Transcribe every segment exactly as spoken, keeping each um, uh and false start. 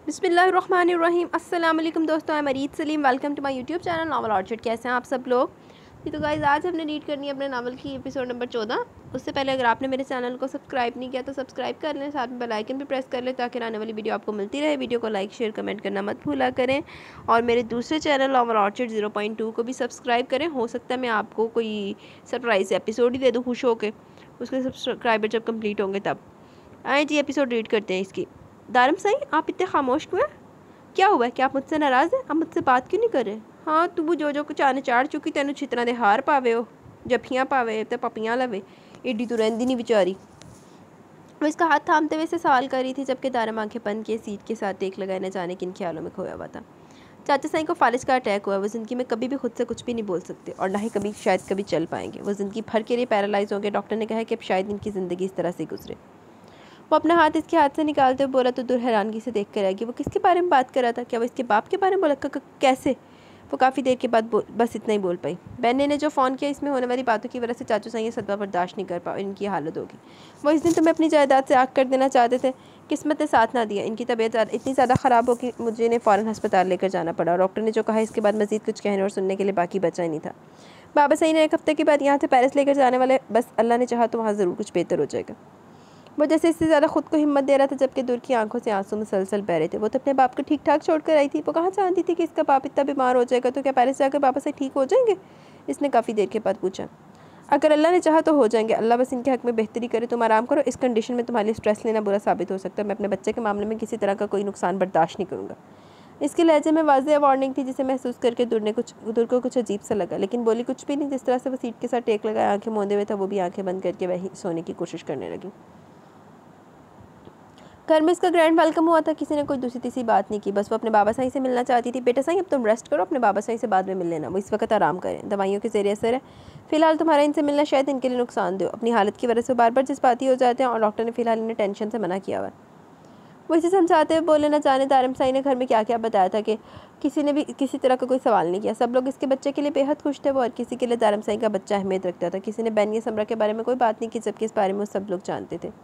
बिस्मिल्लाहिर्रहमानिर्रहीम। अस्सलाम वालेकुम दोस्तों, मैं Mareed Saleem. Welcome to my YouTube channel Nawal Orchid. कैसे हैं आप सब लोग? ये तो गाइस आज हमने रीड करनी है अपने नावल की एपिसोड नंबर चौदह। उससे पहले अगर आपने मेरे चैनल को सब्सक्राइब नहीं किया तो सब्सक्राइब कर लें, साथ में बेल आइकन भी प्रेस कर लें ताकि आने वाली वीडियो आपको मिलती रहे। वीडियो को लाइक शेयर कमेंट करना मत भूला करें और मेरे दूसरे channel Nawal Orchid zero point two को भी सब्सक्राइब करें। हो सकता है मैं आपको कोई सरप्राइज़ एपिसोड ही दे दूँ खुश होकर, उसके सब्सक्राइबर जब कम्प्लीट होंगे तब। आए जी एपिसोड रीड करते हैं इसकी। दारम सही, आप इतने खामोश क्यों हैं? क्या हुआ है? क्या आप मुझसे नाराज़ हैं? आप मुझसे बात क्यों नहीं कर रहे? हाँ तू जो जो कुछ आने चाड़ चुकी तेन छितरा दे हार पावे हो, जफियाँ पावे तो पपियाँ लवे, एडी तो रही नहीं बेचारी। वो इसका हाथ थामते हुए से सवाल कर रही थी जबकि दारम आंखें बंद किए सीट के साथ देख लगाए न जाने किन ख्यालों में खोया हुआ था। चाचा साईं को फालिज का अटैक हुआ। वो ज़िंदगी में कभी भी खुद से कुछ भी नहीं बोल सकते और ना ही कभी शायद कभी चल पाएंगे। वो ज़िंदगी भर के लिए पैरालाइज हो गए। डॉक्टर ने कहा कि अब शायद इनकी ज़िंदगी इस तरह से गुजरे। वो अपना हाथ इसके हाथ से निकालते हुए बोला तो दूर हैरानगी से देख कर आएगी। वो किसके बारे में बात कर रहा था? क्या वो इसके बाप के बारे में बोला? क, क, कैसे? वो काफ़ी देर के बाद बस इतना ही बोल पाई। बहन ने जो फ़ोन किया, इसमें होने वाली बातों की वजह से चाचू साईं ये सदमा बर्दाश्त नहीं कर पा इनकी हालत होगी। वो इस दिन तुम्हें अपनी जायदाद से आग कर देना चाहते थे, किस्मत ने साथ ना दिया। इनकी तबीयत इतनी ज़्यादा ख़राब हो कि मुझे इन्हें फ़ौरन अस्पताल लेकर जाना पड़ा। डॉक्टर ने जो कहा इसके बाद मज़ीद कुछ कहने और सुनने के लिए बाकी बचा ही नहीं था। बाबा साईं ने एक हफ्ते के बाद यहाँ से पेरिस लेकर जाने वाले, बस अल्लाह ने चाहा तो वहाँ ज़रूर कुछ बेहतर हो जाएगा। वो जैसे इससे ज़्यादा खुद को हिम्मत दे रहा था जबकि दूर की आंखों से आंसू मुसलसल बह रहे थे। वो तो अपने बाप को ठीक ठाक छोड़कर आई थी। वो कहाँ जानती थी कि इसका बाप इतना बीमार हो जाएगा। तो क्या पेरिस जाकर बाबा से ठीक हो जाएंगे? इसने काफ़ी देर के बाद पूछा। अगर अल्लाह ने चाहा तो हो जाएंगे। अल्लाह बस इनके हक़ में बेहतरी करे। तुम आराम करो। इस कंडीशन में तुम्हारे लिए स्ट्रेस लेना बुरा साबित हो सकता है। मैं अपने बच्चे के मामले में किसी तरह का कोई नुकसान बर्दाश्त नहीं करूँगा। इसके लहजे में वाज़ेह वार्निंग थी जिसे महसूस करके दूर ने कुछ दूर को कुछ अजीब सा लगा, लेकिन बोली कुछ भी नहीं। जिस तरह से वो सीट के साथ टेक लगाए आंखें मूंदे हुए था, वो भी आंखें बंद करके वही सोने की कोशिश करने लगी। घर में इसका ग्रैंड वेलकम हुआ था। किसी ने कोई दूसरी तीसरी बात नहीं की। बस वो अपने बाबा साईं से मिलना चाहती थी। बेटा साईं अब तुम रेस्ट करो, अपने बाबा साईं से बाद में मिल लेना। वो इस वक्त आराम करें, दवाइयों के ज़रिए असर है। फिलहाल तुम्हारा इनसे मिलना शायद इनके लिए नुकसान दो। अपनी हालत की वजह से बार बार जज्बाती हो जाते हैं और डॉक्टर ने फिलहाल इन्हें टेंशन से मना किया हुआ है। वो इसे समझाते हुए बोले, न जाने दारम साईं ने घर में क्या क्या बताया था कि किसी ने भी किसी तरह का कोई सवाल नहीं किया। सब लोग इसके बच्चे के लिए बेहद खुश थे। वो और किसी के लिए दारम साईं का बच्चा अहमियत रखता था। किसी ने बैनिया समरा के बारे में कोई बात नहीं की, जबकि इस बारे में वो सब लोग जानते थे।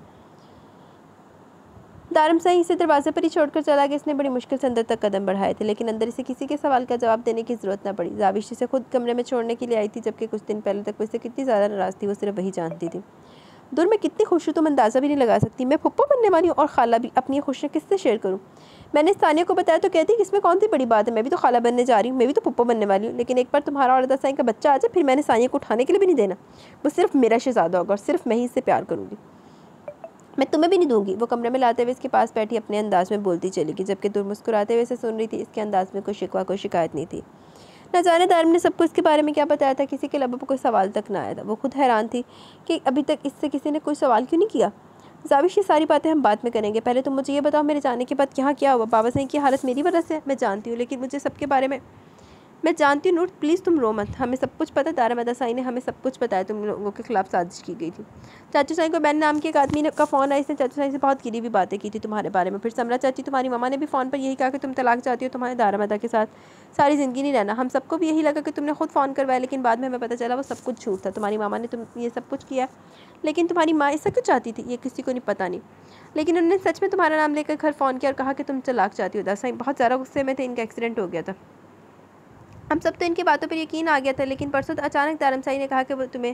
दारम साईं इसे दरवाजे पर ही छोड़कर चला गया। इसने बड़ी मुश्किल से अंदर तक कदम बढ़ाए थे, लेकिन अंदर इसे किसी के सवाल का जवाब देने की ज़रूरत न पड़ी। जाविश इसे खुद कमरे में छोड़ने के लिए आई थी, जबकि कुछ दिन पहले तक वो इससे कितनी ज़्यादा नाराज़ थी वो सिर्फ वही जानती थी। दूर मैं कितनी खुश हूँ तुम अंदाज़ा भी नहीं लगा सकती। मैं फुप्पो बनने वाली हूँ और खाला भी। अपनी खुशियाँ किससे शेयर करूँ? मैंने सानिया को बताया तो कहती कि इसमें कौन सी बड़ी बात है, मैं भी तो खाला बनने जा रही हूँ, मैं भी तो फुप्पो बनने वाली हूँ। लेकिन एक बार तुम्हारा और अदा साईं का बच्चा आ जाए, फिर मैंने सानिया को उठाने के लिए भी नहीं देना। वो सिर्फ मेरा शहज़ादा होगा और सिर्फ मैं ही इससे प्यार करूँगी। मैं तुम्हें भी नहीं दूंगी। वो कमरे में लाते हुए इसके पास बैठी अपने अंदाज में बोलती चली गई, जबकि दूर मुस्कुराते हुए से सुन रही थी। इसके अंदाज में कोई शिकवा कोई शिकायत नहीं थी। न जाने दारम ने सबको इसके बारे में क्या बताया था। किसी के लबों पर कोई सवाल तक ना आया था। वो खुद हैरान थी कि अभी तक इससे किसी ने कोई सवाल क्यों नहीं किया। जाविश ये सारी बातें हम बाद में करेंगे, पहले तुम मुझे ये बताओ मेरे जाने के बाद यहाँ क्या हुआ? बाबा साईं की हालत मेरी वजह से है, मैं जानती हूँ, लेकिन मुझे सबके बारे में मैं जानती हूँ। नूर प्लीज़ तुम रो मत, हमें सब कुछ पता है। दारम अदा साईं ने हमें सब कुछ बताया। तुम लोगों के खिलाफ साजिश की गई थी। चाचू साईं को बैन नाम के एक आदमी का फ़ोन आया। इसने चाचू साईं से बहुत गिरी हुई बातें की थी तुम्हारे बारे में। फिर समरा चाची तुम्हारी मम्मा ने भी फ़ोन पर यही कहा कि तुम तलाक चाहती हो, तुम्हारे दारम अदा के साथ सारी ज़िंदगी नहीं रहना। हम सबको भी यही लगा कि तुमने खुद फ़ोन करवाया, लेकिन बाद में हमें पता चला वो सब कुछ झूठ था। तुम्हारी मामा ने तुम ये सब कुछ किया, लेकिन तुम्हारी माँ ऐसा क्यों चाहती थी ये किसी को नहीं पता नहीं, लेकिन उन्होंने सच में तुम्हारा नाम लेकर घर फ़ोन किया और कहा कि तुम तलाक चाहती हो। दादा साईं बहुत ज़्यादा गुस्से में थे। इनका एक्सीडेंट हो गया था। हम सब तो इनकी बातों पर यकीन आ गया था, लेकिन परसों अचानक दारम साईं ने कहा कि वो तुम्हें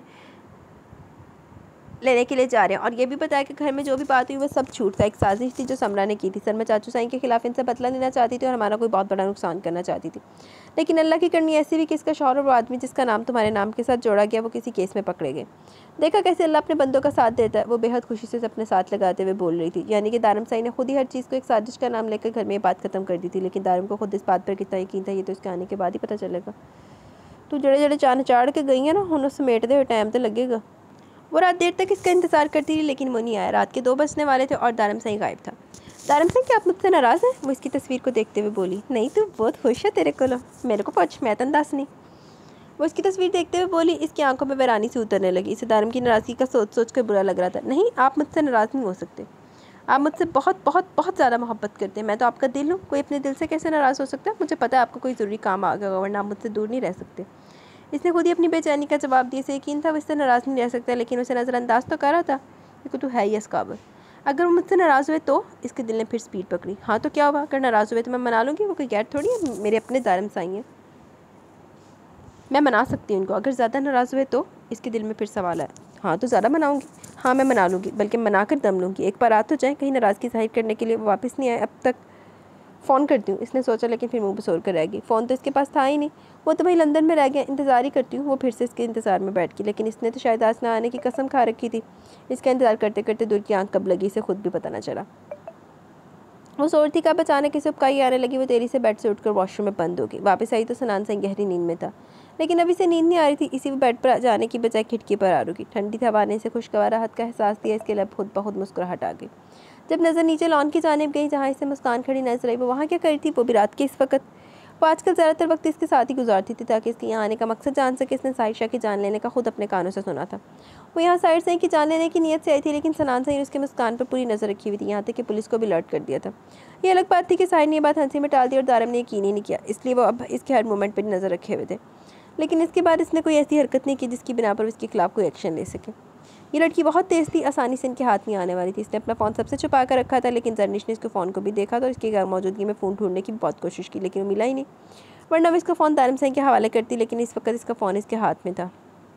लेने के लिए जा रहे हैं और ये भी बताया कि घर में जो भी बात हुई वो सब झूठ था, एक साजिश थी जो समरा ने की थी। सर मैं चाचू साईं के खिलाफ इनसे बदला लेना चाहती थी और हमारा कोई बहुत बड़ा नुकसान करना चाहती थी, लेकिन अल्लाह की करनी ऐसी भी कि इसका शौहर और वो आदमी जिसका नाम तुम्हारे नाम के साथ जोड़ा गया वो किसी केस में पकड़े गए। देखा कैसे अल्लाह अपने बंदों का साथ देता है। वो बेहद खुशी से अपने साथ लगाते हुए बोल रही थी। यानी कि दारम साईं ने खुद ही हर चीज़ को एक साजिश का नाम लेकर घर में ये बात खत्म कर दी थी, लेकिन दारम को खुद इस बात पर कितना यकीन था ये तो इसके आने के बाद ही पता चलेगा। तू जड़े जड़े चान चाड़ के गई है ना, उन्होंने समेटते हुए टाइम तो लगेगा। वो रात देर तक इसका इंतज़ार करती रही, लेकिन वो नहीं आया। रात के दो बजने वाले थे और दारम साईं गायब था। दारम साईं क्या आप मुझसे नाराज़ हैं? वो इसकी तस्वीर को देखते हुए बोली। नहीं तू बहुत खुश है, तेरे को लो मेरे को पूछ, मैं तो दस नहीं। वो इसकी तस्वीर देखते हुए बोली। इसकी आंखों में वैरानी से उतरने लगी। इसे दारम की नाराज़गी का सोच सोच कर बुरा लग रहा था। नहीं आप मुझसे नाराज़ नहीं हो सकते, आप मुझसे बहुत बहुत बहुत ज़्यादा मोहब्बत करते हैं। मैं तो आपका दिल हूँ, कोई अपने दिल से कैसे नाराज़ हो सकता है? मुझे पता है आपको कोई ज़रूरी काम आ गया होगा, वरना आप मुझसे दूर नहीं रह सकते। इसने खुद ही अपनी बेचैनी का जवाब दिया। इसे यकीन था वो इससे नाराज़ नहीं रह सकता, लेकिन उसे नज़रअंदाज तो कर रहा था। देखो तू है ही इसकाबर। अगर वो मुझसे नाराज़ हुए तो? इसके दिल ने फिर स्पीड पकड़ी। हाँ तो क्या हुआ, अगर नाराज़ हुए तो मैं मना लूँगी, वो कोई गैर थोड़ी है, मेरे अपने दारम साई हैं, मैं मना सकती हूँ उनको। अगर ज़्यादा नाराज़ हुए तो? इसके दिल में फिर सवाल है। हाँ तो ज़्यादा मनाऊँगी, हाँ मैं मना लूँगी, बल्कि मना कर दम लूँगी। एक बार आ तो जाए, कहीं नाराज़गी ज़ाहिर करने के लिए वो वापस नहीं आए अब तक। फ़ोन करती हूँ, इसने सोचा, लेकिन फिर मुँह बसोर कर रह गई। फ़ोन तो इसके पास था ही नहीं, वो तो भाई लंदन में रह गया। इंतज़ार ही करती हूँ। वो फिर से इसके इंतज़ार में बैठ गई, लेकिन इसने तो शायद आज ना आने की कसम खा रखी थी। इसका इंतज़ार करते करते दूर की आंख कब लगी इसे खुद भी पता ना चला। वो सोचती कब अचानक इसे उपकाई आने लगी। वो देरी से बेड से उठकर वॉशरूम में बंद हो गई। वापस आई तो सनान सिंह गहरी नींद में था, लेकिन अभी से नींद नहीं आ रही थी। इसी बेड पर जाने की बजाय खिड़की पर आ रुकी। ठंडी हवा ने इसे खुशगवार राहत का एहसास दिया। इसके लब खुद बहुत मुस्कुराहट आ गई। जब नज़र नीचे लॉन की जानिब गई जहाँ इसे मुस्कान खड़ी नजर आई, वो वहाँ क्या करी थी, वो भी रात के इस वक्त। वो आजकल ज़्यादातर वक्त इसके साथ ही गुजारती थी ताकि इसके यहाँ आने का मकसद जान सके। इसने साहिर शाह की जान लेने का खुद अपने कानों से सुना था। वो यहाँ साहिर शाह की जान लेने की नीयत से आई थी, लेकिन सनान सही उसके मुस्कान पर पूरी नज़र रखी हुई थी, यहाँ तक कि पुलिस को भी अलर्ट कर दिया था। ये अलग बात थी कि साहिर ने ये बात हंसी में टाल दी और दारम ने यकीन ही नहीं किया, इसलिए वो अब इसके हर मोमेंट पर नज़र रखे हुए थे। लेकिन इसके बाद इसने कोई ऐसी हरकत नहीं की जिसकी बिना पर इसके खिलाफ कोई एक्शन ले सके। ये लड़की बहुत तेज़ थी, आसानी से इनके हाथ नहीं आने वाली थी। इसने अपना फ़ोन सबसे छुपा कर रखा था, लेकिन जर्निश ने इसके फ़ोन को भी देखा तो इसकी गैर मौजूदगी में फ़ोन ढूंढने की बहुत कोशिश की, लेकिन वो मिला ही नहीं। वरना वो इसका फ़ोन दारम सिंह के हवाले करती, लेकिन इस वक्त इसका फ़ोन इसके हाथ में था।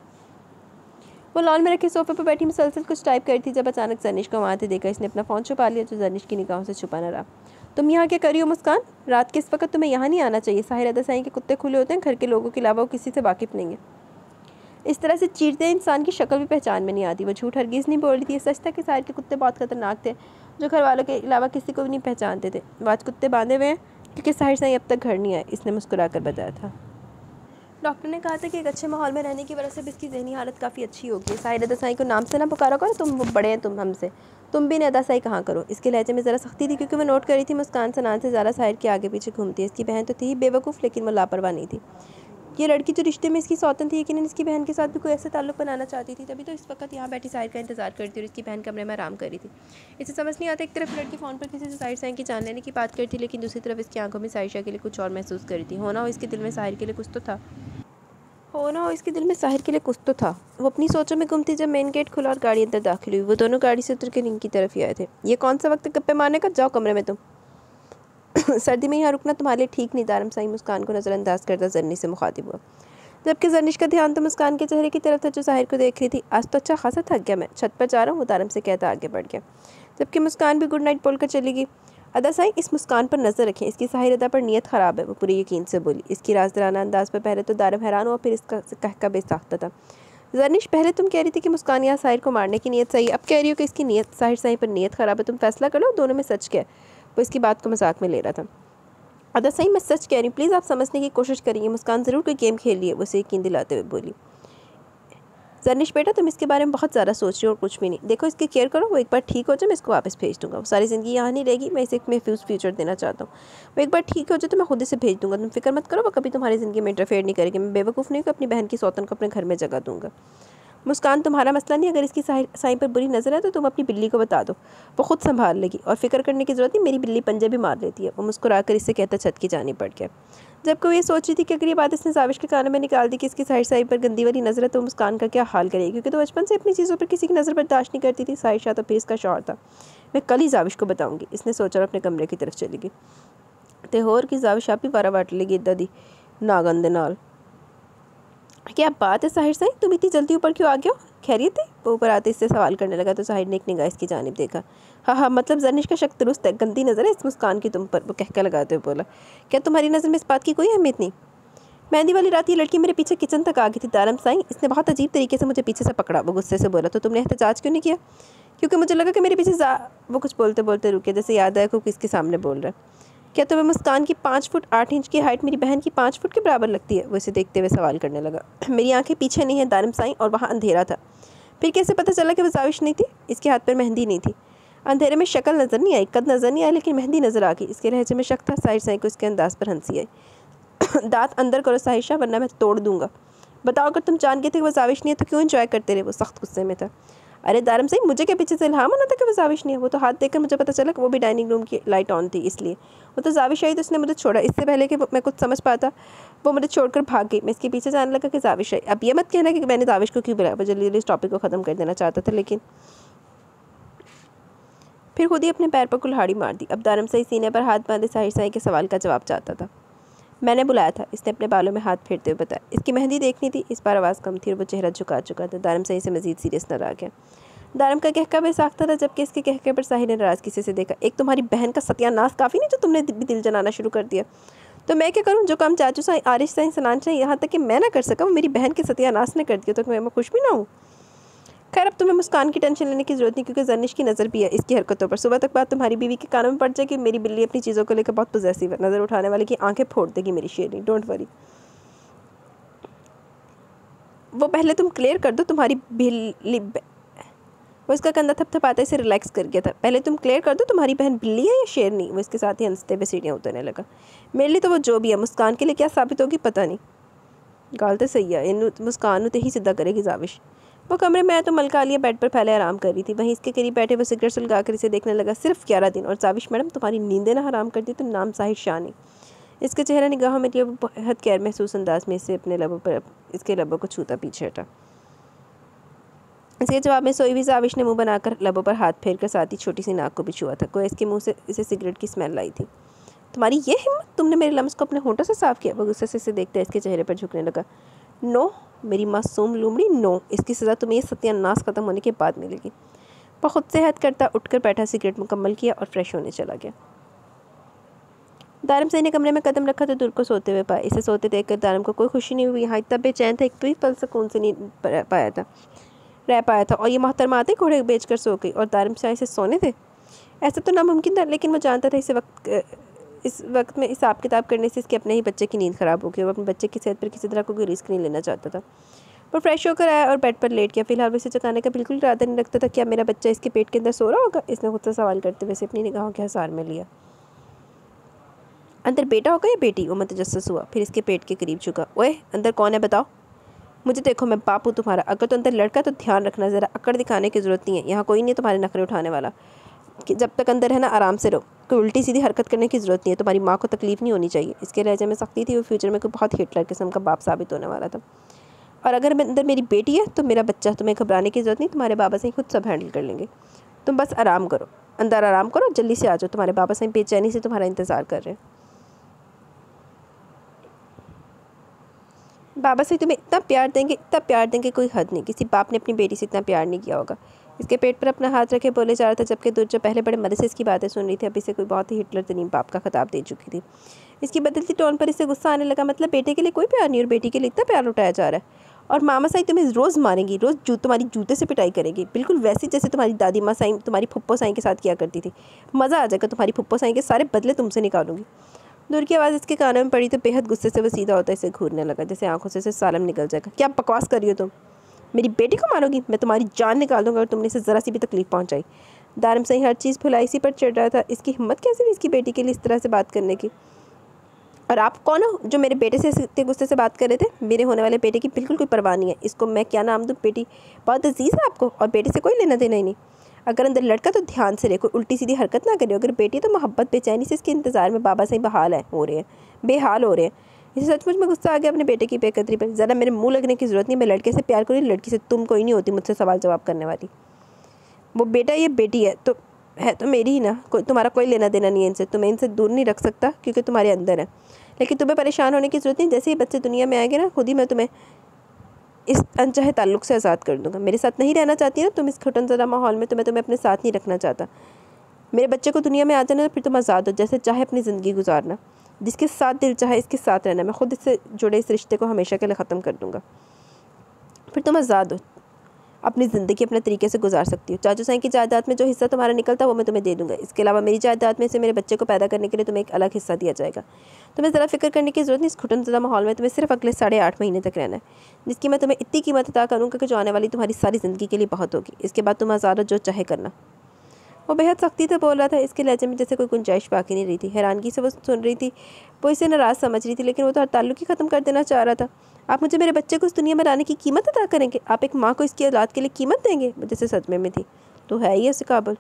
वो लॉन में रखे सोफे पर बैठी मुसलसल कुछ टाइप कर थी, जब अचानक जर्निश को वहाँ से देखा। इसने अपना फ़ोन छुपा लिया, जो जर्निश की निगाहों से छुपा न रहा। तुम यहाँ क्या करी हो मुस्कान? रात के इस वक्त तुम्हें यहाँ नहीं आना चाहिए। साहिर अदा साईं के कुत्ते खुले होते हैं, घर के लोगों के अलावा वो किसी से वाकिफ़ नहीं है। इस तरह से चीरते इंसान की शक्ल भी पहचान में नहीं आती। वो झूठ हरगिज़ नहीं बोल रही थी। सच था कि साहिर के कुत्ते बहुत खतरनाक थे, जो घर वालों के अलावा किसी को भी नहीं पहचानते थे। वो आज कुत्ते बांधे हुए हैं क्योंकि साहिर साईं अब तक घर नहीं आए, इसने मुस्कुरा कर बताया था। डॉक्टर ने कहा था कि एक अच्छे माहौल में रहने की वजह से भी इसकी ज़हनी हालत काफ़ी अच्छी होगी। साहिर अदा साईं को नाम से ना पुकारा करो, तुम वो बड़े हैं तुम हमसे, तुम भी ने अदा साईं कहाँ करो। इसके लहजे में ज़रा सख्ती थी, क्योंकि वो नोट करी थी मुस्कान सनान से ज़्यादा साहिर के आगे पीछे घूमती है। इसकी बहन तो थी ही बेवकूफ़, लेकिन वो लापरवाह नहीं थी। ये लड़की जो रिश्ते में इसकी सौतन थी, यकीनन इसकी बहन के साथ भी कोई ऐसा ताल्लुक बनाना चाहती थी, तभी तो इस वक्त यहाँ बैठी साहिर का इंतजार करती और इसकी बहन कमरे में आराम कर रही थी। इसे समझ नहीं आता, एक तरफ लड़की फ़ोन पर किसी से साहिर साईं की जान लेने की बात करती, लेकिन दूसरी तरफ इसकी आंखों में साहिर शाह के लिए कुछ और महसूस करी थी। होना हो इसके दिल में साहिर के लिए कुछ तो था हो ना हो इसके दिल में साहिर के लिए कुछ तो था। वो अपनी सोचों में गुम थी जब मेन गेट खुला और गाड़ी अंदर दाखिल हुई। वो दोनों गाड़ी से उतर के रिंग की तरफ ही आए थे। ये कौन सा वक्त है गप्पे मारने का? जाओ कमरे में तुम। सर्दी में यहाँ रुकना तुम्हारे लिए ठीक नहीं। दारम साईं मुस्कान को नज़रअंदाज करता जर्निश से मुखातिब हुआ, जबकि जर्निश का ध्यान तो मुस्कान के चेहरे की तरफ था जो साहिर को देख रही थी। आज तो अच्छा खासा थक गया, मैं छत पर जा रहा हूँ, वो दारम से कहता आगे बढ़ गया, जबकि मुस्कान भी गुड नाइट बोलकर चली गई। अदा साईं इस मुस्कान पर नज़र रखें, इसकी साहिर अदा पर नीयत ख़राब है, वो पूरे यकीन से बोली। इसकी राजदराना अंदाज पर पहले तो दारम हैरान हुआ, फिर इसका कहका बेसाख्ता था। जर्निश, पहले तुम कह रही थी कि मुस्कान यहाँ साहिर को मारने की नीयत सही है, अब कह रही हो कि इसकी नीयत साहिर साईं पर नीयत ख़राब है। तुम फैसला कर लो, दोनों में सच क्या है? वो इसकी बात को मजाक में ले रहा था। अदा साईं मैं सच कह रही हूँ, प्लीज़ आप समझने की कोशिश करिए। मुस्कान ज़रूर कोई गेम खेल रही है, वो उसे यकीन दिलाते हुए बोली। जर्निश बेटा, तुम इसके बारे में बहुत ज़्यादा सोच रही हो और कुछ भी नहीं। देखो इसकी केयर करो, वो एक बार ठीक हो जाए मैं इसको वापस भेज दूंगा। वो सारी ज़िंदगी यहाँ नहीं रहेगी, मैं इसे एक महफूज फ्यूचर देना चाहता हूँ। वो एक बार ठीक हो जाए तो मैं खुद इसे भेज दूंगा, तुम फिक्र मत करो। वो कभी तुम्हारी ज़िंदगी में इंटरफेयर नहीं करेगी। मैं बेवकूफ़ नहीं हूँ कि अपनी बहन की सौतन को अपने घर में जगह दूँगा। मुस्कान, तुम्हारा मसला नहीं, अगर इसकी साईं पर बुरी नज़र है तो तुम अपनी बिल्ली को बता दो, वो खुद संभाल लेगी, और फिक्र करने की ज़रूरत नहीं, मेरी बिल्ली पंजे भी मार लेती है। वो मुस्कुरा कर इससे कहता छत की जानी पड़ गया। जबकि वो ये सोच रही थी कि अगर ये बात इसने जाविश के कानों में निकाल दी कि इसकी साहिर साईं पर गंदी वाली नज़र है, तो मुस्कान का क्या हाल करेगी, क्योंकि तो बचपन से अपनी चीज़ों पर किसी की नज़र बर्दाश्त नहीं करती थी। साहिर शाह तो फिर इसका शौहर था। मैं कल ही जाविश को बताऊँगी, इसने सोचा और अपने कमरे की तरफ चली गई। तो होर की जाविश आप ही वारा वाट लेगी इदा दी नागन दे नाल। क्या बात है साहिर साईं, तुम इतनी जल्दी ऊपर क्यों आ गए हो? खैरियत थी? वो ऊपर आते इससे सवाल करने लगा तो साहिर ने एक निगाह इसकी जानिब देखा। हाँ हाँ, मतलब जर्निश का शक दुरुस्त है, गंदी नज़र है इस मुस्कान की तुम पर, वो कहकर लगाते हुए बोला। क्या तुम्हारी नज़र में इस बात की कोई अहमियत नहीं? मेहंदी वाली रात ये लड़की मेरे पीछे किचन तक आ गई थी दारम साईं, इसने बहुत अजीब तरीके से मुझे पीछे से पकड़ा। वो गुस्से से बोला। तो तुमने एहतजाज क्यों नहीं किया? क्योंकि मुझे लगा कि मेरे पीछे जा वो कुछ बोलते बोलते रुके, जैसे याद आया को किसके सामने बोल रहा है। क्या तुम्हें मुस्कान की पाँच फुट आठ इंच की हाइट मेरी बहन की पाँच फुट के बराबर लगती है? वो इसे देखते हुए सवाल करने लगा। मेरी आंखें पीछे नहीं है दारम साईं, और वहाँ अंधेरा था। फिर कैसे पता चला कि वो जाविश नहीं थी? इसके हाथ पर मेहंदी नहीं थी। अंधेरे में शक्ल नज़र नहीं आई, कद नज़र नहीं आई, लेकिन मेहंदी नज़र आ गई। इसके लहजे में शक था। साहिर साईं को इसके अंदाज पर हंसी आई। दांत अंदर करो साहिर शाह, वरना मैं तोड़ दूंगा। बताओ, अगर तुम जान के थे कि वो जाविश नहीं है तो क्यों एंजॉय करते रहे? वो सख्त गुस्से में था। अरे दारम साईं, मुझे क्या पीछे से इल्हाम आना था कि वो जाविश नहीं है? वो तो हाथ देखकर मुझे पता चला कि वो भी डाइनिंग रूम की लाइट ऑन थी, इसलिए। वो तो जाविश आई तो उसने मुझे छोड़ा, इससे पहले कि मैं कुछ समझ पाता वो मुझे छोड़कर भाग गई। मैं इसके पीछे जाने लगा कि जाविश आई। अब ये मत कहना कि मैंने जाविश को क्यों बुलाया। वो जल्दी जल्दी इस टॉपिक को ख़त्म कर देना चाहता था, लेकिन फिर खुद ही अपने पैर पर कुल्हाड़ी मार दी। अब दारम सही सीने पर हाथ बांधे साहिर साई के सवाल का जवाब चाहता था। मैंने बुलाया था, इसने अपने बालों में हाथ फेरते हुए बताया। इसकी मेहंदी देखनी थी। इस बार आवाज़ कम थी और वो चेहरा झुका चुका था। दारम सही से मजीद सीरियस नजर आ गया। दारम का कहका बेसाख्ता था, जबकि इसके कहके पर साहिर ने नाराज़ किसी से देखा। एक तुम्हारी बहन का सत्यानाश काफ़ी नहीं जो तुमने भी दिल जलाना शुरू कर दिया। तो मैं क्या करूँ? जो काम चाचू साई, आरिश साई, सनान साई, यहाँ तक कि मैं ना कर सका वो मेरी बहन के सत्यानाश ने कर दिया, तो मैं, मैं खुश भी ना हूँ। खैर, अब तुम्हें मुस्कान की टेंशन लेने की जरूरत नहीं, क्योंकि जर्निश की नज़र भी है इसकी हरकतों पर। सुबह तक बात तुम्हारी बीवी के कानों में पड़ जाएगी। मेरी बिल्ली अपनी चीज़ों को लेकर बहुत पॉजेसिव है। नज़र उठाने वाले की आंखें फोड़ देगी मेरी शेरनी। Don't worry. वो पहले तुम क्लियर कर दो तुम्हारी बिल्ली। वो इसका कंधा थपथपाते इसे रिलैक्स कर गया था। पहले तुम क्लियर कर दो तुम्हारी बहन बिल्ली है या शेरनी? वो इसके साथ ही हंसते हुए सीढ़ियाँ उतरने लगा। मेरे लिए तो वो जो भी है, मुस्कान के लिए क्या साबित होगी पता नहीं। गाल तो सही है, इन मुस्कान तो ही सीधा करेगी जाविश। वो कमरे में आया तो मलका आलिया बेड पर फैले आराम कर रही थी। वहीं इसके करीब बैठे वो सिगरेट सुलगा कर इसे देखने लगा। सिर्फ ग्यारह दिन और जाविश मैडम तुम्हारी नींदें ना हराम कर दी तो नाम साहिर शाह नहीं। इसके चेहरा निगाहों में वो बहुत गैर महसूस अंदाज में इसे अपने लबों पर इसके लबों को छूता पीछे हटा। इसके जवाब में सोई हुई जाविश ने मुंह बनाकर लबों पर हाथ फेर कर साथ ही छोटी सी नाक को भी छुआ था। कोई इसके मुंह से इसे सिगरेट की स्मेल आई थी। तुम्हारी ये हिम्मत, तुमने मेरे लम्स को अपने होंठों से साफ किया? वो गुस्से से इसे देखते इसके चेहरे पर झुकने लगा। नो मेरी मासूम लूमड़ी, नो। इसकी सज़ा तुम्हें ये सत्यानाश खत्म होने के बाद मिलेगी। वो खुद से हद करता उठकर बैठा, सिगरेट मुकम्मल किया और फ्रेश होने चला गया। दारम सही ने कमरे में कदम रखा तो दूर को सोते हुए पाया। इसे सोते देखकर दारम को कोई खुशी नहीं हुई। यहाँ इतना बेचैन था, एक तो ही पल सुकून से नहीं पाया था रह पाया था। और ये मोहतरमा आते घोड़े बेच कर सो गई और दारम शाह इसे सोने थे? ऐसा तो नामुमकिन था, लेकिन वो जानता था इसे वक्त इस वक्त में हिसाब किताब करने से इसके अपने ही बच्चे की नींद ख़राब हो गई। वो अपने बच्चे की सेहत पर किसी तरह को कोई रिस्क नहीं लेना चाहता था। वो फ्रेश होकर आया और बेड पर लेट गया। फिलहाल वो इसे जगाने का बिल्कुल इरादा नहीं रखता था। क्या मेरा बच्चा इसके पेट के अंदर सो रहा होगा? इसने खुद से सवाल करते हुए अपनी निगाहों के हसार में लिया। अंदर बेटा होगा या बेटी? वो मतजस्सस हुआ, फिर इसके पेट के करीब झुका। ओए अंदर कौन है बताओ? मुझे देखो, मैं बाप हूँ तुम्हारा। अगर तो अंदर लड़का तो ध्यान रखना, ज़रा अकड़ दिखाने की ज़रूरत नहीं है। यहाँ कोई नहीं तुम्हारे नखरे उठाने वाला। कि जब तक अंदर है ना, आराम से रहो। कोई उल्टी सीधी हरकत करने की ज़रूरत नहीं है। तुम्हारी माँ को तकलीफ़ नहीं होनी चाहिए। इसके लहजे में सख्ती थी। वो फ्यूचर में कोई बहुत हिटलर किस्म का बाप साबित होने वाला था। और अगर अंदर मेरी बेटी है तो मेरा बच्चा, तुम्हें घबराने की ज़रूरत नहीं। तुम्हारे बाबा से खुद सब हैंडल कर लेंगे। तुम बस आराम करो, अंदर आराम करो, जल्दी से आ जाओ। तुम्हारे बाबा से बेचैनी से तुम्हारा इंतज़ार कर रहे हैं। बाबा से तुम्हें इतना प्यार देंगे, इतना प्यार देंगे कोई हद नहीं। किसी बाप ने अपनी बेटी से इतना प्यार नहीं किया होगा। इसके पेट पर अपना हाथ रखे बोले जा रहा था, जबकि दूर जो पहले बड़े मज़े से इसकी बातें सुन रही थी, अभी से कोई बहुत ही हिटलर तरीन बाप का खिताब दे चुकी थी। इसकी बदलती टोन पर इससे गुस्सा आने लगा। मतलब बेटे के लिए कोई प्यार नहीं और बेटी के लिए इतना प्यार उठाया जा रहा है। और मामा साई तुम्हें रोज़ मारेंगी, रोज़ जू तुम्हारी जूते से पिटाई करेगी, बिल्कुल वैसे जैसे तुम्हारी दादी माँ साई तुम्हारी फुप्पो साई के साथ किया करती थी। मज़ा आ जाएगा, तुम्हारी फुप्पो साई के सारे बदले तुमसे निकालूंगी। दूर की आवाज़ इसके कानों में पड़ी तो बेहद गुस्से से वो सीधा होता इसे घूरने लगा, जैसे आंखों से सालम निकल जाएगा। क्या बकवास कर रही हो तुम? मेरी बेटी को मारोगी? मैं तुम्हारी जान निकाल दूंगा अगर तुमने इसे ज़रा सी भी तकलीफ पहुंचाई। दारम सही हर चीज़ भुलाई इसी पर चढ़ रहा था। इसकी हिम्मत कैसे हुई इसकी बेटी के लिए इस तरह से बात करने की? और आप कौन हो जो मेरे बेटे से इतने गुस्से से बात कर रहे थे? मेरे होने वाले बेटे की बिल्कुल कोई परवाह नहीं है। इसको मैं क्या नाम दूँ? बेटी बहुत अजीज़ है आपको और बेटे से कोई लेना देना ही नहीं। अगर अंदर लड़का तो ध्यान से रहे, कोई उल्टी सीधी हरकत ना करे। अगर बेटी तो मोहब्बत बेचैनी से इसके इंतज़ार में बाबा से बहाल है हो रहे हैं बेहाल हो रहे हैं। इसे सचमुच में गुस्सा आ गया अपने बेटे की बेकदरी पर। ज़रा मेरे मुंह लगने की ज़रूरत नहीं। मैं लड़के से प्यार करूँ, लड़की से तुम कोई नहीं होती मुझसे सवाल जवाब करने वाली। वो बेटा ये बेटी है तो है तो मेरी ही ना, कोई तुम्हारा कोई लेना देना नहीं है इनसे। तुम्हें इनसे दूर नहीं रख सकता क्योंकि तुम्हारे अंदर है। लेकिन तुम्हें परेशान होने की ज़रूरत नहीं। जैसे ही बच्चे दुनिया में आएंगे ना, खुद ही मैं तुम्हें इस अनचाहे ताल्लुक़ से आज़ाद कर दूंगा। मेरे साथ नहीं रहना चाहती ना तुम इस घुटनज़दा माहौल में, तो मैं तुम्हें अपने साथ नहीं रखना चाहता। मेरे बच्चे को दुनिया में आ जाना तो फिर तुम आज़ाद हो, जैसे चाहे अपनी ज़िंदगी गुजारना। जिसके साथ दिल चाहे इसके साथ रहना। मैं खुद इससे जुड़े इस रिश्ते को हमेशा के लिए ख़त्म कर दूँगा। फिर तुम आज़ाद हो, अपनी ज़िंदगी अपने तरीके से गुजार सकती हो। चाचू साईं की जायदाद में जो हिस्सा तुम्हारा निकलता वो मैं तुम्हें दे दूँगा। इसके अलावा मेरी जायदाद में से मेरे बच्चे को पैदा करने के लिए तुम्हें एक अलग हिस्सा दिया जाएगा। तुम्हें ज़रा फिक्र करने की ज़रूरत नहीं। इस घुटनज़दा माहौल में तुम्हें सिर्फ अगले साढ़े आठ महीने तक रहना है, जिसकी मैं तुम्हें इतनी कीमत अता करूँगा कि जो आने वाली तुम्हारी सारी ज़िंदगी के लिए बहुत होगी। इसके बाद तुम आज़ाद हो, जो चाहे करना। वो बेहद सख्ती से बोल रहा था। इसके लहजे में जैसे कोई गुंजाइश बाकी नहीं रही थी। हैरानगी से वो सुन रही थी। वो इसे नाराज़ समझ रही थी, लेकिन वो तो हर ताल्लुक़ ही ख़त्म कर देना चाह रहा था। आप मुझे मेरे बच्चे को इस दुनिया में लाने की कीमत अदा करेंगे? आप एक माँ को इसकी औलाद के लिए कीमत देंगे? वो जैसे सदमे में थी। तो है ही ऐसे काबिल।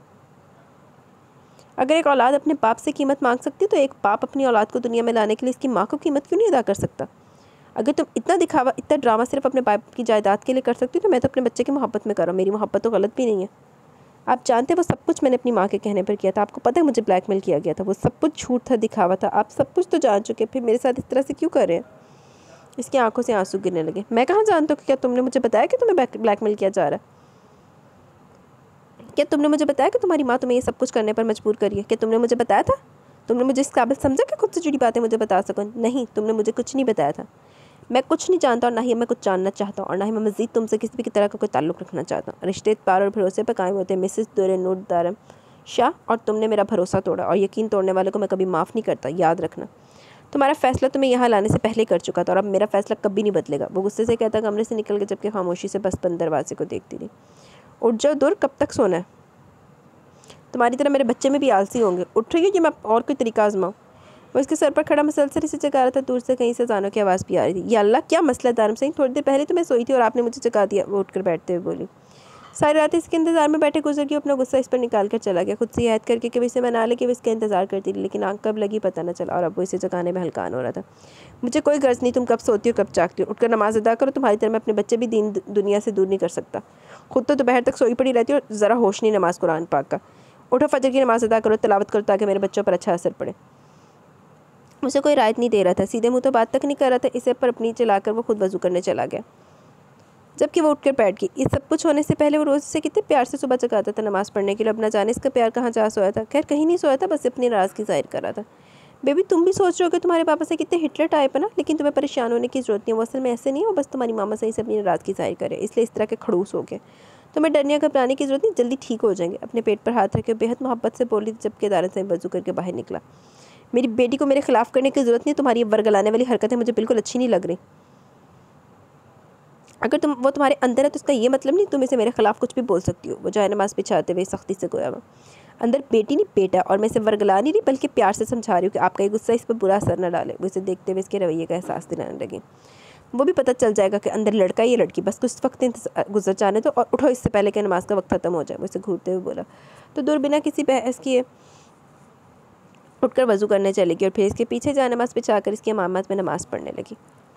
अगर एक औलाद अपने बाप से कीमत मांग सकती तो एक बाप अपनी औलाद को दुनिया में लाने के लिए इसकी माँ को कीमत क्यों नहीं अदा कर सकता? अगर तुम इतना दिखावा, इतना ड्रामा सिर्फ अपने बाप की जायदाद के लिए कर सकती तो मैं तो अपने बच्चे की मोहब्बत में कर रहा हूँ। मेरी मोहब्बत तो गलत भी नहीं है। आप जानते वो सब कुछ मैंने अपनी माँ के कहने पर किया था, आपको पता है मुझे ब्लैकमेल किया गया था, वो सब कुछ झूठ था, दिखावा था, आप सब कुछ तो जान चुके, फिर मेरे साथ इस तरह से क्यों कर रहे हैं? इसकी आंखों से आंसू गिरने लगे। मैं कहाँ जानता हूँ, क्या तुमने मुझे बताया कि तुम्हें ब्लैकमेल किया जा रहा है? क्या तुमने मुझे बताया कि तुम्हारी माँ तुम्हें ये सब कुछ करने पर मजबूर करी है? क्या तुमने मुझे बताया था? तुमने मुझे इस काबिल समझा कि खुद से जुड़ी बातें मुझे बता सको? नहीं, तुमने मुझे कुछ नहीं बताया था। मैं कुछ नहीं जानता और ना ही मैं कुछ जानना चाहता हूँ और ना ही मैं मज़ीद तुमसे किसी भी तरह का कोई ताल्लुक़ रखना चाहता हूँ। रिश्ते इत्मीनान और भरोसे पर कायम होते हैं मिसेस दुरेनुर दारम शाह, और तुमने मेरा भरोसा तोड़ा और यकीन तोड़ने वाले को मैं कभी माफ़ नहीं करता, याद रखना। तुम्हारा फैसला तुम्हें यहाँ लाने से पहले कर चुका था और अब मेरा फैसला कभी नहीं बदलेगा। वो गुस्से से कहता कमरे से निकल के, जबकि खामोशी से बस बंद दरवाजे को देखती रही। उठ जाओ दूर, कब तक सोना है? तुम्हारी तरह मेरे बच्चे में भी आलसी होंगे। उठ रही हो कि मैं और कोई तरीका आजमाऊँ? वो इसके सर पर खड़ा मसलसल इसे जगा रहा था। दूर से कहीं से अज़ानों की आवाज़ भी आ रही थी। या अल्लाह, क्या मसला दारम सिंह? थोड़ी देर पहले तो मैं सोई थी और आपने मुझे जगा दिया। वो उठकर बैठते हुए बोली। सारी रात इसके इंतजार में बैठे गुजर गई। अपना गुस्सा इस पर निकाल कर चला गया, खुद से याद करके कि इसे मना ले कि वो इसका इंतजार करती रही, लेकिन आंख कब लगी पता न चला और अब वो इसे जगाने में हल्कान हो रहा था। मुझे कोई गर्ज नहीं तुम कब सोती हो कब जागती हो, उठकर नमाज अदा करो। तुम्हारी तरह मैं अपने बच्चे भी दीन दुनिया से दूर नहीं कर सकता। खुद तो दोपहर तक सोई पड़ी रहती हो, ज़रा होश नहीं नमाज कुरान पाक का। उठो, फजर की नमाज अदा करो, तिलावत करो ताकि मेरे बच्चों पर अच्छा असर पड़े। मुझे कोई रायत नहीं दे रहा था, सीधे मुंह तो बात तक नहीं कर रहा था। इसे पर अपनी चलाकर वो खुद वज़ू करने चला गया, जबकि वो उठकर बैठ गई। इस सब कुछ होने से पहले वो रोज़ से कितने प्यार से सुबह जगाता था नमाज़ पढ़ने के लिए। अब ना जाने इसका प्यार कहाँ जा सोया था। खैर कहीं नहीं सोया था, बस अपनी नाराज़गी जाहिर कर रहा था। बेबी, तुम भी सोच रहे हो कि तुम्हारे पापा से कितने हिटलर टाइप है ना, लेकिन तुम्हें परेशान होने की जरूरत नहीं है। वो असल में ऐसे नहीं है, वो बस तुम्हारी मामा सही से अपनी नाराज़गी जाहिर करे, इसलिए इस तरह के खड़ूस हो गए। तुम्हें डरने या घबराने की जरूरत नहीं, जल्दी ठीक हो जाएंगे। अपने पेट पर हाथ रखे बेहद मोहब्बत से बोली, जबकि दारन से वज़ू करके बाहर निकला। मेरी बेटी को मेरे खिलाफ करने की ज़रूरत नहीं, तुम्हारी वर्गलाने वाली हरकतें मुझे बिल्कुल अच्छी नहीं लग रही। अगर तुम वो तुम्हारे अंदर है तो इसका ये मतलब नहीं तुम इसे मेरे खिलाफ कुछ भी बोल सकती हो। वो जाए नमाज बिछाते हुए सख्ती से गोया वो अंदर बेटी नहीं बेटा, और मैं इसे वर्गला नहीं रही बल्कि प्यार से समझा रही हूँ कि आपका ये गुस्सा इस पर बुरा असर न डाले। वो इसे देखते हुए इसके रवैये का एहसास दिलाने लगी। वो भी पता चल जाएगा कि अंदर लड़का या लड़की, बस कुछ वक्त गुजर जाने दो और उठो इससे पहले कि नमाज का वक्त खत्म हो जाए। वो इसे घूरते हुए बोला तो दूर बिना किसी बहस किए उठकर वज़ू करने चलेगी और फिर इसके पीछे जाए नमाज बिछाकर इसकी इमामत में नमाज़ पढ़ने लगी।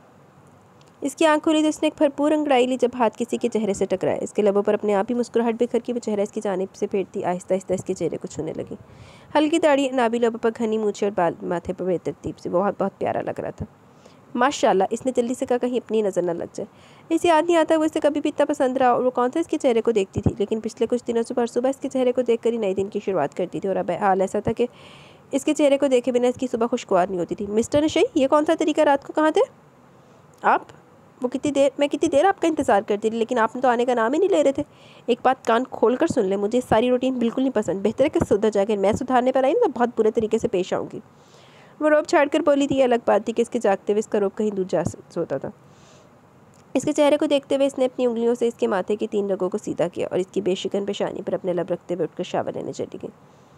इसकी आंख खुली तो इसने एक भरपूर अंगड़ाई ली जब हाथ किसी के चेहरे से टकराया। इसके लबों पर अपने आप ही मुस्कुराहट बिखर की वो चेहरा इसकी जानिब से फेरती आहिस्ता आहिस्ता इसके चेहरे को छूने लगी। हल्की दाढ़ी, नाभि, लबों पर घनी मूछें और बाल माथे पर बेतरतीब से बहुत बहुत प्यारा लग रहा था। माशाल्लाह, इसने जल्दी से कहा कहीं अपनी नज़र न लग जाए। इसे याद नहीं आता वो इसे कभी भी इतना पसंद रहा और वो कौन सा इसके चेहरे को देखती थी, लेकिन पिछले कुछ दिनों से हर सुबह इसके चेहरे को देख कर ही नए दिन की शुरुआत करती थी। और अब हाल ऐसा था कि इसके चेहरे को देखे बिना इसकी सुबह खुशगवार नहीं होती थी। मिस्टर नशई, ये कौन सा तरीका? रात को कहाँ थे आप? वो कितनी देर मैं कितनी देर आपका इंतज़ार करती रही, लेकिन आपने तो आने का नाम ही नहीं ले रहे थे। एक बात कान खोल कर सुन ले, मुझे सारी रूटीन बिल्कुल नहीं पसंद। बेहतर है कि सुधर जाकर मैं सुधारने पर आई ना तो बहुत बुरे तरीके से पेश आऊँगी। वो रोब छाड़ कर बोली थी। अलग बात थी कि इसके जागते हुए इसका रोब कहीं दूर जा सोता था। इसके चेहरे को देखते हुए इसने अपनी उंगलियों से इसके माथे की तीन रगों को सीधा किया और इसकी बेशिकन पेशानी पर अपने लब रखते हुए उठकर शावर लेने चली गई।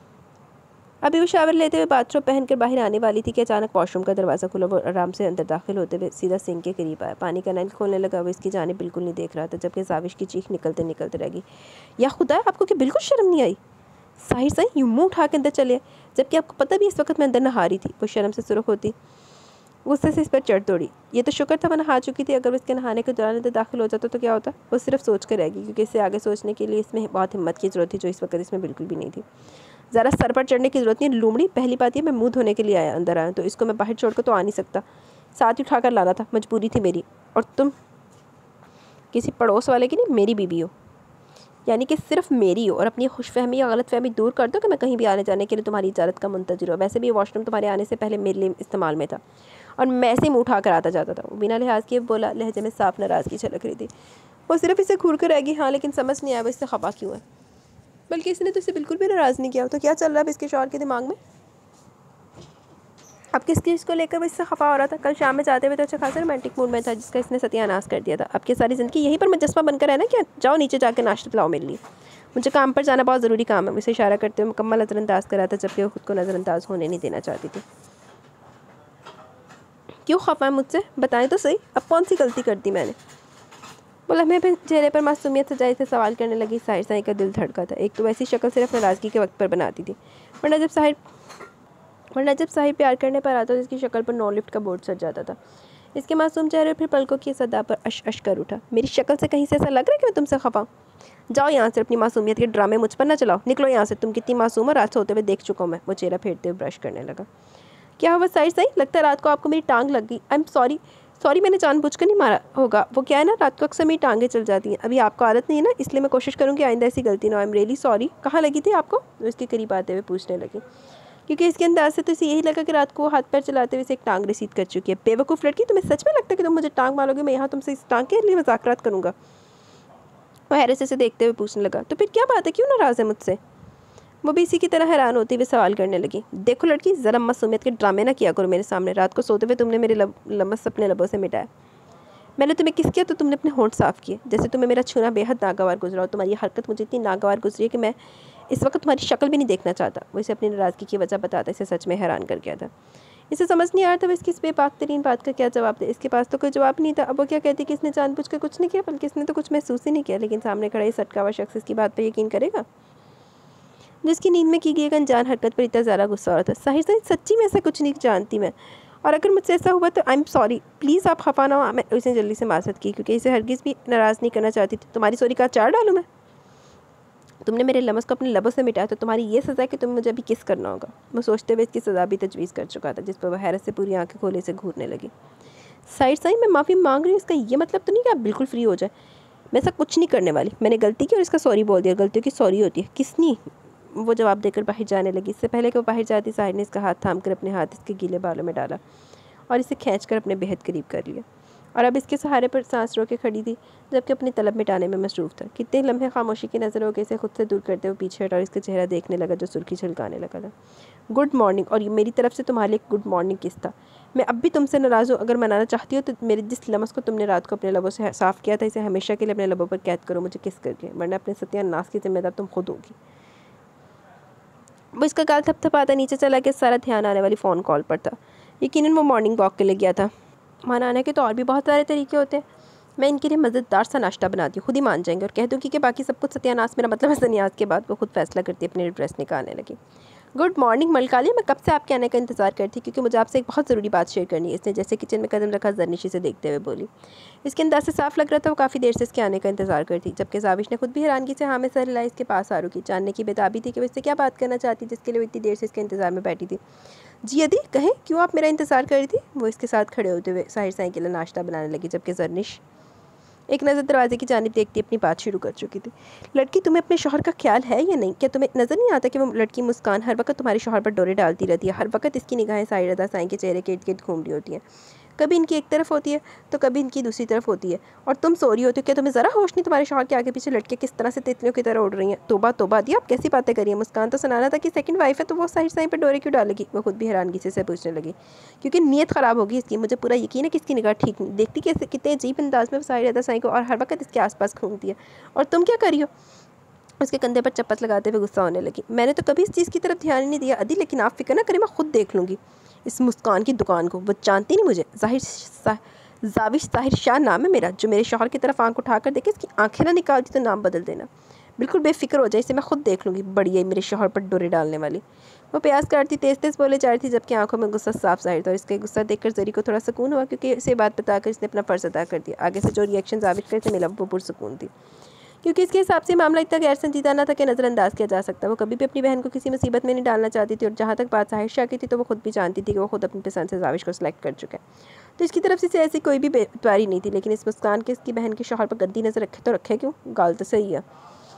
अभी वो शावर लेते हुए बाथरूम पहनकर बाहर आने वाली थी कि अचानक वॉशरूम का दरवाज़ा खुला। वो आराम से अंदर दाखिल होते हुए सीधा सिंक के करीब आया। पानी का नल खोलने लगा। वो इसकी जानिब बिल्कुल नहीं देख रहा था, जबकि जाविश की चीख निकलते निकलते रह गई। या खुदा, आपको क्या बिल्कुल शर्म नहीं आई? साहिर साहिर यूँ मुँह उठा के अंदर चले, जबकि आपको पता भी इस वक्त मैं अंदर नहा रही थी। वो शर्म से सुर्ख होती गुस्से से इस पर चढ़ तोड़ी। ये तो शुक्र था मैं नहा चुकी थी, अगर वो इसके नहाने के दौरान अंदर दाखिल हो जाता तो क्या होता? वो सिर्फ सोच कर रहेगी, क्योंकि इससे आगे सोचने के लिए इसमें बहुत हिम्मत की ज़रूरत थी, जो इस वक्त इसमें बिल्कुल भी नहीं थी। ज़रा सर पर चढ़ने की ज़रूरत नहीं। लूमड़ी, पहली बात ये मैं मुंह धोने के लिए आया अंदर आया, तो इसको मैं बाहर छोड़कर तो आ नहीं सकता, साथ ही उठाकर लाना था, मजबूरी थी मेरी। और तुम किसी पड़ोस वाले की नहीं, मेरी बीवी हो, यानी कि सिर्फ मेरी हो। और अपनी खुशफहमी या गलतफहमी दूर कर दो कि मैं कहीं भी आने जाने के लिए तुम्हारी इजाज़त का मुंतज़िर हो। वैसे भी वॉशरूम तुम्हारे आने से पहले मेरे लिए इस्तेमाल में था और मैं ऐसे ही मुँह उठा कर आता जाता था। वो बिना लिहाज किए बोला, लहजे में साफ नाराज़गी झलक रही थी। वो सिर्फ इसे घूर कर रहेगी। हाँ, लेकिन समझ नहीं आया वो इससे खफा क्यों है, बल्कि इसने तो इसे बिल्कुल भी नाराज़ नहीं किया। तो क्या चल रहा है इसके शौहर के दिमाग में? अब किस चीज़ को लेकर वो इससे खफा हो रहा था? कल शाम में जाते हुए तो अच्छा खासा रोमांटिक मूड में था, जिसका इसने सत्यानाश कर दिया था। अब की सारी ज़िंदगी यहीं पर मुजस्मा बनकर रहना क्या? जाओ नीचे जाकर नाश्ता पिलाओ मेरे लिए, मुझे काम पर जाना बहुत ज़रूरी काम है। उसे इशारा करते हुए मुकम्मल नज़रअंदाज कर रहा था, जबकि वो खुद को नज़रअंदाज होने नहीं देना चाहती थी। क्यों खफा है मुझसे? बताएं तो सही, अब कौन सी गलती कर दी मैंने? बोला मैं फिर चेहरे पर मासूमियत सजाए से सवाल करने लगी। साहिर साहिर का दिल धड़का था। एक तो वैसी शक्ल सिर्फ नाराज़गी के वक्त पर बनाती थी, वरना जब साहिर वरना जब साहिर प्यार करने पर आता तो इसकी शक्ल पर नो लिफ्ट का बोर्ड सज जाता था। इसके मासूम चेहरे फिर पलकों की सदा पर अश अश कर उठा। मेरी शक्ल से कहीं से ऐसा लग रहा है कि मैं तुमसे खफा हूँ? जाओ यहाँ से, अपनी मासूमियत के ड्रामे मुझ पर ना चलाओ, निकलो यहाँ से। तुम कितनी मासूम हो, रात सोते हुए देख चुका हूँ मैं। वो चेहरा फेरते हुए ब्रश करने लगा। क्या हुआ साइड सही? लगता है रात को आपको मेरी टांग लग गई। आई एम सॉरी सॉरी मैंने जानबूझकर नहीं मारा होगा। वो क्या है ना, रात को अक्सर मेरी टांगें चल जाती हैं। अभी आपको आदत नहीं है ना, इसलिए मैं कोशिश करूँगी आइंदा ऐसी गलती ना। I am really sorry. कहाँ लगी थी आपको? वो इसके करीब आते हुए पूछने लगी, क्योंकि इसके अंदाज से तो इसे यही लगा कि रात को हाथ पैर चलाते हुए इसे एक टांग रसीद कर चुकी है। बेवकूफ़ लड़की, तुम्हें सच में लगता है कि तुम मुझे टांग मारोगे? मैं यहाँ तुमसे इस टांग के लिए मजाकरात करूँगा? वो हैरत से देखते हुए पूछने लगा, तो फिर क्या बात है, क्यों नाराज़ है मुझसे? वो भी इसी की तरह हैरान होती हुए सवाल करने लगी। देखो लड़की, ज़रा मासूमियत के ड्रामे ना किया करो मेरे सामने। रात को सोते हुए तुमने मेरे लब, लमस अपने लबों से मिटाया। मैंने तुम्हें किस किया तो तुमने अपने होंठ साफ़ किए। जैसे तुम्हें मेरा छूना बेहद नागवार गुजरा हो। तुम्हारी हरकत मुझे इतनी नागवार गुजरी है कि मैं इस वक्त तुम्हारी शक्ल भी नहीं देखना चाहता। वो इसे अपनी नाराज़गी की वजह बताता इसे सच में हैरान कर गया था। इसे समझ नहीं आ रहा था वो इसकी इस बेबाक तरीन बात का क्या जवाब दे। इसके पास तो कोई जवाब नहीं था। अब वो क्या कहती कि इसने जानबूझ कर कुछ नहीं किया, बल्कि इसने तो कुछ महसूस ही नहीं किया। लेकिन सामने खड़ा इस सटका हुआ शख्स इसकी बात पर यकीन करेगा, जिसकी नींद में की गई एक अनजान हरकत पर इतना ज़्यादा गुस्सा हो रहा था। साहिर साहिर सच्ची में ऐसा कुछ नहीं जानती मैं, और अगर मुझसे ऐसा हुआ तो आई एम सॉरी, प्लीज़ आप खफा ना हो। मैं उसने जल्दी से माजरत की, क्योंकि इसे हरगिज़ भी नाराज़ नहीं करना चाहती थी। तुम्हारी सॉरी का चार डालूँ मैं? तुमने मेरे लमस को अपने लबों से मिटाया तो तुम्हारी ये सज़ा है कि तुम्हें मुझे अभी किस करना होगा। मैं सोचते हुए इसकी सज़ा भी तजवीज़ कर चुका था, जिस पर वह हैरत से पूरी आंखें खोले से घूरने लगी। साइड साइड मैं माफ़ी मांग रही हूँ, इसका ये मतलब तो नहीं कि आप बिल्कुल फ्री हो जाए। मैं ऐसा कुछ नहीं करने वाली। मैंने गलती की और इसका सॉरी बोल दिया। गलतियों की सॉरी होती है किसनी? वो जवाब देकर बाहर जाने लगी। इससे पहले कि वो बाहर जाती, साहिर ने इसका हाथ थाम कर अपने हाथ इसके गीले बालों में डाला और इसे खींचकर अपने बेहद करीब कर लिया, और अब इसके सहारे पर सांस रोके खड़ी थी, जबकि अपनी तलब मिटाने में मसरूफ़ था। कितने लम्हे खामोशी की नज़र हो के इसे खुद से दूर करते हुए पीछे हटा और इसका चेहरा देखने लगा जो सुर्खी झलकाने लगा था। गुड मॉर्निंग, और ये मेरी तरफ से तुम्हारे लिए गुड मॉर्निंग किस था? मैं अब भी तुमसे नाराज़ हूँ। अगर मनाना चाहती हो तो मेरे जिस लमस को तुमने रात को अपने लबों से साफ़ किया था, इसे हमेशा के लिए अपने लबों पर कैद करो, मुझे किस करके, वरना अपने सत्यानाश की जिम्मेदार तुम खुद होगी। वो इसका गाल थपथपाता नीचे चला गया। सारा ध्यान आने वाली फ़ोन कॉल पर था। यकीनन वो मॉर्निंग वॉक के लिए गया था। मनाने के तो और भी बहुत सारे तरीके होते हैं। मैं इनके लिए मज़ेदार सा नाश्ता बनाती हूँ, खुद ही मान जाएंगे, और कह दूँगी कि बाकी सब कुछ सत्यानाश मेरा मतलब है सन्यास। के बाद वो खुद फैसला करती अपनी ड्रेस निकालने लगी। गुड मॉर्निंग मलकालिया, मैं कब से आपके आने का इंतज़ार करती, क्योंकि मुझे आपसे एक बहुत ज़रूरी बात शेयर करनी है। इसने जैसे किचन में कदम रखा जरनिशी से देखते हुए बोली। इसके अंदाज से साफ लग रहा था वो काफ़ी देर से इसके आने का इंतज़ार करती, जबकि जाविश ने खुद भी हैरानगी से हाँ में सर हिलाई इसके पास आ रुकी। जानने की बेताबी थी कि वो इससे क्या बात करना चाहती, जिसके लिए वो इतनी देर से इसके इंतज़ार में बैठी थी। जी अदी, कहें क्यों आप मेरा इंतज़ार कर रही थी? वो इसके साथ खड़े होते हुए साहिर साई के लिए नाश्ता बनाने लगी, जबकि जरनिश एक नज़र दरवाजे की जानिब देखती अपनी बात शुरू कर चुकी थी। लड़की, तुम्हें अपने शौहर का ख्याल है या नहीं? क्या तुम्हें नज़र नहीं आता कि वो लड़की मुस्कान हर वक्त तुम्हारे शौहर पर डोरे डालती रहती है? हर वक्त इसकी निगाहें साई रदा साई के चेहरे के इर्द गिर्द घूम रही होती हैं। कभी इनकी एक तरफ होती है तो कभी इनकी दूसरी तरफ होती है, और तुम सो रही होती हो। क्या तुम्हें ज़रा होश नहीं? तुम्हारे शौहर के आगे पीछे लड़के किस तरह से तितलियों की तरह उड़ रही हैं। तोबा तोबा दी, आप कैसी बातें करिए? मुस्कान तो सुनाना था कि सेकंड वाइफ है, तो वो साहिर साई पर डोरे क्यों डालेगी? वो खुद भी हैरानगी से से पूछने लगी। क्योंकि नीयत ख़राब होगी इसकी। मुझे पूरा यकीन है कि इसकी निगाह ठीक नहीं। देखती कैसे कितने अजीब अंदाज में साहिर रदा साई को और हर वक्त इसके आसपास घूमती है, और तुम क्या करी हो? उसके कंधे पर चप्पत लगाते हुए गुस्सा होने लगी। मैंने तो कभी इस चीज़ की तरफ ध्यान ही नहीं दिया अदी, लेकिन आप फिक्र ना करें, मैं खुद देख लूँगी इस मुस्कान की दुकान को। वो जानती नहीं मुझे। जाहिर जाविश ताहिर शाह नाम है मेरा। जो मेरे शौहर की तरफ आंख उठाकर देखे, इसकी आंखें ना निकालती तो नाम बदल देना। बिल्कुल बेफिक्र हो जाए, इसे मैं खुद देख लूँगी। बढ़िया ही मेरे शौहर पर डोरे डालने वाली। वो प्याज काटती तेज़ तेज़ बोले जा रही थी, जबकि आंखों में गुस्सा साफ जाहिर था, और इसके गुस्सा देखकर जरी को थोड़ा सुकून हुआ, क्योंकि इसे बात बताकर इसने अपना फ़र्ज़ अदा कर दिया। आगे से जो रिएक्शन जाविश करते मिला वो पुरसुकून थी, क्योंकि इसके हिसाब से मामला इतना गैर संजीदा ना था कि नज़रअंदाज किया जा सकता। वो कभी भी अपनी बहन को किसी मुसीबत में नहीं डालना चाहती थी, और जहाँ तक बात साहिर शाह की थी तो वो खुद भी जानती थी कि वो खुद अपनी पसंद से जाविश को सिलेक्ट कर चुका है, तो इसकी तरफ से ऐसी कोई भी बेतवारी नहीं थी। लेकिन इस मुस्कान के इसकी बहन के शौहर पर गंदी नज़र रखे तो रखे क्यों? गाल तो सही है।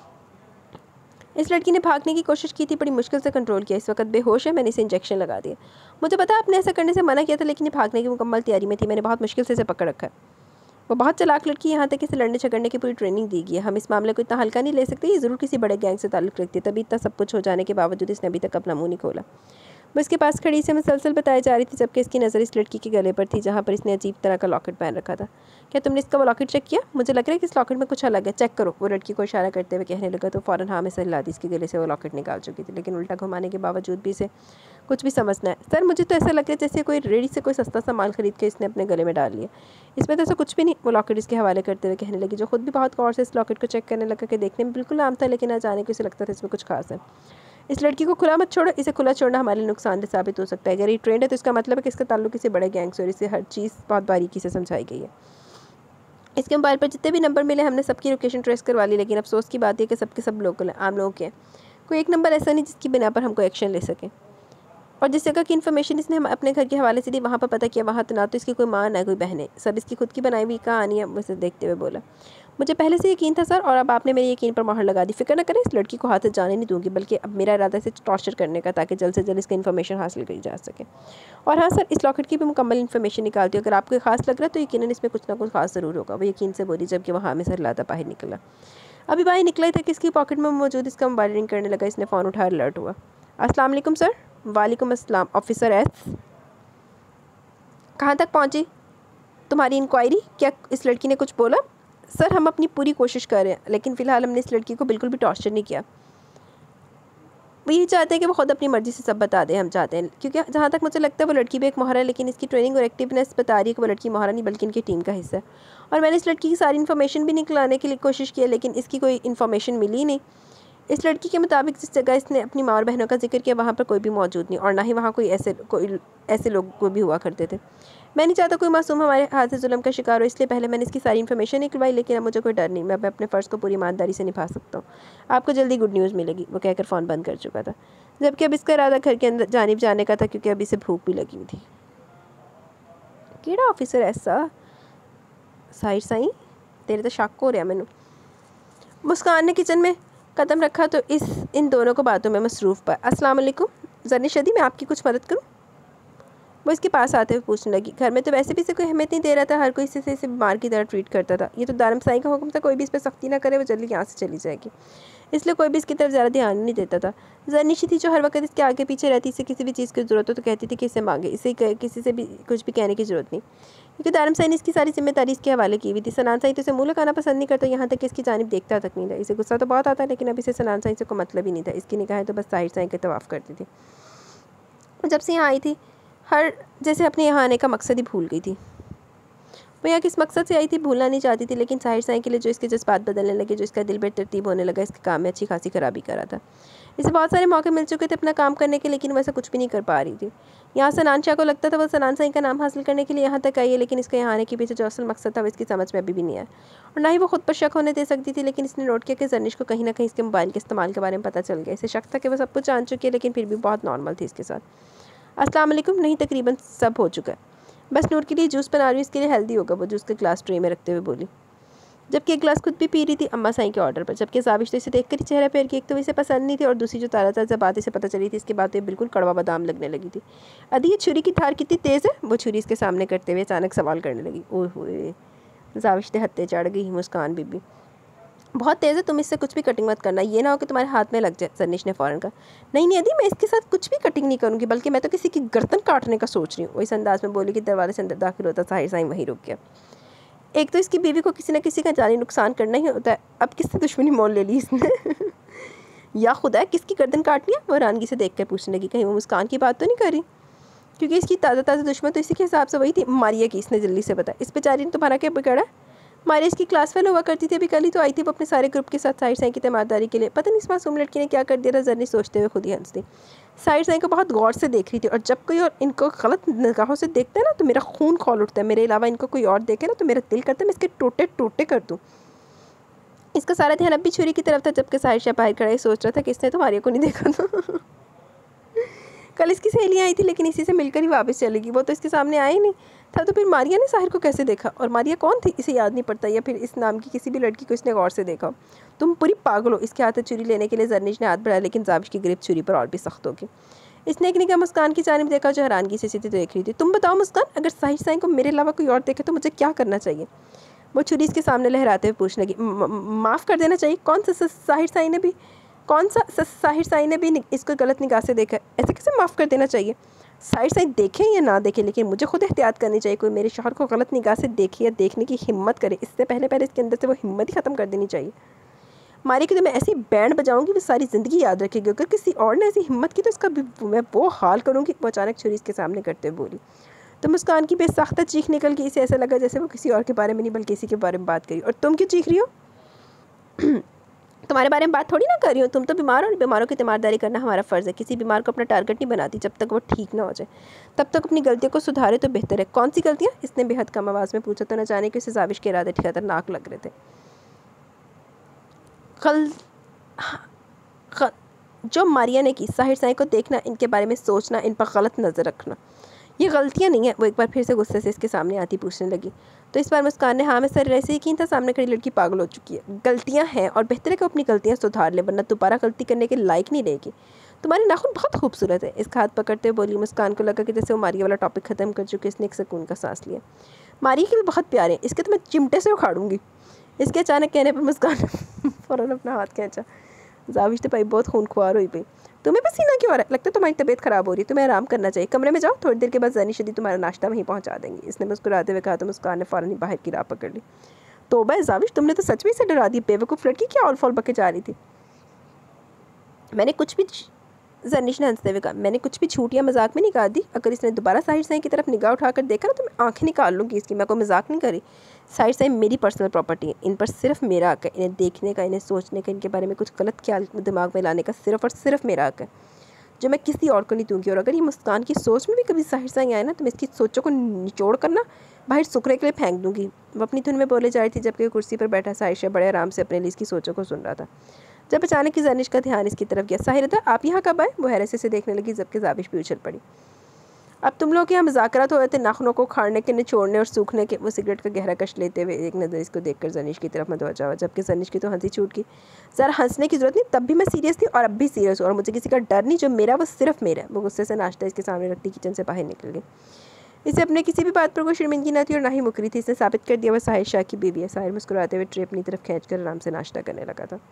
इस लड़की ने भागने की कोशिश की थी, बड़ी मुश्किल से कंट्रोल किया। इस वक्त बेहोश है, मैंने इसे इंजेक्शन लगा दिया। मुझे पता आपने ऐसा करने से मना किया था, लेकिन ये भागने की मुकम्मल तैयारी में थी। मैंने बहुत मुश्किल से इसे पकड़ रखा है। वो बहुत चालाक लड़की, यहाँ तक इसे लड़ने झगड़ने की पूरी ट्रेनिंग दी गई है। हम इस मामले को इतना हल्का नहीं ले सकते। ये ज़रूर किसी बड़े गैंग से ताल्लुक़ रखती है, तभी इतना सब कुछ हो जाने के बावजूद इसने अभी तक अपना मुँह नहीं खोला। वो इसके पास खड़ी से मुसलसल बताई जा रही थी, जबकि इसकी नज़र इस लड़की के गले पर थी, जहाँ पर इसने अजीब तरह का लॉकेट पहन रखा था। क्या तुमने इसका वो लॉकेट चेक किया? मुझे लग रहा है कि इस लॉकेट में कुछ अलग है, चेक करो। वो लड़की को इशारा करते हुए कहने लगा, तो फ़ौरन हाँ में सर हिला दी। इसके गले से वो लॉकेट निकाल चुकी थी, लेकिन उल्टा घुमाने के बावजूद भी इसे कुछ भी समझना है। सर, मुझे तो ऐसा लग रहा है जैसे कोई रेडी से कोई सस्ता सा माल खरीद के इसने अपने गले में डाल लिया। इसमें तो ऐसा कुछ भी नहीं। वो लॉकेट इसके हवाले करते हुए कहने लगी, जो खुद भी बहुत गौर से इस लॉकेट को चेक करने लगा कि देखने में बिल्कुल आम था, लेकिन ना जाने को इसे लगता था इसमें कुछ खास है। इस लड़की को खुला मत छोड़ो, इसे खुला छोड़ना हमारे लिए नुकसानदेह साबित हो सकता है। अगर ये ट्रेंड है तो इसका मतलब है कि इसका ताल्लुक किसी बड़े गैंग से और इसे हर चीज़ बहुत बारीकी से समझाई गई है। इसके मोबाइल पर जितने भी नंबर मिले हमने सबकी लोकेशन ट्रेस करवा ली, लेकिन अफसोस की बात है कि सबके सब लोकल हैं, आम लोगों के हैं। कोई एक नंबर ऐसा नहीं जिसकी बिना पर हमको एक्शन ले सके। और जिस जगह की इन्फॉर्मेशन इसने हम अपने घर के हवाले से दी वहाँ पर पता किया वहाँ तो ना तो इसकी कोई माँ ना कोई बहन है, सब इसकी खुद की बनाई हुई कहानी है। मुझे देखते हुए बोला, मुझे पहले से यकीन था सर, और अब आपने मेरे यकीन पर मोहर लगा दी। फिक्र न करें, इस लड़की को हाथ से जाने नहीं दूंगी, बल्कि अब मेरा इरादा इसे टॉर्चर करने का, ताकि जल्द से जल्द इसका इन्फॉर्मेशन हासिल करी जा सके। और हाँ सर, इस लॉकेट की भी मुकम्मल इन्फॉर्मेशन निकालती हूँ, अगर आपको खास लग रहा है तो यकीनन इसमें कुछ ना कुछ खास ज़रूर होगा। वो यकीन से बोली, जबकि वहाँ में सर लादा बाहर निकला। अभी बाहर निकला ही था कि इसकी पॉकेट में मौजूद इसका मोबाइल रिंग करने लगा। इसने फ़ोन उठा अलर्ट हुआ। अस्सलाम वालेकुम सर। वालेकुम अस्सलाम। ऑफिसर एस, कहाँ तक पहुँची तुम्हारी इंक्वायरी? क्या इस लड़की ने कुछ बोला? सर हम अपनी पूरी कोशिश कर रहे हैं, लेकिन फ़िलहाल हमने इस लड़की को बिल्कुल भी टॉर्चर नहीं किया। वो यही चाहते हैं कि वो खुद अपनी मर्ज़ी से सब बता दें, हम चाहते हैं, क्योंकि जहाँ तक मुझे लगता है वो लड़की भी एक मोहरा है, लेकिन इसकी ट्रेनिंग और एक्टिवनेस बता रही है कि वो लड़की मोहरा नहीं बल्कि इनकी टीम का हिस्सा है। और मैंने इस लड़की की सारी इन्फॉर्मेशन भी निकलाने की कोशिश की, लेकिन इसकी कोई इन्फॉर्मेशन मिली नहीं। इस लड़की के मुताबिक जिस जगह इसने अपनी माँ और बहनों का जिक्र किया वहाँ पर कोई भी मौजूद नहीं, और ना ही वहाँ कोई ऐसे कोई ऐसे लोग को भी हुआ करते थे। मैं नहीं चाहता कोई मासूम हमारे हाथ से जुल्म का शिकार हो, इसलिए पहले मैंने इसकी सारी इन्फॉर्मेशन निकलवाई, लेकिन अब मुझे कोई डर नहीं, मैं अपने फ़र्ज़ को पूरी ईमानदारी से निभा सकता हूँ। आपको जल्दी गुड न्यूज़ मिलेगी, वो कहकर फ़ोन बंद कर चुका था। जबकि अब इसका इरादा घर के अंदर जानिब जाने का था, क्योंकि अब इसे भूख भी लगी हुई थी। केड़ा ऑफिसर ऐसा साहिर साईं, तेरे तो शक हो रहा मैनू। मुस्कान ने किचन में कदम रखा तो इस इन दोनों को बातों में मसरूफ़ पर। अस्सलाम वालेकुम ज़रनी शदी, मैं आपकी कुछ मदद करूं? वो इसके पास आते हुए पूछने लगी। घर में तो वैसे भी इसे कोई अहमियत नहीं दे रहा था, हर कोई इसे इसे बीमार की तरह ट्रीट करता था। ये तो दारम साईं का हुक्म था, कोई भी इस पर सख्ती ना करे, वो जल्दी यहाँ से चली जाएगी, इसलिए कोई भी इसकी तरफ ज़्यादा ध्यान नहीं देता था। जरनीशी थी जो हर वक्त इसके आगे पीछे रहती, इसे किसी भी चीज़ की ज़रूरत हो तो कहती थी कि इसे मांगे, इसे किसी से भी कुछ भी कहने की ज़रूरत नहीं, क्योंकि दारम साईं ने इसकी सारी जिम्मेदारी इसके हवाले की हुई थी। सनान साईं तो इसे मुँह लगाना पसंद नहीं करता, यहाँ तक कि इसकी जानिब देखता तक नहीं था। इसे गुस्सा तो बहुत आता, लेकिन अब इसे सनान साईं से कोई मतलब ही नहीं था। इसकी निगाहें तो बस साहिर साईं के तवाफ़ करती थी। जब से यहाँ आई थी हर जैसे अपने यहाँ आने का मकसद ही भूल गई थी। वो यहाँ किस मकसद से आई थी भूलना नहीं चाहती थी, लेकिन साहिर साईं के लिए जो इसके जज्बात बदलने लगे, जो इसका दिल बेतरतीब होने लगा, इसके काम में अच्छी खासी खराबी करा था। इसे बहुत सारे मौके मिल चुके थे अपना काम करने के, लेकिन वैसा कुछ भी नहीं कर पा रही थी। यहाँ सनान शाह को लगता था वो सनान साईं का नाम हासिल करने के लिए यहाँ तक आई है, लेकिन इसके यहाँ आने के पीछे जो असल मकसद था वो इसकी समझ में अभी भी नहीं आया, और ना ही वो खुद पर शक होने दे सकती थी। लेकिन इसने नोट किया कि जरनिश को कहीं ना कहीं इसके मोबाइल के इस्तेमाल के बारे में पता चल गया। इसे शक था कि वो सब कुछ जान चुकी है, लेकिन फिर भी बहुत नॉर्मल थी इसके साथ। अस्सलाम वालेकुम, नहीं तकरीबन सब हो चुका है, बस नूर के लिए जूस बना रही हूँ, इसके लिए हेल्दी होगा, वो जूस के ग्लास ट्रे में रखते हुए बोली, जबकि एक गिलास खुद भी पी रही थी अम्मा साईं के ऑर्डर पर। जबकि जाविश तो इसे देख कर ही चेहरा फेर की, एक तो इसे पसंद नहीं थी, और दूसरी जो ताज़ा ताज़ा बात इसे पता चली थी इसके बाद तो ये बिल्कुल कड़वा बादाम लगने लगी थी। अदी ये छुरी की धार कितनी तेज़ है, वो छुरी इसके सामने करते हुए अचानक सवाल करने लगी। ओह होए, जाविश ने हत्ते चढ़ गई। मुस्कान बीबी, बहुत तेज़ है, तुम इससे कुछ भी कटिंग मत करना, ये ना हो कि तुम्हारे हाथ में लग जाए। जरनिश ने फ़ौरन कहा, नहीं नहीं अदी, मैं इसके साथ कुछ भी कटिंग नहीं करूँगी, बल्कि मैं तो किसी की गर्दन काटने का सोच रही हूँ। वो इस अंदाज में बोली कि दरवाजे से अंदर दाखिल होता साहिर साईं वहीं रुक गया। एक तो इसकी बीवी को किसी न किसी का जानी नुकसान करना ही होता है, अब किससे दुश्मनी मोल ले ली इसने? या खुदा है, किसकी गर्दन काटनी है? वो हैरानगी से देख कर पूछने लगी, कहीं वो मुस्कान की बात तो नहीं कर रही, क्योंकि इसकी ताज़ा ताज़ा दुश्मन तो इसी के हिसाब से वही थी। मारिया की इसने जल्दी से बताया। इस बेचारी ने तुम्हारा क्या बिगाड़ा? मारिया इसकी क्लास फेल हुआ करती थी, अभी कल ही तो आई थी वो अपने सारे ग्रुप के साथ साहिर साईं की तीमारदारी के लिए। पता नहीं इस मासूम लड़की ने क्या कर दिया था, जरनी सोचते हुए खुद ही हंसती। साहिर साईं को बहुत गौर से देख रही थी, और जब कोई और इनको गलत निगाहों से देखता है ना तो मेरा खून खौल उठता है। मेरे अलावा इनको कोई और देखे ना तो मेरा दिल करता है मैं इसके टोटे टोटे कर दूँ। इसका सारा ध्यान अब भी छुरी की तरफ था, जबकि साहिर शाह बाहर खड़ा ही सोच रहा था कि इसने तो मारिया को नहीं देखा था। कल इसकी सहेलियाँ आई थी, लेकिन इसी से मिलकर ही वापस चलेगी, वो तो इसके सामने आए ही नहीं था, तो फिर मारिया ने साहिर को कैसे देखा? और मारिया कौन थी, इसे याद नहीं पड़ता, या फिर इस नाम की किसी भी लड़की को इसने गौर से देखा? तुम पूरी पागल हो। इसके हाथ से छुरी लेने के लिए जरनिश ने हाथ बढ़ाया, लेकिन जाविश की गिरफ्त छुरी पर और भी सख्त होगी। इसने एक निगाह मुस्कान की जानिब देखा जो हैरानगी से सीधी देख रही थी। तुम बताओ मुस्कान, अगर साहिर साईं को मेरे अलावा कोई और देखे तो मुझे क्या करना चाहिए? वो छुरी इसके सामने लहराते हुए पूछने लगी। माफ़ कर देना चाहिए? कौन सा साहिर साईं ने भी कौन सा साहिर साईं ने भी इसको गलत निगाह से देखा? ऐसे कैसे माफ़ कर देना चाहिए? साहिर साईं देखें या ना देखें, लेकिन मुझे खुद एहतियात करनी चाहिए। कोई मेरे शौहर को गलत निगाह से देखे या देखने की हिम्मत करे, इससे पहले पहले इसके अंदर से वो हिम्मत ही ख़त्म कर देनी चाहिए। मारी की तो मैं ऐसी बैंड बजाऊंगी वो सारी ज़िंदगी याद रखेगी। अगर किसी और ने ऐसी हिम्मत की तो इसका मैं वो हाल करूँगी। वो अचानक छुरी इसके सामने करते हुए बोली। तो मुस्कान की बेसाख्ता चीख निकल गई। इसे ऐसा लगा जैसे वो किसी और के बारे में नहीं बल्कि इसी के बारे में बात करी। और तुम क्यों चीख रही हो? तुम्हारे बारे में बात थोड़ी ना कर रही हूँ, तुम तो बीमार हो, बीमारों की तीमारदारी करना हमारा फ़र्ज़ है। किसी बीमार को अपना टारगेट नहीं बनाती जब तक वो ठीक ना हो जाए, तब तक अपनी गलतियों को सुधारे तो बेहतर है। कौन सी गलतियाँ? इसने बेहद कम आवाज़ में पूछा तो न जाने कि उसे जाविश के इरादे खतरनाक लग रहे थे। कल ख... जो मारिया ने की, साहिर साईं को देखना, इनके बारे में सोचना, इन पर गलत नज़र रखना, ये गलतियाँ नहीं है। वो एक बार फिर से गुस्से से इसके सामने आती पूछने लगी। तो इस बार मुस्कान ने हाँ में सर ऐसे यकीन था सामने खड़ी लड़की पागल हो चुकी है। गलतियाँ हैं और बेहतर है कि अपनी गलतियाँ सुधार ले, वरना दोबारा गलती करने के लायक नहीं रहेगी। तुम्हारे नाखून बहुत खूबसूरत है, इसका हाथ पकड़ते हुए बोली। मुस्कान को लगा कि जैसे वो मारिया वाला टॉपिक ख़त्म कर चुके, इसने एक सुकून का सांस लिया। मारिया के भी बहुत प्यारे हैं, इसके तो मैं चिमटे से उखाड़ूंगी। इसके अचानक कहने पर मुस्कान फ़ौरन अपना हाथ खींचा। जाविश तो भाई बहुत खूनख्वार हुई पई। तुम्हें पसीना क्यों आ रहा है? लगता है तुम्हारी तबीयत ख़राब हो रही है, तुम्हें आराम करना चाहिए। कमरे में जाओ, थोड़ी देर के बाद ज़नी शदी तुम्हारा नाश्ता वहीं पहुंचा देंगी, इसने मुस्कुराते हुए कहा। तो मुस्कान ने फ़ौरन ही बाहर की राह पकड़ ली। तौबा जाविश, तुमने तो सच में से डरा दी। बेवकूफ़ लड़की क्या ऑल फॉल बके जा रही थी। मैंने कुछ भी, जर्निश ने हंसते हुए कहा, मैंने कुछ भी झूठ या मजाक में नहीं कहा दी। अगर इसने दोबारा साहिर साईं की तरफ निगाह उठाकर देखा ना तो मैं आंखें निकाल लूँगी इसकी। मैं कोई मजाक नहीं करी। साहिर साईं मेरी पर्सनल प्रॉपर्टी है, इन पर सिर्फ मेरा हक है। इन्हें देखने का, इन्हें सोचने का, इनके बारे में कुछ गलत ख्याल दिमाग में लाने का सिर्फ और सिर्फ मेरा हक है, जो मैं किसी और को नहीं दूँगी। और अगर ये मुस्कान की सोच में भी कभी साहिर साईं आए ना तो मैं इसकी सोचों को निचोड़ कर ना बाहर सुखरे के लिए फेंक दूँगी। वो अपनी धुन में बोले जा रही थी जबकि कुर्सी पर बैठा साहिर शाह बड़े आराम से अपने लिए इसकी सोचों को सुन रहा था। जब अचानक जर्निश का ध्यान इसकी तरफ गया। साहिर, आप यहाँ कब आए? वो हैरत से देखने लगी जबकि जाविश भी उछल पड़ी। अब तुम लोग यहाँ मुज़ाकरात हो रहे थे, नाखूनों को खाड़ने के, निचोड़ने और सूखने के। वो सिगरेट का गहरा कश लेते हुए एक नज़र इसको देखकर जर्निश की तरफ मतवजा हुआ, जबकि जर्निश की तो हंसी छूट गई। ज़रा हंसने की ज़रूरत नहीं, तब भी मैं सीरियस थी और अब भी सीरियस हूँ और मुझे किसी का डर नहीं। जो मेरा वो सिर्फ मेरा है। वो गुस्से से नाश्ता इसके सामने रखती किचन से बाहर निकल गई। इसे अपने किसी भी बात पर कोई शर्मिंदगी न थी और ना ही मुकरी थी। इसने साबित कर दिया वह साहिर शाह की बीवी है। साहिर मुस्कुराते हुए ट्रे अपनी तरफ खींच कर आराम से नाश्ता करने लगा था।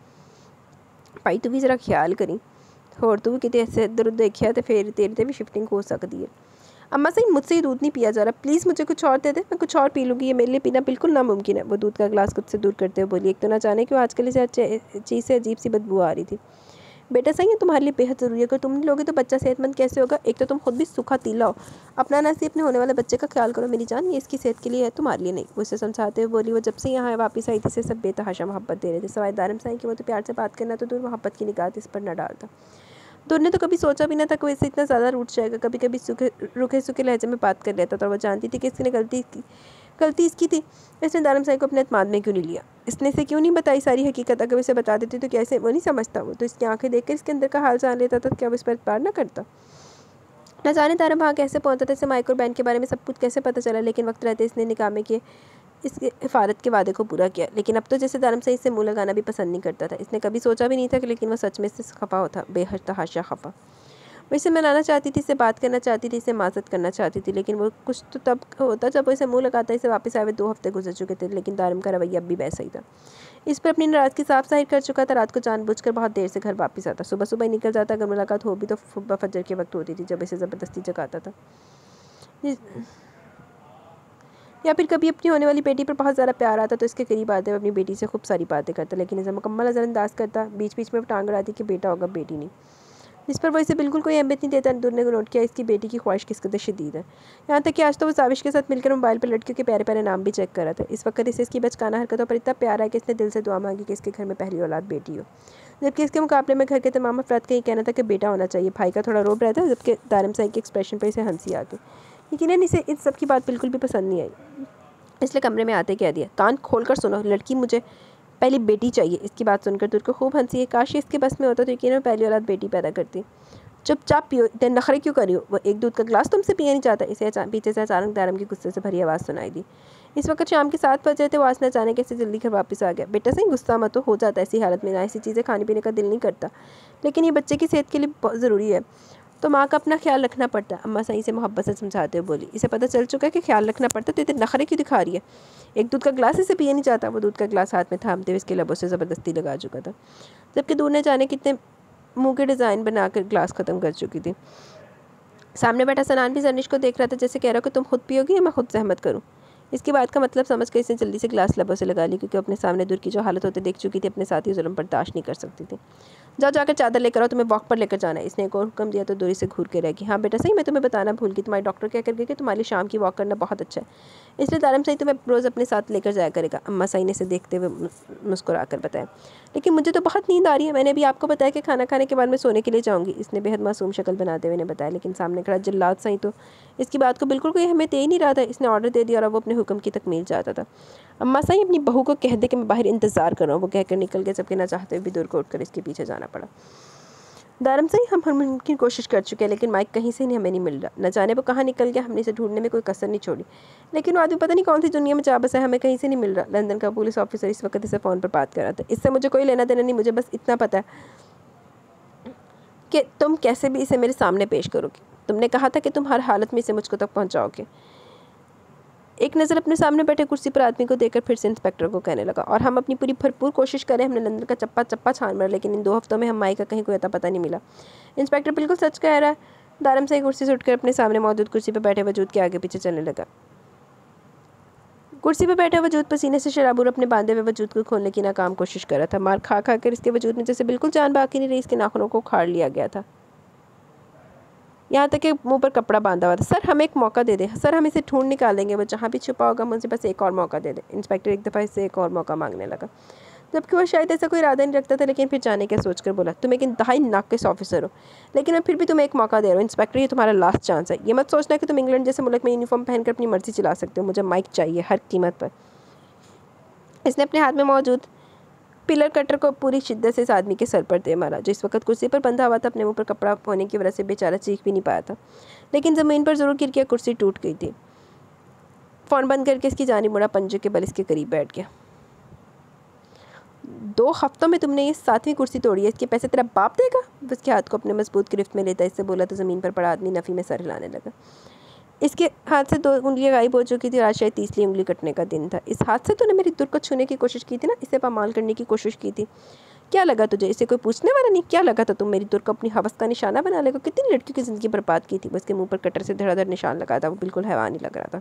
भाई तू भी ज़रा ख्याल करी, होर तू भी कितने ऐसे इधर उधर देखिया तो फिर तेरे ते भी शिफ्टिंग हो सकती है। अम्मा सही, मुझसे ही दूध नहीं पिया जा रहा, प्लीज़ मुझे कुछ और दे दे, मैं कुछ और पी लूँगी। ये मेरे लिए पीना बिल्कुल नामुमकिन है। वो दूध का गिलास खुद से दूर करते हुए बोली। एक तो ना जाने क्यों आजकल इसे चीज़ से अजीब सी बदबू आ रही थी। बेटा सही है, तुम्हारे लिए बेहद ज़रूरी है। अगर तुम नहीं लोगे तो बच्चा सेहतमंद कैसे होगा? एक तो तुम खुद भी सूखा तीला हो। अपना नसीब अपने होने वाले बच्चे का ख्याल करो मेरी जान, ये इसकी सेहत के लिए है, तुम्हारे लिए नहीं। वो इसे समझाते हुए बोली। वो जब से यहाँ वापस आई थी इसे सब बेतहाशा मोहब्बत दे रहे थे, सवाए दारम साईं कि वो तो प्यार से बात करना तो दूर, मोहब्बत की निगाह इस पर न डालता। दूर ने तो कभी सोचा भी ना था कि वो इससे इतना ज़्यादा रूठ जाएगा। कभी कभी सूखे रुखे सूखे लहजे में बात कर लेता था और वो जानती थी कि इसने गलती की गलती इसकी थी। इसने दारम साईं को अपने एतमाद में क्यों नहीं लिया? इसने इसे क्यों नहीं बताई सारी हकीकत? अगर इसे बता देती तो कैसे? वो नहीं समझता। वो तो इसकी आंखें देखकर इसके अंदर का हाल जान लेता था, क्या वो इस पर एतबार ना करता? न जाने दारम वहाँ कैसे पहुँचा था, इसे माइक्रो बैंड के बारे में सब कुछ कैसे पता चला। लेकिन वक्त रहते इसने निकाह किए, इसके हिफाजत के वादे को पूरा किया। लेकिन अब तो जैसे दारम साईं इससे मुँह लगाना भी पसंद नहीं करता था। इसने कभी सोचा भी नहीं था कि लेकिन वो सच में इससे खफा होता, बेहद तहाशा खफा। वो इसे मनाना चाहती थी, इससे बात करना चाहती थी, इसे माजत करना चाहती थी, लेकिन वो कुछ तो तब होता जब वो इसे मुँह लगाता। इसे वापस आए हुए दो हफ्ते गुजर चुके थे, लेकिन दारम का रवैया अब भी वैसा ही था। इस पर अपनी नाराज़गी साफ जाहिर कर चुका था। रात को जानबूझकर बहुत देर से घर वापस आता, सुबह सुबह ही निकल जाता। अगर मुलाकात हो भी तो सुबह फजर के वक्त होती थी, जब इसे ज़बरदस्ती जगाता था, या फिर कभी अपनी होने वाली बेटी पर बहुत ज़्यादा प्यार आता तो इसके करीब आते हुए अपनी बेटी से खूब सारी बातें करता, लेकिन इसे मुकम्मल नज़रअंदाज करता। बीच बीच में टांग अड़ाती कि बेटा होगा, बेटी नहीं, जिस पर वो इसे बिल्कुल कोई अहमियत नहीं देता। दूर ने नोट किया इसकी बेटी की ख्वाहिश किस कदर शदीद है, यहाँ तक कि आज तो वो जाविश के साथ मिलकर मोबाइल पर लड़कियों के प्यारे प्यारे नाम भी चेक कर रहा था। इस वक्त इसे इसकी बचकाना हरकतों पर इतना प्यार है कि इसने दिल से दुआ मांगी कि इसके घर में पहली औलाद बेटी हो, जबकि इसके मुकाबले में घर के तमाम अफराद का ये कहना था कि बेटा होना चाहिए। भाई का थोड़ा रोब रहता है, जबकि दारम साईं के एक्सप्रेशन पर इसे हंसी आ गई। लेकिन इसे इन सब की बात बिल्कुल भी पसंद नहीं आई, इसलिए कमरे में आते कह दिया, कान खोल कर सुनो, लड़की मुझे पहली बेटी चाहिए। इसकी बात सुनकर दूर को खूब हंसी है। काश इसके बस में होता तो यकीन पहली औलाद बेटी पैदा करती। चुपचाप पियो, इतने नखरे क्यों करी हो? वो एक दूध का गिलास तुमसे पिया नहीं चाहता। इसे पीछे से अचानक दारम की गुस्से से भरी आवाज़ सुनाई दी। इस वक्त शाम के सात बजे थे। वो आज न जाने कैसे जल्दी घर वापस आ गया। बेटा सही, गुस्सा मत हो जाता है ऐसी हालत में, ना ऐसी चीज़ें खाने पीने का दिल नहीं करता, लेकिन ये बच्चे की सेहत के लिए बहुत ज़रूरी है, तो माँ का अपना ख्याल रखना पड़ता है। अम्मा सही से मोहब्बत से समझाते हुए बोली। इसे पता चल चुका है कि ख्याल रखना पड़ता, तो इतने नखरे क्यों दिखा रही है? एक दूध का गिलास इसे पिए नहीं चाहता। वो दूध का गिलास हाथ में थामते हुए इसके लबों से ज़बरदस्ती लगा चुका था, जबकि दूर ने जाने कितने मुँह के डिज़ाइन बनाकर गिलास ख़त्म कर चुकी थी। सामने बैठा सनान भी जर्निश को देख रहा था, जैसे कह रहा कि तुम खुद पियोगी या मैं खुद जहमत करूँ। इसकी बात का मतलब समझ कर इसने जल्दी से गिलास लबों से लगा ली, क्योंकि अपने सामने दूर की जो हालत होते देख चुकी थी, अपने साथ ही जुल्म बर्दाश्त नहीं कर सकती थी। जाओ जाकर चादर लेकर आओ, तुम्हें वॉक पर लेकर जाना है। इसने एक और हुक्म दिया तो दूरी से घूर के रह गई। हाँ बेटा सही, मैं तुम्हें बताना भूल गई, तुम्हारे डॉक्टर क्या कर गए कि तुम्हारे लिए शाम की वॉक करना बहुत अच्छा है, इसलिए दारम सही तुम्हें रोज़ अपने साथ लेकर जाया करेगा। अम्मा सही ने इसे देखते हुए मुस्कुरा कर बताया। लेकिन मुझे तो बहुत नींद आ रही है, मैंने अभी आपको बताया कि खाना खाने के बाद मैं सोने के लिए जाऊँगी, इसने बेहद मासूम शक्ल बनाते हुए ने बताया। लेकिन सामने खड़ा जल्लाद सही तो इसकी बात को बिल्कुल कोई अहमियत दे ही नहीं रहा था। इसने ऑर्डर दे दिया और वो अपने हुक्म की तकमील चाहता था। अम्मा सही अपनी बहू को कह दे कि मैं बाहर इंतज़ार कर रहा हूँ, वो कहकर निकल गया, जबकि ना चाहते हुए भी दूर को उठकर इसके पीछे जाना पड़ा। दारम सही हम हर मुमकिन कोशिश कर चुके हैं, लेकिन माइक कहीं से नहीं हमें नहीं मिल रहा, न जाने वो कहाँ निकल गया, हमने इसे ढूंढने में कोई कसर नहीं छोड़ी, लेकिन वो आदमी पता नहीं कौन सी दुनिया में जा बसा है, हमें कहीं से नहीं मिल रहा। लंदन का पुलिस ऑफिसर इस वक्त इसे फ़ोन पर बात कर रहा था। इससे मुझे कोई लेना देना नहीं, मुझे बस इतना पता है कि तुम कैसे भी इसे मेरे सामने पेश करोगे। तुमने कहा था कि तुम हर हालत में इसे मुझको तक पहुँचाओगे। एक नज़र अपने सामने बैठे कुर्सी पर आदमी को देखकर फिर से इंस्पेक्टर को कहने लगा, और हम अपनी पूरी भरपूर कोशिश करें, हमने लंदन का चप्पा चप्पा छान मारा, लेकिन इन दो हफ्तों में हम माई का कहीं कोई अता पता नहीं मिला। इंस्पेक्टर बिल्कुल सच कह रहा है। दारम सही कुर्सी से उठकर अपने सामने मौजूद कुर्सी पर बैठे वजूद के आगे पीछे चलने लगा। कुर्सी पर बैठे वजूद पसीने से शराबूर अपने बांधे हुए वजूद को खोलने की नाकाम कोशिश कर रहा था। मार खा खा कर इसके वजूद में जैसे बिल्कुल जान बाकी नहीं रही, इसके नाखूनों को उखाड़ लिया गया था, यहाँ तक कि मुंह पर कपड़ा बांधा हुआ था। सर हमें एक मौका दे दें, सर हम इसे ढूंढ निकालेंगे, वो जहाँ भी छुपा होगा मुझे बस एक और मौका दे दें। इंस्पेक्टर एक दफ़ा इससे एक और मौका मांगने लगा, जबकि वह शायद ऐसा कोई इरादा नहीं रखता था, लेकिन फिर जाने का सोच कर बोला, तुम एक इंतहाई नाक़िस ऑफिसर हो, लेकिन मैं फिर भी तुम्हें एक मौका दे रहा हूँ। इंस्पेक्टर ये तुम्हारा लास्ट चांस है, ये मत सोचना कि तुम इंग्लैंड जैसे मुल्क में यूनिफॉर्म पहनकर अपनी मर्जी चला सकते हो। मुझे माइक चाहिए हर कीमत पर। इसने अपने हाथ में मौजूद पिलर कटर को पूरी शिद्दत से इस आदमी के सर पर दे मारा, जो इस वक्त कुर्सी पर बंधा हुआ था। अपने मुंह पर कपड़ा होने की वजह से बेचारा चीख भी नहीं पाया था, लेकिन ज़मीन पर ज़रूर गिर गया, कुर्सी टूट गई थी। फ़ोन बंद करके इसकी जानिब मुड़ा, पंजे के बल इसके करीब बैठ गया। दो हफ्तों में तुमने ये सातवीं कुर्सी तोड़ी है, इसके पैसे तेरा बाप देगा? उसके हाथ को अपने मजबूत गिरफ्त में लेता इससे बोला तो ज़मीन पर पड़ा आदमी नफ़ी में सर हिलाने लगा। इसके हाथ से दो उंगलियां गायब हो चुकी थी, आज शायद तीसरी उंगली कटने का दिन था। इस हाथ से तूने मेरी दुर को छूने की कोशिश की थी ना, इसे पामाल करने की कोशिश की थी। क्या लगा तुझे, इसे कोई पूछने वाला नहीं? क्या लगा था तुम मेरी दुर को अपनी हवस का निशाना बना लेगा? कितनी लड़कियों की ज़िंदगी बर्बाद की थी। वो इसके मुँह पर कटर से धड़ाधड़ निशान लगा था, वो बिल्कुल हैवान ही लग रहा था।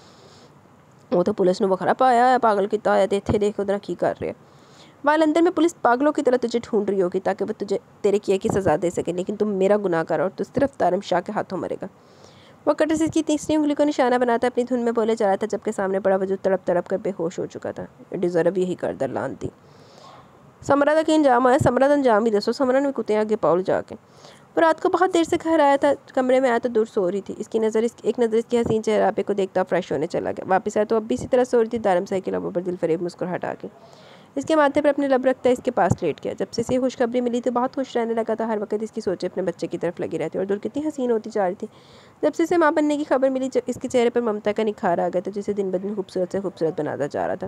वो तो पुलिस ने वो खरा पाया है, पागल कितना आया थे, देख उधर की कर रहे हैं। वहाँ लंदन में पुलिस पागलों की तरह तुझे ढूंढ रही होगी ताकि वो तुझे तेरे किए की सज़ा दे सके, लेकिन तुम मेरा गुनाह कर और तू सिर्फ दारम शाह के हाथों मरेगा। वो कटर से इसकी तीसरी उंगली को निशाना बनाता अपनी धुन में बोले जा रहा था, जबकि सामने बड़ा वजूद तड़प तड़प कर बेहोश हो चुका था। डिज़र्व यही कर दर लान थी। समरा तक अंजाम आया, समरा तो अंजाम ही दसो। समरा ने कुत्ते आगे पाउल जाके वो रात को बहुत देर से घर आया था, कमरे में आया तो दूर सो रही थी। इसकी नज़र इस एक नज़र इसकी हसीन चेहरा पे को देखता फ्रेश होने चला गया। वापस आया तो अब भी इसी तरह सो रही थी, दारम साई के लबों पर दिल फरेब मुस्कुराहट आके इसके माथे पर अपने लब रखता है इसके पास लेट गया। जब से इसे खुशखबरी मिली तो बहुत खुश रहने लगा था। हर वक्त इसकी सोचें अपने बच्चे की तरफ लगी रहती और दूर कितनी हसीन होती जा रही थी। जब से इसे माँ बनने की खबर मिली, जब इसके चेहरे पर ममता का निखार आ गया था, जिसे दिन ब दिन खूबसूरत से खूबसूरत बनाता जा रहा था।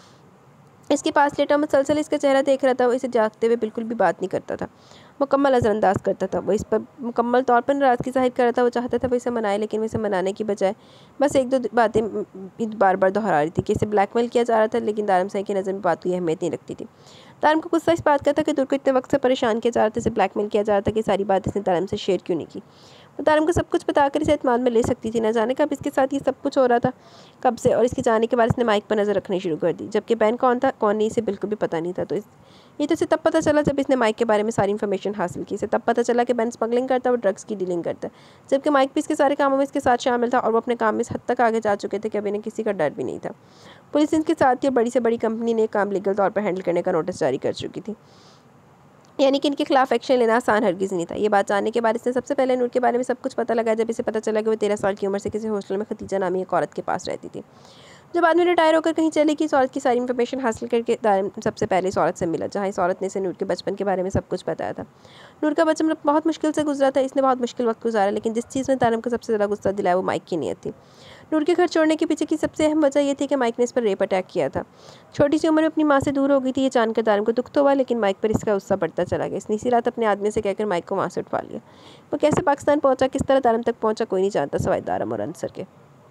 इसके पास लेटा मुसलसल इसका चेहरा देख रहा था। वो इसे जागते हुए बिल्कुल भी बात नहीं करता था, मुकम्मल नज़रअंदाज करता था। वो इस पर मुकम्मल तौर पर नाराज़गी जाहिर कर रहा था। वो चाहता था वो इसे मनाए, लेकिन वो इसे मनाने की बजाय बस एक दो बातें बार बार दोहरा रही थी कि इसे ब्लैकमेल किया जा रहा था, लेकिन दारम साई की नज़र में बात की अहमियत नहीं रखती थी। दारम को गुस्सा इस बात का था कि दूर को इतने वक्त से परेशान किया जा रहा था, इसे ब्लैकमेल किया जा रहा था कि सारी बात इसने दारम से शेयर क्यों नहीं की। वो दारम को सब कुछ बताकर इसे एतमाद में ले सकती थी। न जाने कब इसके साथ ये सब कुछ हो रहा था, कब से, और इसके जाने के बाद इसने माइक पर नज़र रखनी शुरू कर दी, जबकि बैन कौन था कौन नहीं इसे बिल्कुल भी पता नहीं था। तो इस ये तो इसे तब पता चला जब इसने माइक के बारे में सारी इन्फॉर्मेशन हासिल की। इसे तब पता चला कि बैन स्मगलिंग करता है, वो ड्रग्स की डीलिंग करता है, जबकि माइक भी इसके सारे कामों में इसके साथ शामिल था और वो अपने काम में इस हद तक आगे जा चुके थे कि अब इन्हें किसी का डर भी नहीं था। पुलिस इनके साथ थी और बड़ी से बड़ी कंपनी ने काम लीगल तौर पर हैंडल करने का नोटिस जारी कर चुकी थी, यानी कि इनके खिलाफ एक्शन लेना आसान हरगिज़ नहीं था। ये बात जानने के बाद इसने सबसे पहले नूर के बारे में सब कुछ पता लगाया, जब इसे पता चला कि वो तेरह साल की उम्र से किसी हॉस्टल में खतीजा नामी एक औरत के पास रहती थी, जो बाद में रिटायर होकर कहीं चली गई। इस औरत की सारी इन्फॉर्मेशन हासिल करके दारम सबसे पहले इस औरत से मिला, जहाँ इस औरत ने इसे नूर के बचपन के बारे में सब कुछ बताया था। नूर का बचपन बहुत मुश्किल से गुजरा था, इसने बहुत मुश्किल वक्त गुजारा, लेकिन जिस चीज़ में दारम को सबसे ज़्यादा गुस्सा दिलाया वो माइक की नीयत थी। नूर के घर छोड़ने के पीछे की सबसे अहम वजह यह थी कि माइक ने इस पर रेप अटैक किया था। छोटी सी उम्र में अपनी माँ से दूर हो गई थी, ये जानकर दारम को दुख तो हुआ, लेकिन माइक पर इसका गुस्सा बढ़ता चला गया। इसने इसी रात अपने आदमी से कहकर माइक को वहाँ से उठवा लिया। वो कैसे पाकिस्तान पहुँचा, किस तरह दारम तक पहुँचा, कोई नहीं जानता सवाए दारम और अंसर के।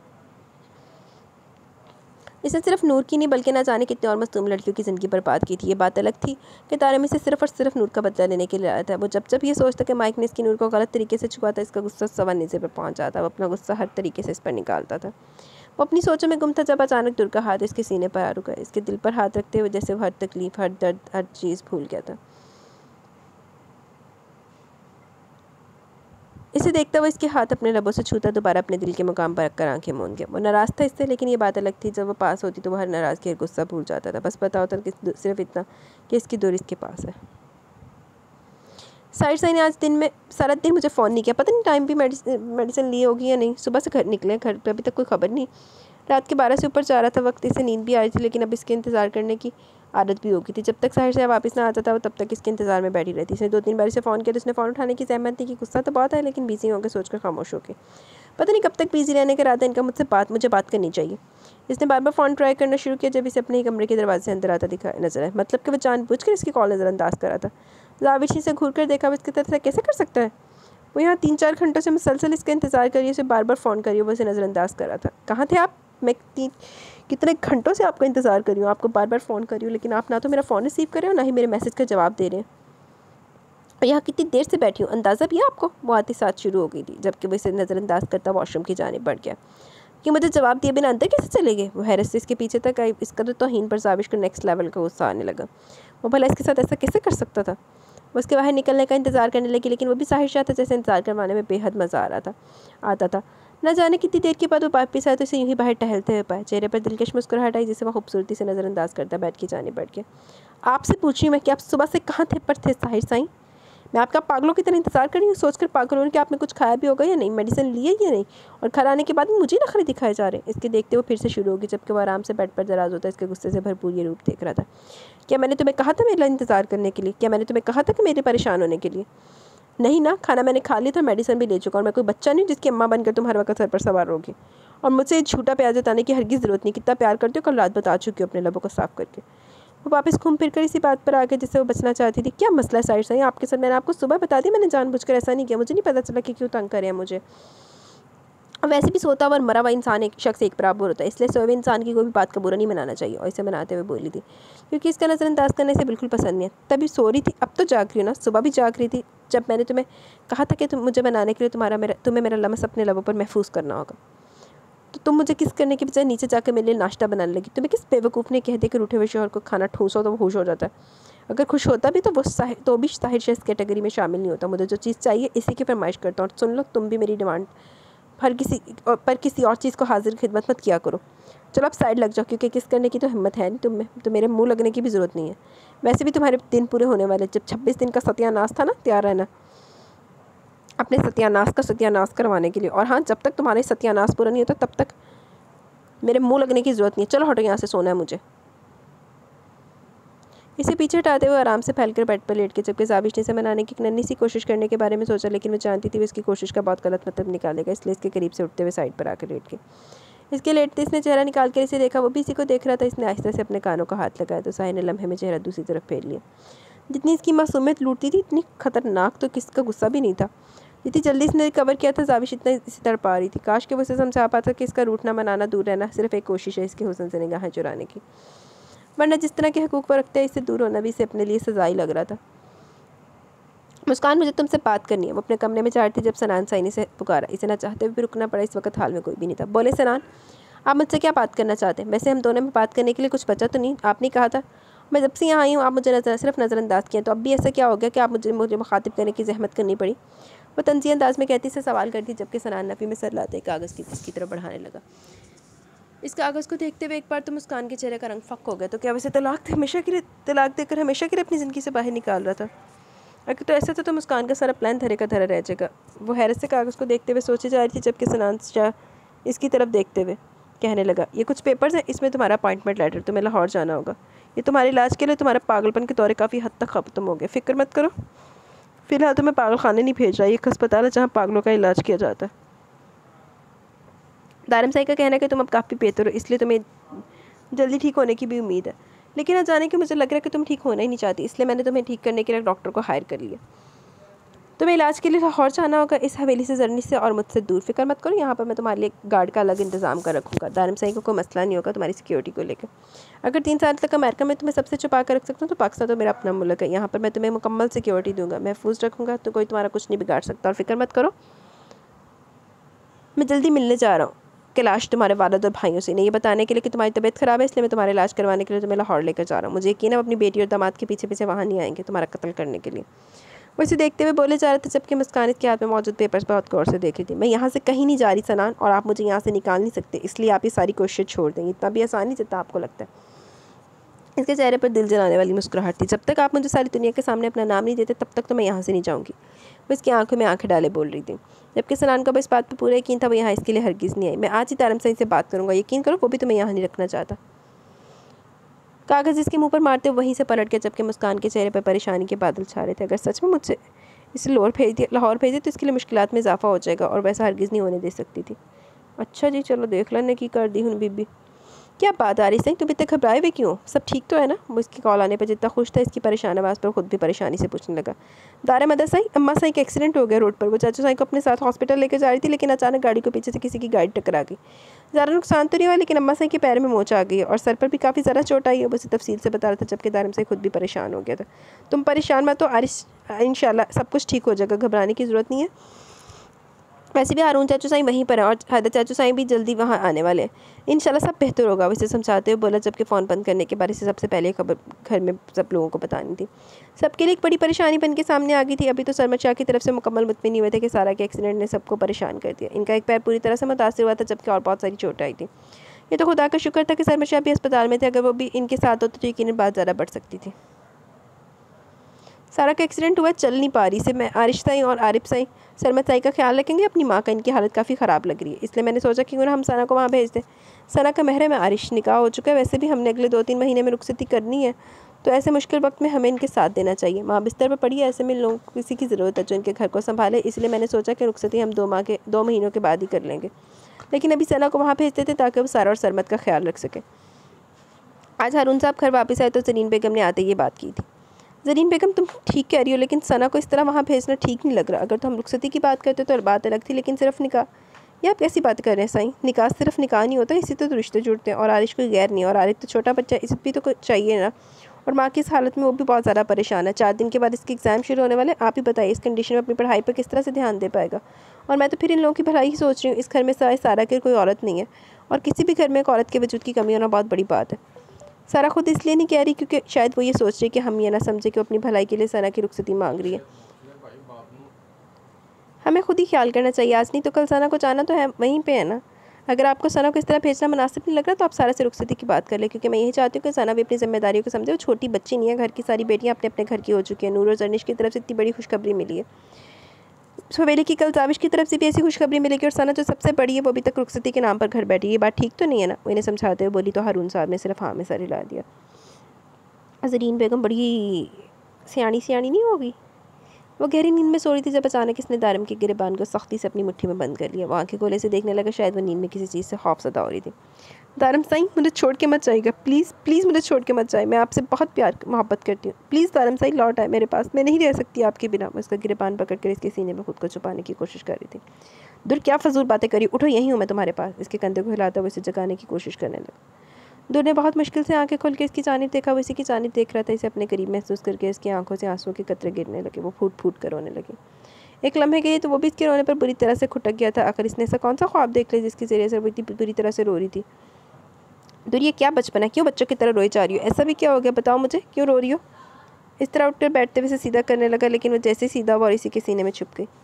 इसने सिर्फ नूर की नहीं बल्कि ना जाने कितने और मस्तूम लड़कियों की ज़िंदगी बर्बाद की थी। ये बात अलग थी कि दारम इसे सिर्फ और सिर्फ नूर का बदला लेने के लिए आया था। वो जब जब ये सोचता कि माइक ने इसकी नूर को गलत तरीके से छुआ था, इसका गुस्सा सवा नीचे पर पहुंच जाता। वो अपना गुस्सा हर तरीके से इस पर निकालता था। वो अपनी सोचों में गुम था जब अचानक नूर का हाथ इसके सीने पर आ रुका। इसके दिल पर हाथ रखते हुए जैसे वो हर तकलीफ, हर दर्द, हर चीज़ भूल गया था। इसे देखता हुआ इसके हाथ अपने लबों से छूता दोबारा अपने दिल के मुकाम पर रखकर आंखें मूंद गया। वो नाराज़ था इससे, लेकिन ये बात अलग थी। जब वो पास होती तो वो हर नाराज़गी हर गुस्सा भूल जाता था। बस पता होता कि सिर्फ इतना कि इसकी दूर इसके पास है। साहिर साई ने आज दिन में सारा दिन मुझे फ़ोन नहीं किया। पता नहीं टाइम भी मेडिसिन ली होगी या नहीं। सुबह से घर निकले, घर पर अभी तक कोई खबर नहीं। रात के बारह से ऊपर जा रहा था वक्त, इसे नींद भी आ रही थी, लेकिन अब इसके इंतज़ार करने की आदत भी हो गई थी। जब तक साहिर साहब वापस ना आता था वो तब तक इसके इंतज़ार में बैठी रहती। इसने दो तीन बार इसे फ़ोन किया तो उसने फ़ोन उठाने की जहमत नहीं की। गुस्सा तो बहुत है, लेकिन बिजी होकर सोचकर खामोश होकर पता नहीं कब तक बिजी रहने का इरादा इनका। मुझसे बात मुझे बात करनी चाहिए। इसने बार बार फ़ोन ट्राई करना शुरू किया जब इसे अपने ही कमरे के दरवाजे से अंदर आता दिखा नजर आया। मतलब कि वो जानबूझकर इसकी कॉल नज़रअंदाज करा था। जाविशी से घूर कर देखा, वो इसकी तरफ से कैसे कर सकता है। वो यहाँ तीन चार घंटों से मुसलसल इसका इंतज़ार करिए, उसे बार बार फ़ोन करिए, वो इसे नज़रअंदाज कर रहा था। कहाँ थे आप? मैं तीन कितने घंटों से आपका इंतज़ार कर रही हूँ, आपको बार बार फ़ोन कर रही हूँ, लेकिन आप ना तो मेरा फ़ोन रिसीव कर रहे हो ना ही मेरे मैसेज का जवाब दे रहे हैं। और यहाँ कितनी देर से बैठी हूँ, अंदाज़ा भी है आपको? वो आती साथ शुरू हो गई थी, जबकि वो इसे नज़रअंदाज करता वॉशरूम की जाने बढ़ गया कि मुझे जवाब दिए बिना अंदर कैसे चले गए। वो हैरत से इसके पीछे तक आई। इसका तो तौहीन पर जाविश को नेक्स्ट लेवल का गुस्सा आने लगा। वो भला इसके साथ ऐसा कैसे कर सकता था। वो उसके बाहर निकलने का इंतज़ार करने लगी, लेकिन वो भी साहिर शाह था जैसे इंतज़ार करवाने में बेहद मज़ा आ रहा था आता था। न जाने कितनी देर के बाद वो वापस आया तो इसे यूँ ही बाहर टहलते हुए पाए। चेहरे पर दिलकश मुस्कुराहट आई जिसे वह खूबसूरती से नज़रअंदाज करता बैठ की जाने बढ़ गया। आपसे पूछी मैं कि आप सुबह से कहाँ थे पर थे साहिर साईं? मैं आपका पागलों की तरह इंतज़ार कर रही हूँ, सोचकर पागल हूँ कि आपने कुछ खाया भी होगा या नहीं, मेडिसिन लिए या नहीं, और घर आने के बाद मुझे नखरे दिखाए जा रहे हैं। इसके देखते वो फिर से शुरू होगी, जबकि वो आराम से बेड पर दराज होता इसके गुस्से से भरपूर ये रूप देख रहा था। क्या मैंने तुम्हें कहा था मेरा इंतज़ार करने के लिए? क्या मैंने तुम्हें कहा था कि मेरे परेशान होने के लिए? नहीं ना, खाना मैंने खा लिया था, मेडिसिन भी ले चुका, और मैं कोई बच्चा नहीं जिसकी अम्मा बनकर तुम हर वक्त सर पर सवार होगी। और मुझसे झूठा प्यार जताने की हरगिज़ ज़रूरत नहीं। कितना प्यार करते हो कल रात बता चुकी हो अपने लबों को साफ करके। वो वापस घूम फिर कर इसी बात पर आ गए जिससे वो बचना चाहती थी। क्या मसला है साहिर साईं आपके साथ? मैंने आपको सुबह बता दी, मैंने जानबूझकर ऐसा नहीं किया। मुझे नहीं पता चला कि क्यों तंग करें मुझे। और वैसे भी सोता हुआ और मरा हुआ इंसान एक शख्स एक बराबर होता है, इसलिए सोए हुए इंसान की कोई भी बात का बुरा नहीं मनाना चाहिए। और इसे मनाते हुए बोली थी क्योंकि इसका नज़रअंदाज करने से बिल्कुल पसंद नहीं है। तभी सो रही थी, अब तो जाग रही हो ना? सुबह भी जाग रही थी जब मैंने तुम्हें कहा था कि तुम मुझे बनाने के लिए तुम्हारा मेरा तुम्हें मेरा लम्स अपने लबों पर महफूज करना होगा, तो तुम मुझे किस करने के बजाय नीचे जाकर मेरे लिए नाश्ता बनाने लगी। तुम्हें किस बेवकूफ़ ने कह दिया कि रूठे हुए शोहर को खाना ठूसो तो वो खुश हो जाता है? अगर खुश होता भी तो वो साहिर तो भी साहिर शाह इस कैटेगरी में शामिल नहीं होता। मुझे जो चीज़ चाहिए इसी की फरमाइश करता हूँ। सुन लो, तुम भी मेरी डिमांड हर किसी पर किसी और चीज़ को हाजिर खिदमत मत किया करो। चलो अब साइड लग जाओ, क्योंकि किस करने की तो हिम्मत है नहीं तुम में, तो मेरे मुंह लगने की भी ज़रूरत नहीं है। वैसे भी तुम्हारे दिन पूरे होने वाले, जब छब्बीस दिन का सत्यानाश था ना, तैयार रहना अपने सत्यानाश का सत्यानाश करवाने के लिए। और हाँ, जब तक तुम्हारा सत्यानाश पूरा नहीं होता तब तक मेरे मुंह लगने की ज़रूरत नहीं है। चलो हटो यहाँ से, सोना है मुझे। इसे पीछे हटाते हुए आराम से फैलकर बेड पर लेट के जबकि जाविश ने इसे मनाने की एक नन्ही सी कोशिश करने के बारे में सोचा, लेकिन वो जानती थी वो इसकी कोशिश का बहुत गलत मतलब निकालेगा, इसलिए इसके करीब से उठते हुए साइड पर आकर लेट के इसके लेटते इसने चेहरा निकाल कर इसे देखा। वो भी इसी को देख रहा था। इसने आहिस्ता से अपने कानों का हाथ लगाया तो साहिर ने लम्हे में चेहरा दूसरी तरफ फेर लिया। जितनी इसकी मासूमियत लूटती थी इतनी खतरनाक तो किसका गुस्सा भी नहीं था। जितनी जल्दी इसने रिकवर किया था जाविश इतना इसी तड़पा रही थी। काश के वो इसे समझा पाता कि इसका रूठना मनाना दूर रहना सिर्फ एक कोशिश है इसके हुस्न से निगाहें चुराने की, वरना जिस तरह के हकूक़ पर रखते हैं इससे दूर होना भी इसे अपने लिए सजा ही लग रहा था। मुस्कान, मुझे तुमसे बात करनी है। वो अपने कमरे में जा रही थी जब सनान साइनी से पुकारा। इसे ना चाहते हुए भी रुकना पड़ा। इस वक्त हाल में कोई भी नहीं था। बोले सनान, आप मुझसे क्या बात करना चाहते हैं? वैसे हम दोनों में बात करने के लिए कुछ बचा तो नहीं? आपने कहा था मैं जब से यहाँ आई हूँ आप मुझे नजर सिर्फ नज़रअंदाज किया, तो अब भी ऐसा क्या हो गया कि आप मुझे मुझे मुखातिब करने की जहमत करनी पड़ी? वो तंज़ी अंदाज में कहती से सवाल करती जबकि सनान नफ़ी में सर लाते कागज़ की इसकी तरफ बढ़ाने लगा। इस कागज़ को देखते हुए एक बार तो मुस्कान के चेहरे का रंग फक हो गया। तो क्या वैसे तलाक हमेशा के लिए तलाक देकर हमेशा के लिए अपनी ज़िंदगी से बाहर निकाल रहा था? अगर तो ऐसा था तो मुस्कान का सारा प्लान धरे का धरा रह जाएगा। वो हैरत से कागज़ को देखते हुए सोची जा रही थी जबकि सनान शाह इसकी तरफ देखते हुए कहने लगा, ये कुछ पेपर्स हैं, इसमें तुम्हारा अपॉइंटमेंट लेटर, तुम्हें लाहौर जाना होगा। ये तुम्हारे इलाज के लिए तुम्हारा पागलपन के दौरे काफ़ी हद तक ख़त्म हो गए, फिक्र मत करो। फ़िलहाल तुम्हें पागल खाने नहीं भेज रहा, ये एक अस्पताल है जहाँ पागलों का इलाज किया जाता है। दारम साई का कहना है कि तुम अब काफ़ी बेहतर हो, इसलिए तुम्हें जल्दी ठीक होने की भी उम्मीद है। लेकिन आज जाने के मुझे लग रहा है कि तुम ठीक होना ही नहीं चाहती, इसलिए मैंने तुम्हें ठीक करने के लिए डॉक्टर को हायर कर लिया। तुम्हें इलाज के लिए लाहौर जाना होगा, इस हवेली से जर्नी से और मुझसे दूर। फिक्र मत करो, यहाँ पर मैं तुम्हारे लिए गार्ड का अलग इंतजाम कर रखूँगा। दारम साई को कोई मसला नहीं होगा तुम्हारी सिक्योरिटी को लेकर। अगर तीन साल तक अमेरिका में तुम्हें सबसे छुपा कर रख सकता हूँ तो पाकिस्तान तो मेरा अपना मुल्क है, यहाँ पर मैं तुम्हें मुकम्मल सिक्योरिटी दूंगा, महफूज रखूँगा, तो कोई तुम्हारा कुछ नहीं बिगाड़ सकता। और फिक्र मत करो, मैं जल्दी मिलने जा रहा हूँ कैलाश तुम्हारे वालिद और भाइयों से। नहीं, ये बताने के लिए कि तुम्हारी तबीयत ख़राब है, इसलिए मैं तुम्हारा इलाज करवाने के लिए तुम्हें लाहौर लेकर जा रहा हूँ। मुझे यकीन है अपनी बेटी और दामाद के पीछे पीछे वहाँ नहीं आएंगे तुम्हारा कत्ल करने के लिए। वो इसे देखते हुए बोले जा रहे थे जबकि मुस्कान इसके हाथ में मौजूद पेपर्स बहुत गौर से देख रही थी। मैं यहाँ से कहीं नहीं जा रही सनान, और आप मुझे यहाँ से निकाल नहीं सकते, इसलिए आप ये सारी कोशिश छोड़ देंगे। इतना भी आसान नहीं जितना आपको लगता है। इसके चेहरे पर दिल जलाने वाली मुस्कुराहट थी। जब तक आप मुझे सारी दुनिया के सामने अपना नाम नहीं देते तब तक तो मैं यहाँ से नहीं जाऊँगी। वो इसकी आंखों में आंखें डाले बोल रही थी। जबकि सनान को इस बात पर पूरा यकीन था वो यहाँ इसके लिए हरगिज़ नहीं आई। मैं आज ही तारम सही से बात करूँगा, यकीन करो, वो भी तुम्हें यहाँ नहीं रखना चाहता। कागज़ इसके मुंह पर मारते वहीं से पलट गया, जबकि मुस्कान के चेहरे पर परेशानी के बादल छा रहे थे। अगर सच में मुझसे इसे लाहौर भेज दिया लाहौर भेज दिया तो इसके लिए मुश्किलात में इजाफा हो जाएगा, और वैसा हरगिज़ नहीं होने दे सकती थी। अच्छा जी, चलो देख लेने की कर दी हूँ बीबी। क्या बात आ रही सही, तुम इतने घबराए हुए क्यों? सब ठीक तो है ना? वो इसकी कॉल आने पर जितना खुश था इसकी परेशान आवाज़ पर खुद भी परेशानी से पूछने लगा। दारा मदर साई, अम्मा साई का एक्सीडेंट हो गया रोड पर। वो चाचू साई को अपने साथ हॉस्पिटल लेकर जा रही थी, लेकिन अचानक गाड़ी को पीछे से किसी की गाड़ी टकरा गई। ज़्यादा नुकसान तो नहीं हुआ, लेकिन अम्मा साई के पैर में मोच आ गई है और सर पर भी काफ़ी ज़्यादा चोट आई है। वो उसे तफसील से बता रहा था, जबकि दारम साई खुद भी परेशान हो गया था। तुम परेशान मत हो आरिश, इंशाल्लाह सब कुछ ठीक हो जाएगा, घबराने की ज़रूरत नहीं है। वैसे भी हारून चाचू साईं वहीं पर है और हैदर चाचू साईं भी जल्दी वहाँ आने वाले हैं। इंशाल्लाह सब बेहतर होगा, वैसे समझाते हुए बोला, जबकि फ़ोन बंद करने के बाद इसे सबसे पहले खबर घर में सब लोगों को बतानी थी। सबके लिए एक बड़ी परेशानी बन के सामने आ गई थी। अभी तो सरमद शाह की तरफ से मुकम्मल मुतमिन नहीं हुए थे कि सारा के एक्सीडेंट ने सबको परेशान कर दिया। इनका एक पैर पूरी तरह से मुतासर हुआ था, जबकि और बहुत सारी चोट आई थी। ये तो खुदा का शुक्र था कि सरमद शाह भी अस्पताल में थे, अगर वो भी इनके साथ होते तो यकीनन बात ज़्यादा बढ़ सकती थी। सारा का एक्सीडेंट हुआ, चल नहीं पा रही से। मैं आरिश साई और आरिफ साई सरमद साई का ख्याल रखेंगे। अपनी माँ का इनकी हालत काफ़ी ख़राब लग रही है, इसलिए मैंने सोचा कि हम सना को वहाँ भेज दें। सना का महरम है आरिश, निकाह हो चुका है। वैसे भी हमने अगले दो तीन महीने में रुखसती करनी है, तो ऐसे मुश्किल वक्त में हमें इनके साथ देना चाहिए। माँ बिस्तर पर पड़ी है, ऐसे में लोगों को किसी की ज़रूरत है जो इनके घर को संभाले, इसलिए मैंने सोचा कि रुखसती हम दो माह के दो महीनों के बाद ही कर लेंगे। लेकिन अभी सना को वहाँ भेज देते ताकि वो सारा और सरमद का ख्याल रख सके। आज हारून साहब घर वापस आए तो जरीन बेगम ने आते ये बात की थी। जरीन बेगम, तुम ठीक कह रही हो, लेकिन सना को इस तरह वहाँ भेजना ठीक नहीं लग रहा। अगर तो हम रुखसती की बात करते तो बात अलग थी, लेकिन सिर्फ निकाह, ये आप कैसी बात कर रहे हैं साईं? निकाह सिर्फ निकाह नहीं होता, इसी तो, तो रिश्ते जुड़ते हैं। और आरिश कोई गैर नहीं, और आरिफ तो छोटा बच्चा, इसे भी तो चाहिए ना। और माँ की इस हालत में वो भी बहुत ज़्यादा परेशान है। चार दिन के बाद इसके एग्ज़ाम शुरू होने वाले। आप ही बताइए इस कंडीशन में अपनी पढ़ाई पर किस तरह से ध्यान दे पाएगा? और मैं तो फिर इन लोगों की भलाई ही सोच रही हूँ। इस घर में सारा सारा की कोई औरत नहीं है, और किसी भी घर में एक औरत के वजूद की कमी होना बहुत बड़ी बात है। सारा खुद इसलिए नहीं कह रही क्योंकि शायद वो ये सोच रही कि हम ये ना समझे कि वो अपनी भलाई के लिए सना की रुखसती मांग रही है। हमें खुद ही ख्याल करना चाहिए, आज नहीं तो कल सना को जाना तो है, वहीं पे है ना। अगर आपको सना को इस तरह भेजना मुनासिब नहीं लग रहा तो आप सारा से रुखसती की बात कर ले, क्योंकि मैं यही चाहती हूँ कि सना भी अपनी जिम्मेदारियों को समझे। वो छोटी बच्ची नहीं है, घर की सारी बेटियाँ अपने अपने घर की हो चुकी हैं। नूर और जर्निश की तरफ से इतनी बड़ी खुशखबरी मिली है, सवेरे की कल जाविश की तरफ से भी ऐसी खुशखबरी मिलेगी, और सना जो सबसे बड़ी है वो अभी तक रुखसती के नाम पर घर बैठी है। ये बात ठीक तो नहीं है ना? वो इन्हें समझाते हुए बोली, तो हारून साहब ने सिर्फ हाँ में सर हिला दिया। जरीन बेगम बड़ी सियाणी सियाणी नहीं होगी। वो गहरी नींद में सो रही थी जब अचानक इसने दारम के गिरबान को सख्ती से अपनी मुट्ठी में बंद कर लिया। वो आंखें गोले से देखने लगा, शायद वो नींद में किसी चीज़ से खौफज़दा हो रही थी। दारम साईं, मुझे छोड़ के मत जाइएगा, प्लीज़ प्लीज़ मुझे छोड़ के मत जाए। मैं आपसे बहुत प्यार मोहब्बत करती हूँ। प्लीज़ दारम साईं लौट आए मेरे पास, मैं नहीं रह सकती आपके बिना। मैं उसका गिरबान पकड़ कर इसके सीने में खुद को छुपाने की कोशिश कर रही थी। दूर, क्या फजूल बातें करी, उठो, यहीं हूँ मैं तुम्हारे पास। इसके कंधे को हिलाता हुए इसे जगाने की कोशिश करने लगा। दूर ने बहुत मुश्किल से आंखें खोल के इसकी जानिब देखा। वो इसी की जानिब देख रहा था। इसे अपने करीब महसूस करके इसकी आंखों से आंसुओं के कतरे गिरने लगे। वो फूट फूट कर रोने लगी। एक लम्हे के लिए तो वो भी इसके रोने पर बुरी तरह से खुटक गया था। आखिर इसने ऐसा कौन सा ख्वाब देख लिया जिसके जरिए से वो इतनी बुरी तरह से रो रही थी? दूर, ये क्या बचपन है, क्यों बच्चों की तरह रोई जा रही हो? ऐसा भी क्या हो गया, बताओ मुझे, क्यों रो रही हो? इस तरह उठकर बैठते हुए सीधा करने लगा, लेकिन वो जैसे सीधा हुआ और इसी के सीने में छुप गई।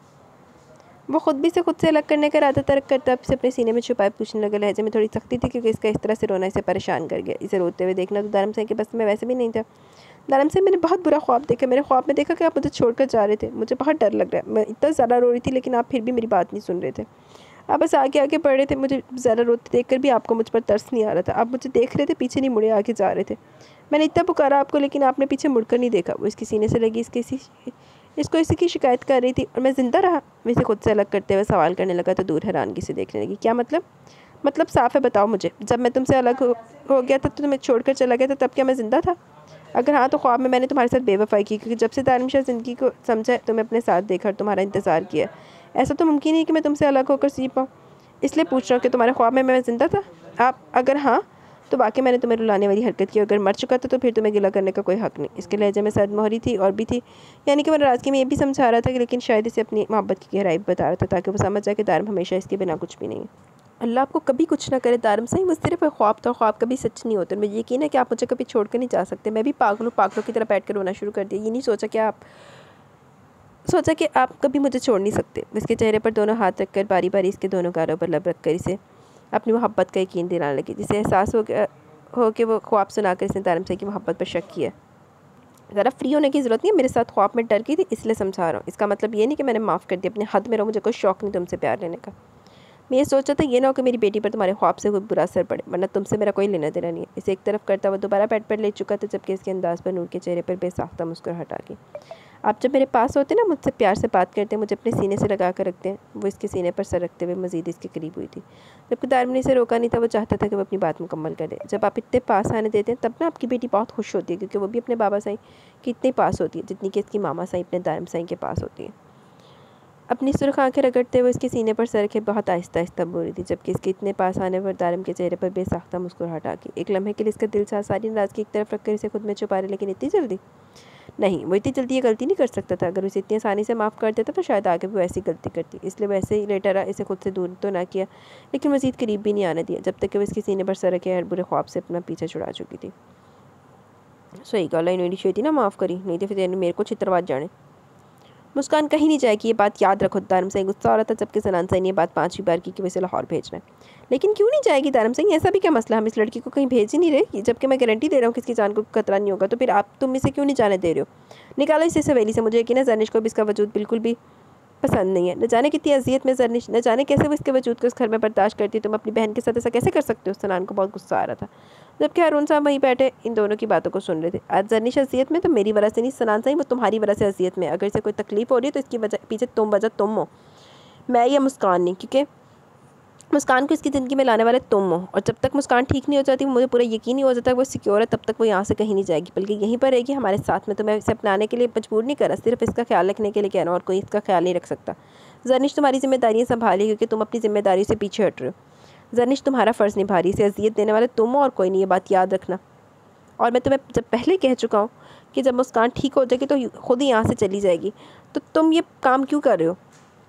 वो खुद भी से खुद से अलग करने का इरादा तर्क करता से अपने सीने में छुपाए पूछने लगा। लहजे में थोड़ी सख्ती थी, क्योंकि इसका इस तरह से रोना इसे परेशान कर गया। इसे रोते हुए देखना तो दारम सिंह के बस में वैसे भी नहीं था। दारम सिंह, मैंने बहुत बुरा ख्वाब देखा। मेरे ख्वाब में देखा कि आप मुझे छोड़कर जा रहे थे। मुझे बहुत डर लग रहा है। मैं इतना ज़्यादा रो रही थी, लेकिन आप फिर भी मेरी बात नहीं सुन रहे थे। आप बस आगे आगे बढ़ रहे थे। मुझे ज़्यादा रोते देख कर भी आपको मुझ पर तरस नहीं आ रहा था। आप मुझे देख रहे थे, पीछे नहीं मुड़े आगे जा रहे थे। मैंने इतना पुकारा आपको, लेकिन आपने पीछे मुड़कर नहीं देखा। वो इसकी सीने से लगी इसके इसी इसको इसी की शिकायत कर रही थी, और मैं ज़िंदा रहा। वैसे खुद से अलग करते हुए सवाल करने लगा तो दूर हैरानगी से देखने लगी। क्या मतलब? मतलब साफ है, बताओ मुझे। जब मैं तुमसे अलग हो, हो गया था तो तुम्हें छोड़कर चला गया था, तब क्या मैं ज़िंदा था? अगर हाँ तो ख्वाब में मैंने तुम्हारे साथ बेवफाई की, क्योंकि जब से दानिम शाह ज़िंदगी को समझा तुम्हें अपने साथ देखकर तुम्हारा इंतज़ार किया। ऐसा तो मुमकिन नहीं कि मैं तुमसे अलग होकर जी पाऊँ, इसलिए पूछ रहा हूँ कि तुम्हारे ख्वाब में मैं ज़िंदा था। आप अगर हाँ तो बाकी मैंने तुम्हें रुलाने वाली हरकत की। अगर मर चुका था तो फिर तुम्हें गिला करने का कोई हक़ नहीं। इसके लहजे में सर्द मोहरी थी और भी थी, यानी कि वो नाराज़गी में ये भी समझा रहा था कि लेकिन शायद इसे अपनी मोहब्बत की गहराई बता रहा था, ताकि वो समझ जाए कि दारम हमेशा इसके बिना कुछ भी नहीं है। अल्लाह आपको कभी कुछ ना करे दारम सही, वो सिर्फ ख्वाब था, ख्वाब कभी सच नहीं होते। मुझे यकीन है कि आप मुझे कभी छोड़ कर नहीं जा सकते। मैं भी पागलों पागलों की तरह बैठ कर रोना शुरू कर दिया। ये नहीं सोचा कि आप सोचा कि आप कभी मुझे छोड़ नहीं सकते। इसके चेहरे पर दोनों हाथ रखकर बारी बारी इसके दोनों गालों पर लब रखकर इसे अपनी मोहब्बत का यकीन दिलाने लगी, जिसे एहसास हो गया हो कि वो ख्वाब सुनाकर इसने तारम साई की मोहब्बत पर शक किया। ज़रा फ्री होने की ज़रूरत नहीं है, मेरे साथ ख्वाब में डर गई थी इसलिए समझा रहा हूँ। इसका मतलब ये नहीं कि मैंने माफ़ कर दिया, अपने हद में रहो, मुझे कोई शौक़ नहीं तुमसे प्यार लेने का। मैं ये सोचा था ये ना हो कि मेरी बेटी पर तुम्हारे ख्वाब से कोई बुरा असर पड़े, वरना तुमसे मेरा कोई लेना देना नहीं है। इसे एक तरफ करता हुआ दोबारा बेड पर ले चुका था, जबकि इसके अंदाज़ पर नूर के चेहरे पर बेसाख्ता मुस्कुराहट आ गई। आप जब मेरे पास होते ना, मुझसे प्यार से बात करते हैं, मुझे अपने सीने से लगा कर रखते हैं। वो इसके सीने पर सर रखते हुए मज़ीद इसके करीब हुई थी। जबकि तारम ने इसे रोका नहीं था, वो चाहता था कि वो अपनी बात मुकम्मल कर दे। जब आप इतने पास आने देते हैं तब ना आपकी बेटी बहुत खुश होती है, क्योंकि वो भी अपने बाबा साईं के इतने पास होती है जितनी कि इसकी मामा साईं अपने तारम साईं के पास होती है। अपनी सुर्ख आंखें रगड़ते हुए इसके सीने पर सर रखे बहुत आहिस्ता आहिस्ता बोल रही थी, जबकि इसके इतने पास आने पर तारम के चेहरे पर बेसाख्ता मुस्कुराहट आ गई। एक लम्हे के लिए इसका दिल सा सारी नाराज़गी एक तरफ रखकर इसे खुद में छुपा रहे, लेकिन इतनी जल्दी नहीं, वो इतनी जल्दी ये गलती नहीं कर सकता था। अगर उसे इतनी आसानी से माफ़ कर देता तो शायद आगे भी वो ऐसी गलती करती। इसलिए वैसे ही लेटर इसे खुद से दूर तो ना किया, लेकिन मज़ीद करीब भी नहीं आने दिया, जब तक कि वो इसके सीने पर सर रखे हर बुरे ख्वाब से अपना पीछे छुड़ा चुकी थी। सही गल है, इन्होंने छेती ना माफ़ करी, नहीं तो फिर मेरे को चित्रवाद जाने। मुस्कान कहीं नहीं जाएगी, ये बात याद रखो। तारम साईं गुस्सा हो रहा था, जबकि सनान साईं ने ये बात पाँचवीं बार की कि वैसे लाहौर भेजना है। लेकिन क्यों नहीं जाएगी तारम साईं, ऐसा भी क्या मसला, हम इस लड़की को कहीं भेज ही नहीं रहे, जबकि मैं गारंटी दे रहा हूँ कि इसकी जान को खतरा नहीं होगा। तो फिर आप तुम इसे क्यों नहीं जाने दे रहे हो? निकालो इसे सवेली से। मुझे यकीन है जर्निश को भी इसका वजूद बिल्कुल भी पसंद नहीं है। न जाने कितनी अजियत में जर्निश, न जाने कैसे वो इसके वजूद को इस घर में बर्दाश्त करती है। तुम अपनी बहन के साथ ऐसा कैसे कर सकते हो? सनान को बहुत गुस्सा आ रहा था, जबकि हारून साहब वहीं बैठे इन दोनों की बातों को सुन रहे थे। आज जर्निश अजियत में तो मेरी वजह से नहीं सनान साईं, वो तुम्हारी वजह से अजियत में। अगर इसे कोई तकलीफ हो रही है तो इसकी वजह पीछे तुम वजह तुम हो, मैं या मुस्कान नहीं, क्योंकि मुस्कान को इसकी ज़िंदगी में लाने वाले तुम हो। और जब तक मुस्कान ठीक नहीं हो जाती, मुझे पूरा यकीन नहीं हो जाता वो सिक्योर है, तब तक वो यहाँ से कहीं नहीं जाएगी, बल्कि यहीं पर रहेगी हमारे साथ में। तो मैं इसे अपनाने के लिए मजबूर नहीं करा, सिर्फ इसका ख्याल रखने के लिए कह रहा हूँ, और कोई इसका ख्याल नहीं रख सकता। जर्निश तुम्हारी जिम्मेदारियाँ संभाली, क्योंकि तुम अपनी जिम्मेदारी से पीछे हट रहे हो। जर्निश तुम्हारा फ़र्ज़ निभा रही है, इसे अजियत देने वाले तुम हो और कोई नहीं, ये बात याद रखना। और मैं तुम्हें जब पहले कह चुका हूँ कि जब मुस्कान ठीक हो जाएगी तो खुद ही यहाँ से चली जाएगी। तो तुम ये काम क्यों कर रहे हो?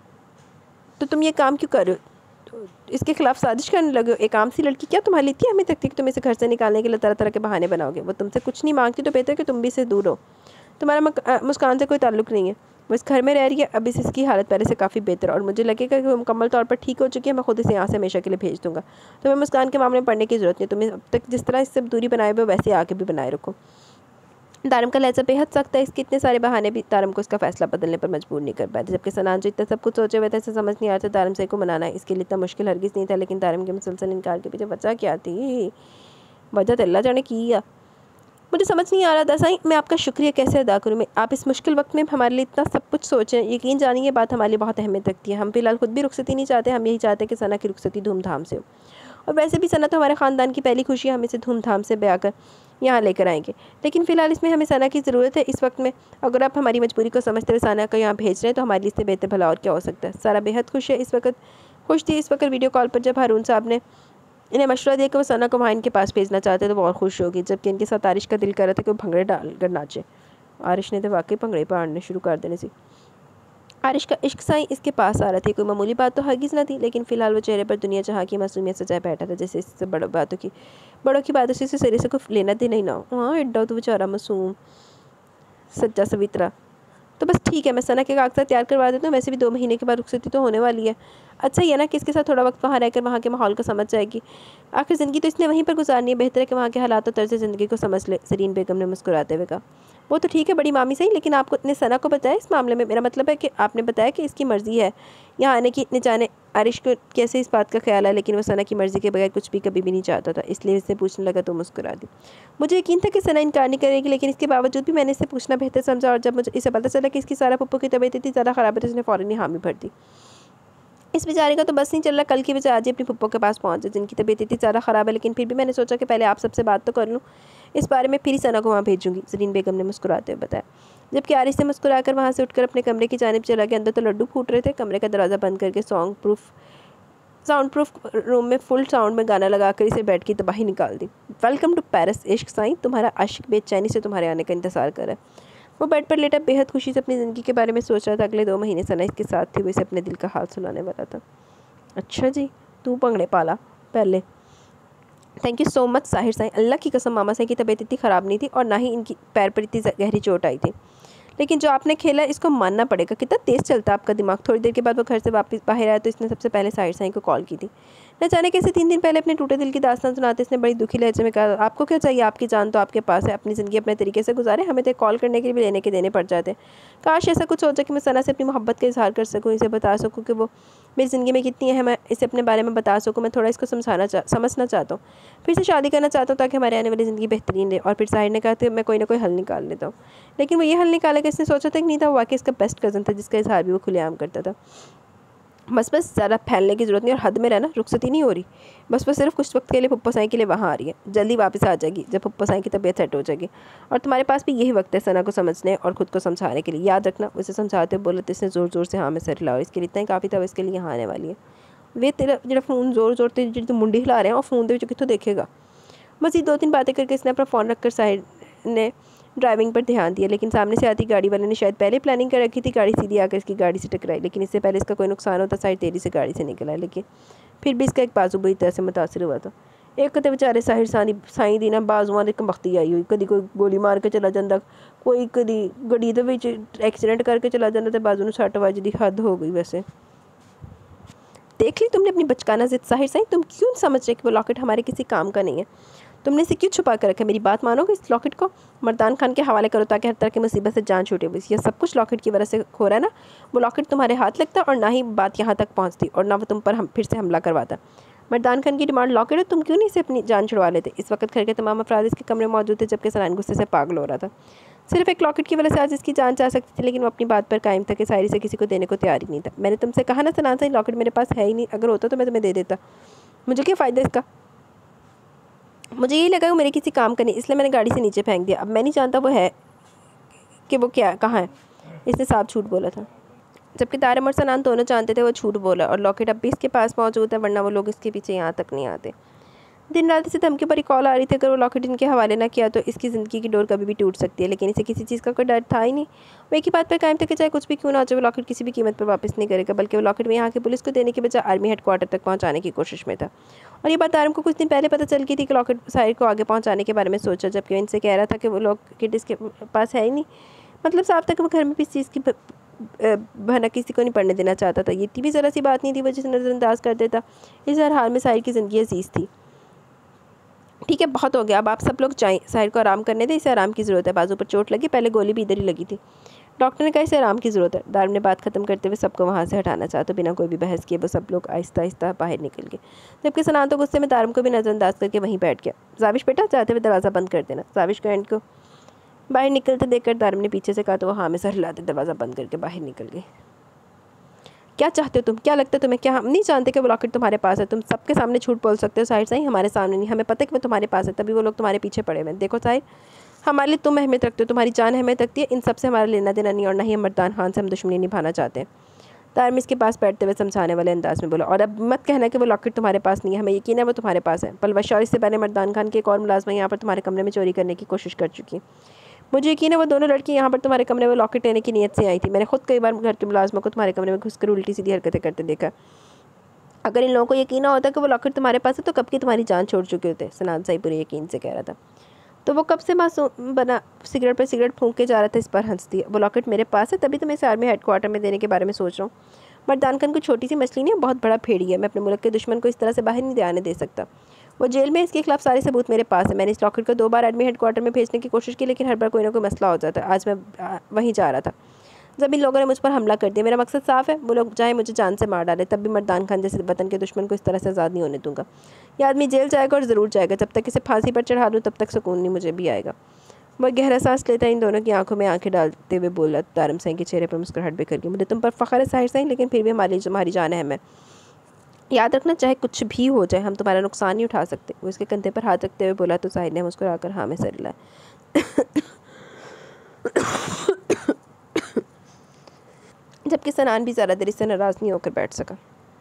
तो तुम ये काम क्यों कर रहे हो? तो इसके खिलाफ साजिश करने लगे हो। एक आम सी लड़की क्या तुम्हारी इतनी अहमियत रखती है कि तुम इसे घर से निकालने के लिए तरह तरह के बहाने बनाओगे? वो तुमसे कुछ नहीं मांगती तो बेहतर कि तुम भी इससे दूर हो। तुम्हारा मुस्कान से कोई ताल्लुक़ नहीं है, वो इस घर में रह रही है। अब इस इसकी हालत पहले से काफ़ी बेहतर है और मुझे लगेगा कि वो मुकम्मल तौर पर ठीक हो चुकी है। मैं खुद इसे यहाँ से हमेशा के लिए भेज दूँगा। तुम्हें मुस्कान के मामले में पढ़ने की ज़रूरत नहीं। तुम्हें अब तक जिस तरह इससे दूरी बनाए हुए वैसे आगे भी बनाए रखो। तारम का लहजा बेहद सख्त है, इसके इतने सारे बहाने भी तारम को इसका फैसला बदलने पर मजबूर नहीं कर पाए। जबकि सनान जो इतना सब कुछ सोचे हुए थे, इसे समझ नहीं आ रहा था तारम साईं को मनाना है इसके लिए इतना मुश्किल हरगिज़ नहीं था। लेकिन तारम के मुसलसल इनकार के पीछे वजह क्या थी? वजह तो अल्लाह जाने की है, मुझे समझ नहीं आ रहा था। साईं मैं आपका शुक्रिया कैसे अदा करूँ? मैं आप इस मुश्किल वक्त में हमारे लिए इतना सब कुछ सोचें। यकीन जानिए ये बात हमारे लिए बहुत अहमियत रखती है। हम फिलहाल खुद भी रुखसती नहीं चाहते, हम यही चाहते हैं कि सना की रुखसती धूमधाम से हो। और वैसे भी सना तो हमारे ख़ानदान की पहली खुशी है, हम इसे धूमधाम से ब्याह कर यहाँ लेकर आएंगे। लेकिन फ़िलहाल इसमें हमें सना की ज़रूरत है इस वक्त में। अगर आप हमारी मजबूरी को समझते हुए सना को यहाँ भेज रहे हैं तो हमारे लिए इससे बेहतर भला और क्या हो सकता है। सारा बेहद खुश है इस वक्त, खुश थी इस वक्त वीडियो कॉल पर जब हारून साहब ने इन्हें मशवरा दिया कि वो सना को वहाँ इनके पास भेजना चाहते तो वो और खुश होगी। जबकि इनके साथ आरिश का दिल कर रहा था कि वो भंगड़े डाल कर नाचे। आरिश ने तो वाकई भंगड़े पाड़ने शुरू कर देने से। आरिश का इश्क साईं इसके पास आ रहा था, कोई मामूली बात तो हरगिज़ न थी। लेकिन फ़िलहाल वो चेहरे पर दुनिया जहाँ की मासूमियत सजाए बैठा था, जैसे इससे बड़ों बातों की बड़ों की बातों से सिरे से कुछ लेना देना ही ना हो। हाँ एड्डा तो बेचारा मासूम सच्चा सवित्रा। तो बस ठीक है, मैं सना के कागजात तैयार करवा देता हूँ। वैसे भी दो महीने के बाद रुखसती तो होने वाली है। अच्छा ये ना कि इसके साथ थोड़ा वक्त वहाँ रहकर वहाँ के माहौल को समझ जाएगी। आखिर ज़िंदगी तो इसने वहीं पर गुजारनी है, बेहतर है कि वहाँ के हालात और तर्ज़ ज़िंदगी को समझ ले। सरीन बेगम ने मुस्कुराते हुए कहा। वो तो ठीक है बड़ी मामी सही, लेकिन आपको इतने सना को बताया इस मामले में? मेरा मतलब है कि आपने बताया कि इसकी मर्ज़ी है यहाँ आने की। इतने जाने आरिश को कैसे इस बात का ख्याल है, लेकिन वो सना की मर्ज़ी के बगैर कुछ भी कभी भी नहीं चाहता था, इसलिए इससे पूछने लगा तो मुस्कुरा दी। मुझे यकीन था कि सना इनकार नहीं करेगी, लेकिन इसके बावजूद भी मैंने इससे पूछना बेहतर समझा। और जब मुझे इसे पता चला कि इसकी सारा पप्पू की तबीयत इतनी ज़्यादा ख़राब है तो उसने फ़ौरन ही हामी भर दी। इस बेचारे का तो बस नहीं चल रहा, कल की बजाय आज ही अपनी पप्पो के पास पहुँचे जिनकी तबीयत इतनी ज़्यादा ख़राब है। लेकिन फिर भी मैंने सोचा कि पहले आप सबसे बात तो कर लूँ इस बारे में, फिर ही सना को वहाँ भेजूँगी, सरीन बेगम ने मुस्कुराते हुए बताया। जबकि आरिश से मुस्कुराकर वहाँ से उठकर अपने कमरे की जानिब चला गया। अंदर तो लड्डू फूट रहे थे। कमरे का दरवाज़ा बंद करके song proof sound proof room में फुल साउंड में गाना लगाकर इसे बेड की तबाही निकाल दी। वेलकम टू पेरिस इश्क साईं, तुम्हारा आशिक बेचैनी से तुम्हारे आने का इंतज़ार कर रहा है। वो बेड पर लेटा बेहद खुशी से अपनी ज़िंदगी के बारे में सोच रहा था। अगले दो महीने सना इसके साथ थी, वो इसे अपने दिल का हाल सुनाने वाला था। अच्छा जी, तू भंगड़े पाला पहले। Thank you so much Sahir Sain. Allah की कसम मामा साईं की तबीयत इतनी ख़राब नहीं थी और ना ही इनकी पैर पर इतनी गहरी चोट आई थी। लेकिन जो आपने खेला इसको मानना पड़ेगा। कितना तेज़ चलता है आपका दिमाग। थोड़ी देर के बाद वो घर से वापस बाहर आया तो इसने सबसे पहले साहिर साईं को कॉल की थी। न जाने कैसे तीन दिन पहले अपने टूटे दिल की दास्तान सुनाते इसने बड़ी दुखी लहजे में कहा, आपको क्या चाहिए, आपकी जान तो आपके पास है, अपनी ज़िंदगी अपने तरीके से गुजारे, हमें तो कॉल करने के लिए भी लेने के देने पड़ जाते। काश ऐसा कुछ हो जाए कि मैं सना से अपनी मोहब्बत का इजहार कर सकूँ, इसे बता सकूँ कि वो मेरी ज़िंदगी में कितनी है, मैं इसे अपने बारे में बता सकूँ, मैं थोड़ा इसको समझाना चाह समझना चाहता हूँ, फिर से शादी करना चाहता हूँ ताकि हमारे आने वाली ज़िंदगी बेहतरीन रहे। और फिर साहिर ने कहा कि मैं कोई ना कोई हल निकाल लेता हूँ। लेकिन वो ये हल निकालेगा इसने सोचा तक नहीं था। वो वाकई इसका बेस्ट कज़न था जिसका इजहार भी वो खुलेआम करता था। बस बस ज़्यादा फैलने की ज़रूरत नहीं और हद में रहना, रुखसती नहीं हो रही। बस वो सिर्फ कुछ वक्त के लिए पप्पा साईं के लिए वहाँ आ रही है, जल्दी वापस आ जाएगी जब पप्पा साईं की तबीयत सेट हो जाएगी। और तुम्हारे पास भी यही वक्त है सना को समझने और ख़ुद को समझाने के लिए, याद रखना। उसे समझाते बोला तो इसने ज़ोर ज़ोर से हाँ में सर हिला और इसके लिए इतना ही काफ़ी था, वो इसके लिए यहाँ आने वाली है। वे तेरा जो फ़ोन ज़ोर ज़ोर से जो मुंडी हिला रहे हैं और फ़ोन के कितों देखेगा। मज़ीद दो तीन बातें करके इसने अपना फ़ोन रख कर साहिर ने ड्राइविंग पर ध्यान दिया। लेकिन सामने से आती गाड़ी वाले ने शायद पहले प्लानिंग कर रखी थी, गाड़ी सीधी आकर इसकी गाड़ी से टकराई। लेकिन इससे पहले इसका कोई नुकसान होता साहिर तेज़ी से गाड़ी से निकला, लेकिन फिर भी इसका एक बाजू बुरी तरह से मुतासर हुआ था। एक कते बेचारे साहिर सानी साई दी ना बाजुआं दे कमख्ती आई हुई, कभी कोई गोली मार के चला जाता, कोई कभी गड्डी दे विच एक्सीडेंट करके चला जाता तो बाजू में सट वजदी। हद हो गई। वैसे देख ली तुमने अपनी बचकाना जिद साहिर साईं, तुम क्यों समझ रहे कि वो लॉकेट हमारे किसी काम का नहीं है? तुमने इसे क्यों छुपा कर रखा है? मेरी बात मानोगे, इस लॉकेट को मर्दान खान के हवाले करो ताकि हर तरह की मुसीबत से जान छूटे। बस ये सब कुछ लॉकेट की वजह से हो रहा है ना। वो लॉकेट तुम्हारे हाथ लगता और ना ही बात यहाँ तक पहुँचती और ना वो तुम पर हम फिर से हमला करवाता। मर्दान खान की डिमांड लॉकेट है, तुम क्यों नहीं इसे अपनी जान छुड़वा लेते? इस वक्त घर के तमाम अफराद इसके कमरे में मौजूद थे जबकि सनान गुस्से से पागल हो रहा था। सिर्फ एक लॉकेट की वजह से आज इसकी जान जा सकती थी, लेकिन वो अपनी बात पर कायम था कि साहिर से किसी को देने को तैयार ही नहीं था। मैंने तुमसे कहा ना सनान साईं, लॉकेट मेरे पास है ही नहीं, अगर होता तो मैं तुम्हें दे देता, मुझे क्या फ़ायदा इसका। मुझे यही लगा वो मेरे किसी काम का नहीं, इसलिए मैंने गाड़ी से नीचे फेंक दिया। अब मैं नहीं जानता वो है कि वो क्या कहाँ है। इसने साफ झूठ बोला था, जबकि तारम और सनान दोनों जानते थे वो झूठ बोला और लॉकेट अब भी इसके पास मौजूद है, वरना वो लोग इसके पीछे यहाँ तक नहीं आते। दिन रात इसे धमकी पर कॉल आ रही थी, अगर वो लॉकेट इनके हवाले ना किया तो इसकी ज़िंदगी की डोर कभी भी टूट सकती है। लेकिन इसे किसी चीज़ का कोई डर था ही नहीं। वो एक ही बात पर कायम था कि चाहे कुछ भी क्यों ना हो जाए, वो लॉकेट किसी भी कीमत पर वापस नहीं करेगा, बल्कि वो लॉकेट में यहाँ की पुलिस को देने के बजाय आर्मी हेडक्वार्टर तक पहुँचाने की कोशिश में था। और ये बात तारम को कुछ दिन पहले पता चल गई थी कि लॉकेट साहिर को आगे पहुँचाने के बारे में सोचा, जबकि इनसे कह रहा था कि वो लॉकेट इसके पास है ही नहीं। मतलब साफ तक वो घर में भी इस चीज़ की भनक किसी को नहीं पढ़ने देना चाहता था। ये इतनी भी ज़रा सी बात नहीं थी वो जिसे नज़रअंदाज कर देता। इस हर हाल में साहिर की ज़िंदगी अजीज़ थी। ठीक है, बहुत हो गया, अब आप सब लोग जाएं, साहिर को आराम करने दें, इसे आराम की ज़रूरत है। बाजू पर चोट लगी, पहले गोली भी इधर ही लगी थी। डॉक्टर ने कहा इसे आराम की ज़रूरत है। दारुम ने बात ख़त्म करते हुए सबको वहाँ से हटाना चाहा तो बिना कोई भी बहस किए वो सब लोग आहिस्ता आहिस्ता बाहर निकल गए, जबकि सनान तो गुस्से में दारुम को भी नज़रअंदाज करके वहीं बैठ गया। जाविश बेटा, जाते हुए दरवाज़ा बंद कर देना। जाविश को एंड को बाहर निकलते देखकर दारुम ने पीछे से कहा तो वो हाँ में सर हिलाते दरवाज़ा बंद करके बाहर निकल गई। क्या चाहते हो तुम? क्या लगता है तुम्हें? क्या हम नहीं जानते कि वो लॉकेट तुम्हारे पास है? तुम सबके सामने झूठ बोल सकते हो साहिर साईं, हमारे सामने नहीं। हमें पता है कि वो तुम्हारे पास है, तभी वो लोग तुम्हारे पीछे पड़े हुए। देखो साहिर, हमारे लिए तुम अहमियत रखते हो, तुम्हारी जान अहमियत रखती है, इन सब से हमारा लेना देना नहीं और ना ही हम मर्दान खान से हम दुश्मनी निभाना चाहते हैं। तारम इसके पास बैठते हुए समझाने वाले अंदाज में बोला, और अब मत कहना कि वो लॉकेट तुम्हारे पास नहीं है, हमें यकीन है वो तुम्हारे पास है। पलवश और इससे पहले मर्दान खान की एक और मुलाजमा यहाँ पर तुम्हारे कमरे में चोरी करने की कोशिश कर चुकी। मुझे यकीन है वो दोनों लड़की यहाँ पर तुम्हारे कमरे में लॉकेट लेने की नीयत से आई थी। मैंने खुद कई बार घर के मुलाजमा को तुम्हारे कमरे में घुसकर उल्टी सीधी हरकतें करते देखा। अगर इन लोगों को यकीन होता कि वो लॉकेट तुम्हारे पास है तो कब की तुम्हारी जान छोड़ चुके होते। सनान साईं पूरे यकीन से कह रहा था। तो वो कब से मासूम बना सिगरेट पर सिगरेट फूंक के जा रहा था, इस पर हंसती है। वो लॉकेट मेरे पास है, तभी तो मैं इसे आर्मी हेडक्वार्टर में देने के बारे में सोच रहा हूँ। मर्दान खान कोई छोटी सी मछली नहीं है, बहुत बड़ा फेड़ी है। मैं अपने मुल्क के दुश्मन को इस तरह से बाहर नहीं आने दे सकता। वो जेल में, इसके खिलाफ सारे सबूत मेरे पास है। मैंने इस लॉकेट को दो बार आर्मी हेडक्वार्टर में भेजने की कोशिश की, लेकिन हर बार कोई ना कोई मसला हो जाता है। आज मैं वहीं जा रहा था जब इन लोगों ने मुझ पर हमला कर दिया। मेरा मकसद साफ है, वो लोग चाहे मुझे जान से मार डाले, तब भी मर्दान खान जैसे वतन के दुश्मन को इस तरह से आज़ाद नहीं होने दूंगा। यह आदमी जेल जाएगा और ज़रूर जाएगा। जब तक इसे फांसी पर चढ़ा दूँ तब तक सुकून नहीं मुझे भी आएगा। वह गहरा सांस लेता इन दोनों की आंखों में आंखें डालते हुए बोला। तारम साईं के चेहरे पर मुस्कुराहट बिखर गई। मुझे तुम पर फ़ख्र है साहिर साईं, लेकिन फिर भी हमारी हमारी जान है। मैं याद रखना, चाहे कुछ भी हो जाए, हम तुम्हारा नुकसान नहीं उठा सकते। वो इसके कंधे पर हाथ रखते हुए बोला तो साहिर ने मुस्कुराकर हाँ में सर हिलाया, जबकि सनान भी ज़्यादा देर इससे नाराज़ नहीं होकर बैठ सका।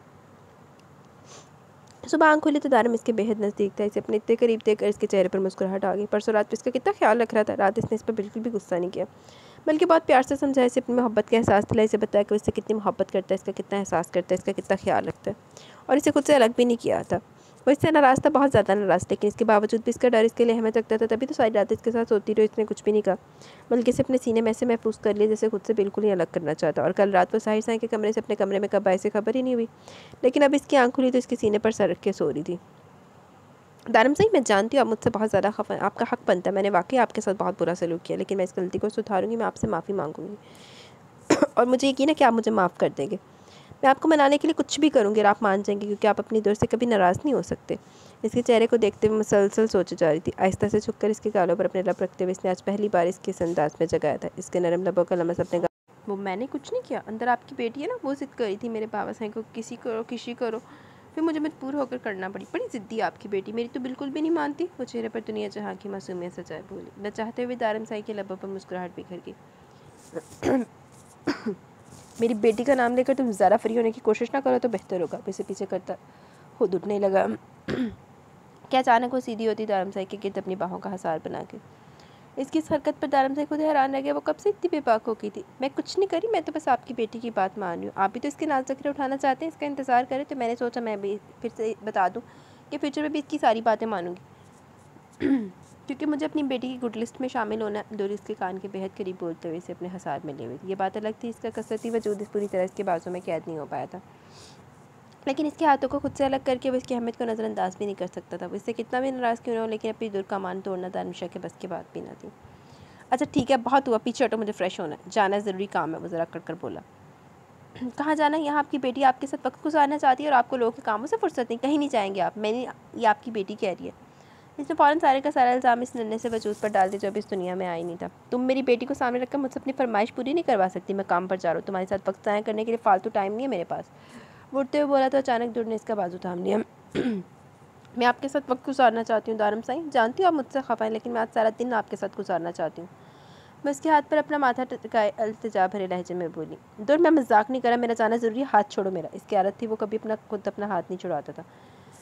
सुबह आँख खुली तो दारम इसके बेहद नज़दीक था। इसे अपने इतने करीब देखकर इसके चेहरे पर मुस्कुराहट आ गई। परसों रात पर इसका कितना ख्याल रख रहा था। रात इसने इस पर बिल्कुल भी गुस्सा नहीं किया, बल्कि बहुत प्यार से समझाया, इसे अपनी मोहब्बत का एहसास दिलाया, इसे बताया कि इससे कितनी मोहब्बत करता है, इसका कितना एहसास करता है, इसका कितना ख्याल रखता है, और इसे खुद से अलग भी नहीं किया था। वो इससे नाराज़ था, बहुत ज़्यादा नाराज़, लेकिन इसके बावजूद भी इसका डर इसके लिए अहमियत रखता था। तभी तो सारी रात इसके साथ सोती रही, इसने कुछ भी नहीं कहा, बल्कि इसे अपने सीने में ऐसे महफूज कर लिया जैसे खुद से बिल्कुल ही अलग करना चाहता। और कल रात वो साहिर साईं के कमरे से अपने कमरे में कब आए से खबर ही नहीं हुई, लेकिन अब इसकी आँख खुली तो इसके सीने पर सर रख के सो रही थी। दारम साईं, मैं जानती हूँ आप मुझसे बहुत ज़्यादा खफा, आपका हक बनता है, मैंने वाकई आपके साथ बहुत बुरा सलूक किया, लेकिन मैं इस गलती को सुधारूंगी, मैं आपसे माफ़ी मांगूंगी और मुझे यकीन है कि आप मुझे माफ़ कर देंगे। मैं आपको मनाने के लिए कुछ भी करूँगी और आप मान जाएंगे, क्योंकि आप अपनी दोस्त से कभी नाराज़ नहीं हो सकते। इसके चेहरे को देखते हुए मुसलसल सोचे जा रही थी। आहिस्ता से झुककर इसके गालों पर अपने लब रखते हुए इसने आज पहली बार इसके इस अंदाज में जगाया था। इसके नरम लबों का लमस अपने वो मैंने कुछ नहीं किया, अंदर आपकी बेटी है ना, वो जिद करी थी मेरे बाबा साईं को किसी करो किसी करो, फिर मुझे मजबूर होकर करना पड़ी। बड़ी ज़िद्दी आपकी बेटी, मेरी तो बिल्कुल भी नहीं मानती। वो चेहरे पर दुनिया जहाँ की मासूमियत सजाए बोली। न चाहते हुए दारम साईं के लबों पर मुस्कुराहट बिखर गई। मेरी बेटी का नाम लेकर तुम ज़रा फ्री होने की कोशिश ना करो तो बेहतर होगा। इसे पीछे करता खुद उठने लगा। क्या अचानक वो सीधी होती दारम साईं के गिर्द अपनी बाहों का हसार बना के। इसकी इस हरकत पर दारम साईं खुद हैरान रह गया। वो कब से इतनी बेबाक हो गई थी। मैं कुछ नहीं करी, मैं तो बस आपकी बेटी की बात मान रही हूँ। आप भी तो इसके नाज ज़ख़ीरे उठाना चाहते हैं, इसका इंतज़ार करें, तो मैंने सोचा मैं भी फिर से बता दूँ कि फ्यूचर में भी इसकी सारी बातें मानूंगी, क्योंकि मुझे अपनी बेटी की गुड लिस्ट में शामिल होना। डोरी इसके कान के बेहद करीब बोलते हुए इसे अपने हसार में ले हुई। ये बात अलग थी, इसका कसरती वजूद पूरी तरह इसके बाजों में कैद नहीं हो पाया था, लेकिन इसके हाथों को खुद से अलग करके वो इसकी अहमियत को नज़रअंदाज भी नहीं कर सकता था। वो इससे कितना भी नाराज़ क्यों ना हो, लेकिन अपनी दूर का मान तोड़ना दानिशा के बस की बात भी ना थी। अच्छा ठीक है, बहुत हुआ, पीछे हटो, मुझे फ्रेश होना है, जाना है, ज़रूरी काम है। वो ज़रा कट कर बोला। कहाँ जाना है? यहाँ आपकी बेटी आपके साथ वक्त गुजारना चाहती है और आपको लोगों के कामों से फुर्सत नहीं। कहीं नहीं जाएंगे आप, मैंने ये आपकी बेटी कह रही है। इसने फ़ौरन सारे का सारा इल्ज़ाम इस नन्हे से वजूद पर डाल दिया जो अभी इस दुनिया में आई नहीं था। तुम मेरी बेटी को सामने रखकर मुझसे अपनी फरमाइश पूरी नहीं करवा सकती। मैं काम पर जा रहा हूँ, तुम्हारे साथ वक्त ज़ाया करने के लिए फालतू टाइम नहीं है मेरे पास। वो उठते हुए बोला तो अचानक दूर ने इसका बाजू थाम लिया। मैं आपके साथ वक्त गुजारना चाहती हूँ दारम साईं, जानती हूँ आप मुझसे खफा हैं, लेकिन मैं आज सारा दिन आपके साथ गुजारना चाहती हूँ। मैं उसके हाथ पर अपना माथा टिकाए अल्तजा भरे लहजे में बोली। दूर, मैं मजाक नहीं करा, मेरा जाना ज़रूरी है, हाथ छोड़ो मेरा। इसकी आदत थी, वो कभी अपना खुद अपना हाथ नहीं छुड़ाता था।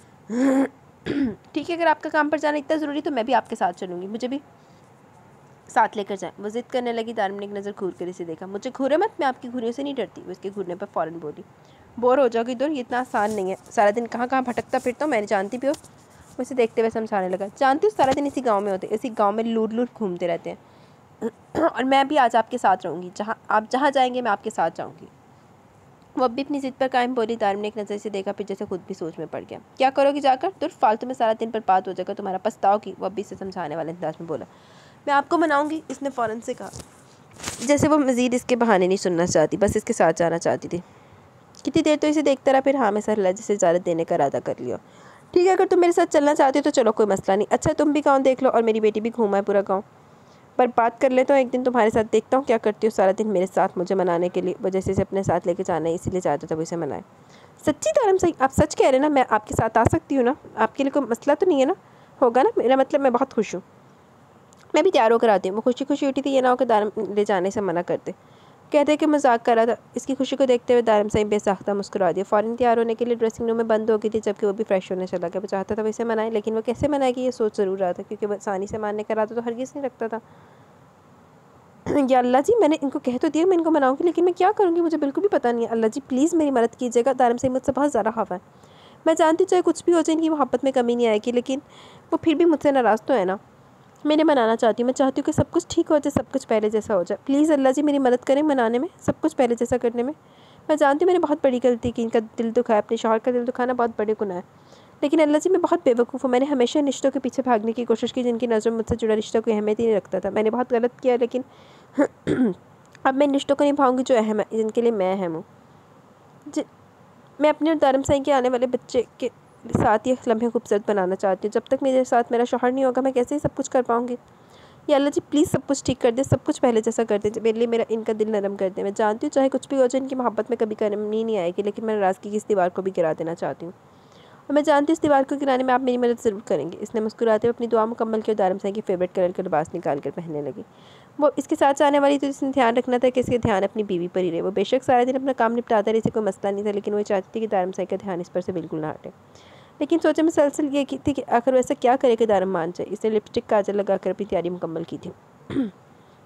ठीक है, अगर आपका काम पर जाना इतना ज़रूरी तो मैं भी आपके साथ चलूँगी, मुझे भी साथ लेकर जाएं। वो जिद करने लगी। दारम ने एक नज़र घूर कर इसे देखा। मुझे घूरे मत, मैं आपकी घूरियों से नहीं डरती। वो इसके घूरने पर फ़ौरन बोली। बोर हो जाओगी दूर, ये इतना आसान नहीं है, सारा दिन कहाँ कहाँ भटकता फिरता हूँ, मैंने जानती भी हो। वो इसे देखते हुए समझाने लगा। जानती हूँ, सारा दिन इसी गाँव में होते, इसी गाँव में लूट लूट घूमते रहते हैं, और मैं भी आज आपके साथ रहूँगी, जहाँ आप जहाँ जाएंगे मैं आपके साथ जाऊँगी। वो अब भी अपनी ज़िद पर कायम बोली। दारम ने एक नज़र से देखा, फिर जैसे खुद भी सोच में पड़ गया। क्या करोगी जाकर? दूर, फालतू में सारा दिन बर्बाद हो जाएगा तुम्हारा, पछताओगी। वो अब भी इसे समझाने वाले अंदाज में बोला। मैं आपको मनाऊँगी, इसने फ़ौरन से कहा, जैसे वो मज़ीद इसके बहाने नहीं सुनना चाहती, बस इसके साथ जाना चाहती थी। कितनी देर तो इसे देखता रहा, फिर हाँ में सर हिला, जिसे इजाज़त देने का इरादा कर लिया। ठीक है, अगर तुम मेरे साथ चलना चाहती हो तो चलो, कोई मसला नहीं। अच्छा, तुम भी गाँव देख लो और मेरी बेटी भी घूमाए पूरा गाँव, पर बात कर ले तो एक दिन तुम्हारे साथ, देखता हूँ क्या करती हो सारा दिन मेरे साथ मुझे मनाने के लिए। वजह से इसे अपने साथ लेके जाना है, इसीलिए चाहता था वो इसे मनाए। सच्ची दारम साईं, आप सच कह रहे हैं ना? मैं आपके साथ आ सकती हूँ ना? आपके लिए कोई मसला तो नहीं है ना? होगा ना? मेरा मतलब मैं बहुत खुश हूँ, मैं भी तैयार होकर आती हूँ। वो खुशी खुशी उठी थी, ये ना हो कि दारम ले जाने से मना करते, कहते कि मजाक कर रहा था। इसकी खुशी को देखते हुए दारम साईं बेसाख्ता मुस्कुरा दिया। फ़ौरन तैयार होने के लिए ड्रेसिंग रूम में बंद हो गई थी, जबकि वो भी फ्रेश होने चला गया। वो चाहता था वो इसे मनाए, लेकिन वो कैसे मनाएगी ये सोच ज़रूर रहा था, क्योंकि वो आसानी से मानने का इरादा तो हरगिज़ नहीं रखता था। या अल्लाह जी, मैंने इनको कह तो दिया मैं इनको मनाऊंगी, लेकिन मैं क्या करूँगी मुझे बिल्कुल भी पता नहीं है। अल्लाह जी प्लीज़ मेरी मदद कीजिएगा, दारम साईं मुझसे बहुत ज़्यादा खफा है। मैं जानती चाहे कुछ भी हो जाए, इनकी मोहब्बत में कमी नहीं आएगी, लेकिन वो फिर भी मुझसे नाराज़ तो है ना। मैंने मनाना चाहती हूँ, मैं चाहती हूँ कि सब कुछ ठीक हो जाए, सब कुछ पहले जैसा हो जाए। प्लीज़ अल्लाह जी मेरी मदद करें मनाने में, सब कुछ पहले जैसा करने में। मैं जानती हूँ मैंने बहुत बड़ी गलती की, इनका दिल दुखाया, अपने शौहर का दिल दुखाना बहुत बड़े गुनाह है, लेकिन अल्लाह जी मैं बहुत बेवकूफ़ हूँ। मैंने हमेशा रिश्तों के पीछे भागने की कोशिश की जिनकी नज़र मुझसे जुड़ा रिश्ता कोई अहमियत ही नहीं रखता था। मैंने बहुत गलत किया, लेकिन अब मैं इन रिश्तों को निभाऊंगी जो अहम है, जिनके लिए मैं अहम हूँ। मैं अपने और दारम साईं के आने वाले बच्चे के साथ ये लम्हे खूबसूरत बनाना चाहती हूँ। जब तक मेरे साथ मेरा शौहर नहीं होगा, मैं कैसे ही सब कुछ कर पाऊँगी? या अल्लाह जी प्लीज़ सब कुछ ठीक कर दे, सब कुछ पहले जैसा कर दे, मेरे लिए मेरा इनका दिल नरम कर दे। मैं जानती हूँ चाहे कुछ भी हो जाए, इनकी मोहब्बत में कभी कमी नहीं आएगी, लेकिन मैं नाराज़गी की इस दीवार को भी गिरा देना चाहती हूँ, और मैं जानती हूँ इस दीवार को गिराने में आप मेरी मदद ज़रूर करेंगे। इसने मुस्कुराते हुए अपनी दुआ मुकम्मल की और दारम साईं की फेवरेट कलर का लिबास निकाल कर पहनने लगी। वो इसके साथ जाने वाली, तो इसने ध्यान रखना था कि इसके ध्यान अपनी बीवी पर ही रहे। वो बेशक सारा दिन अपना काम निपटाता रही, इसे कोई मसला नहीं था, लेकिन वो चाहती थी कि दारम साईं का ध्यान इस पर से बिल्कुल ना हटे। लेकिन सोचे में सलसल ये की थी कि आखिर वो ऐसा क्या करे कि दारम मान जाए। इसने लिपस्टिक काजल लगा कर अपनी तैयारी मुकम्मल की थी।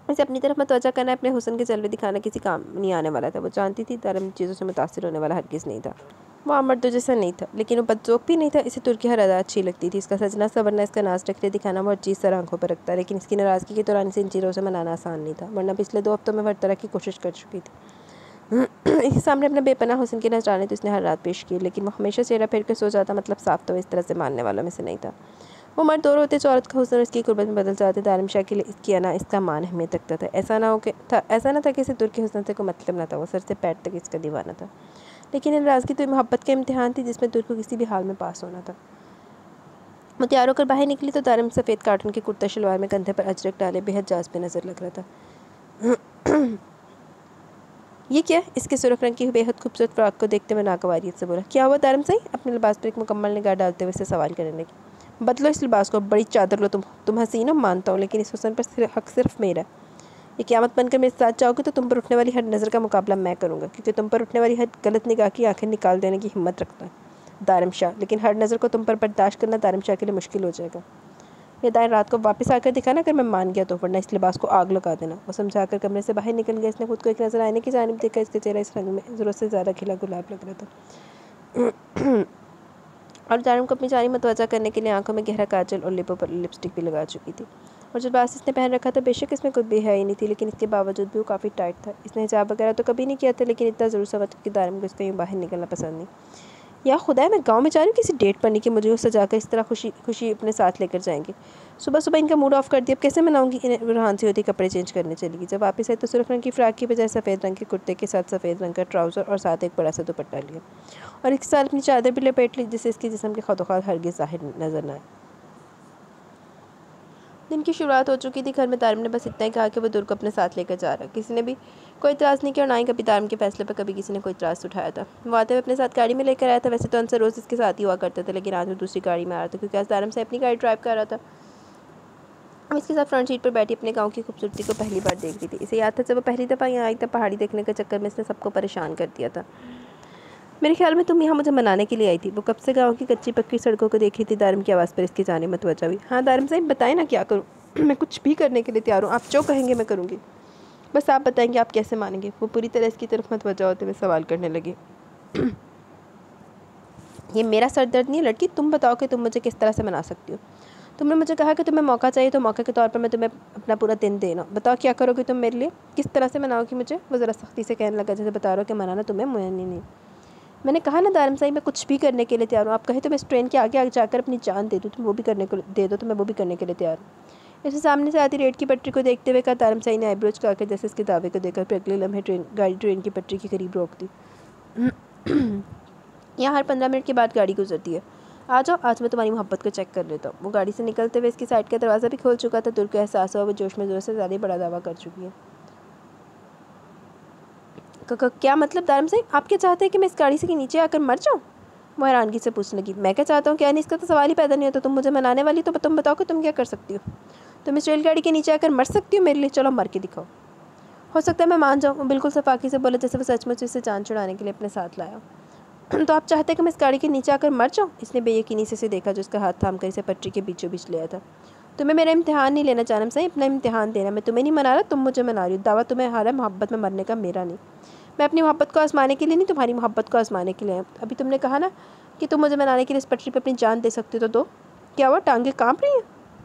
इसे अपनी तरफ मतवजा करना, अपने हुस्न के जलवे दिखाना किसी काम नहीं आने वाला था। वो जानती थी दारम चीज़ों से मुतासिर होने वाला हरगिज़ नहीं था। वो मर्दों जैसा नहीं था, लेकिन वो बदजोक भी नहीं था। इसे तुर्की हर अदा अच्छी लगती थी। इसका सजना सवरना, इसका नाच टकरे दिखाना वो हर चीज़ सर आंखों पर रखता, लेकिन इसकी नाराज़गी के दौरान इसे इन चीज़ों से मनाना आसान नहीं था, वरना पिछले दो हफ्तों में वो हर तरह की कोशिश कर चुकी थी। इसके सामने अपने बेपनाह हुस्न के नजराने तो इसने हर रात पेश किए, लेकिन वो हमेशा चेहरा फेर कर सो जाता, मतलब साफ तो इस तरह से मानने वालों में से नहीं था। वो मर्द दौर होते जो औरत का हुस्न इसकी कुर्बत में बदल जाते। दारिम शाह के लिए इसकी अना, इसका मान अहमियत रखता था। ऐसा ना हो कि था ऐसा ना था कि इसे तुर्की हुस्न से कोई मतलब ना था। वो सर से पैर तक इसका दीवाना था, लेकिन नाराज़गी तो मोहब्बत का इम्तिहान थी जिसमें तुर्क को किसी भी हाल में पास होना था। वो तैयार होकर बाहर निकली तो दारिम सफ़ेद कार्टन के कुर्ता शलवार में कंधे पर अजरक डाले बेहद जाज पे नज़र लग रहा था। ये क्या? इसके सुर्ख रंग की बेहद खूबसूरत फ्रॉक को देखते हुए नागवारियत से बोला। क्या हुआ दारिम सही? अपने लिबास पर एक मुकम्मल निगाह डालते हुए से सवाल करने लगी। बदलो इस लिबास को, बड़ी चादर लो। तुम तुम हसीन हो मानता हूँ, लेकिन इस हुस्न पर हक सिर्फ मेरा। ये क़यामत बनकर मेरे साथ जाओगे तो तुम पर उठने वाली हर नज़र का मुकाबला मैं करूँगा, क्योंकि तुम पर उठने वाली हर गलत निगाह की आंखें निकाल देने की हिम्मत रखता है दारिम शाह। लेकिन हर नज़र को तुम पर बर्दाश्त करना दारिम शाह के लिए मुश्किल हो जाएगा। ये दाएं रात को वापस आकर दिखाना, अगर मैं मान गया तो, वरना इस लिबास को आग लगा देना। वो समझाकर कमरे से बाहर निकल गया। इसने खुद को एक नज़र आने की जानिब देखा। इसका चेहरा इस रंग में ज़रूरत से ज़्यादा खिला गुलाब लग रहा था, और दारिम को अपनी जानिब मतवजा करने के लिए आंखों में गहरा काजल और लिपों पर लिपस्टिक भी लगा चुकी थी। और जो लिबास इसने पहन रखा था बेशक इसमें कोई बेहयाई नहीं थी, लेकिन इसके बावजूद भी वो काफ़ी टाइट था। इसने हिजाब वगैरह तो कभी नहीं किया था, लेकिन इतना ज़रूर समझ कि दारिम को इसका यूँ बाहर निकलना पसंद नहीं। या खुदा, मैं गांव में जा रही हूँ किसी डेट पर नहीं कि मुझे उससे जाकर इस तरह खुशी खुशी अपने साथ लेकर जाएंगे। सुबह सुबह इनका मूड ऑफ कर दिया, अब कैसे मनाऊंगी इन्हें। रुहान सी होती कपड़े चेंज करने चली गई। जब वापस आई तो सुर्ख रंग की फ्राक की बजाय सफ़ेद रंग के कुर्ते के साथ सफ़ेद रंग का ट्राउज़र और साथ एक बड़ा सा दुपट्टा लिया, और इसके साथ अपनी चादर भी लपेट ली, जिससे इसके जिस्म के खदोखात हरगिज़ ज़ाहिर नजर न आए। दिन की शुरुआत हो चुकी थी। घर में दारिम ने बस इतना ही कहा कि वो दूर को अपने साथ लेकर जा रहा है। किसी ने भी कोई इतराज़ नहीं किया, और ना ही कभी दारिम के फैसले पर कभी किसी ने कोई इतराज़ उठाया था। वो आते हुए अपने साथ गाड़ी में लेकर आया था। वैसे तो अनसर रोज़ इसके साथ ही हुआ करते थे, लेकिन आज वो दूसरी गाड़ी में आ रहा था, क्योंकि आज दारिम से अपनी गाड़ी ड्राइव कर रहा था। हम इसके साथ फ्रंट सीट पर बैठी अपने गाँव की खूबसूरती को पहली बार देख रही थी। इसे याद था जब वो पहली दफ़ा यहाँ आई तब पहाड़ी देखने के चक्कर में इसने सबको परेशान कर दिया था। मेरे ख्याल में तुम यहाँ मुझे मनाने के लिए आई थी। वो कब से गाँव की कच्ची पक्की सड़कों को देख रही थी। दारिम की आवाज़ पर इसकी जाने मतवजा हुई। हाँ दारिम साहब, बताएं ना क्या करूँ। मैं कुछ भी करने के लिए तैयार हूँ, आप जो कहेंगे मैं करूँगी, बस आप बताएंगे आप कैसे मानेंगे। वो पूरी तरह इसकी तरफ मतवजा होते हुए सवाल करने लगी। ये मेरा सर दर्द नहीं है लड़की, तुम बताओ कि तुम मुझे किस तरह से मना सकती हो। तुमने मुझे कहा कि तुम्हें मौका चाहिए, तो मौके के तौर पर मैं तुम्हें अपना पूरा दिन देना। बताओ क्या करोगे तुम मेरे लिए, किस तरह से मनाओगी मुझे। वो ज़रा सख्ती से कहने लगा, जैसे बता रहा हो कि मनाना तुम्हें मुझे नहीं नहीं मैंने कहा ना दारिम साहब, मैं कुछ भी करने के लिए तैयार हूँ। आप कहे तो मैं इस ट्रेन के आगे आगे जाकर अपनी जान दे दूँ, तुम वो भी करने को दे दो तो मैं वो भी करने के लिए तैयार हूँ। इसे सामने से आती रेट की पटरी को देखते हुए कहा। दारिम साहब ने आईब्रोज काकर जैसे इसके दावे को देखकर फिर अगले लम्हे ट्रेन गाड़ी ट्रेन की पटरी के करीब रोक दी। यहाँ हर पंद्रह मिनट के बाद गाड़ी गुजरती है। आ जाओ, आज मैं तुम्हारी मोहब्बत को चेक कर लेता हूँ। वो गाड़ी से निकलते हुए इसकी साइड का दरवाज़ा भी खोल चुका था। दूर को एहसास हुआ वो जोश में ज़ोर से ज़्यादा बड़ा दावा कर चुकी है। क्या मतलब दारिम साहब, आप क्या चाहते हैं कि मैं इस गाड़ी से के नीचे आकर मर जाऊँ। वो हैरानगी से पूछने लगी। मैं क्या चाहता हूँ क्या नहीं, इसका तो सवाल ही पैदा नहीं होता। तुम मुझे मनाने वाली, तो तुम बताओ कि तुम क्या कर सकती हो। तुम इस रेलगाड़ी के नीचे आकर मर सकती हो मेरे लिए, चलो मर के दिखाओ। हो सकता है मैं मान जाऊँ। बिल्कुल सफाकी से बोला, जैसे वो सचमुच इसे जान छुड़ाने के लिए अपने साथ लाया। तो आप चाहते हैं कि मैं इस गाड़ी के नीचे आकर मर जाऊँ। इसने बेयकीनी से देखा जो इसका हाथ थाम कर इसे पटरी के बीचों बीच ले आया था। तुम्हें मेरा इम्तिहान नहीं लेना जानम साहब, अपना इम्तिहान देना। मैं तुम्हें नहीं मना रहा, तुम मुझे मना रही हो। दावा तुम्हें हारा, मोहब्बत में मरने का मेरा नहीं। मैं अपनी मोहब्बत को आजमाने के लिए नहीं, तुम्हारी मोहब्बत को आजमाने के लिए। अभी तुमने कहा ना कि तुम मुझे मनाने के लिए इस पटरी पर अपनी जान दे सकते हो, तो दो। क्या हुआ, टांगे काँप रही हैं।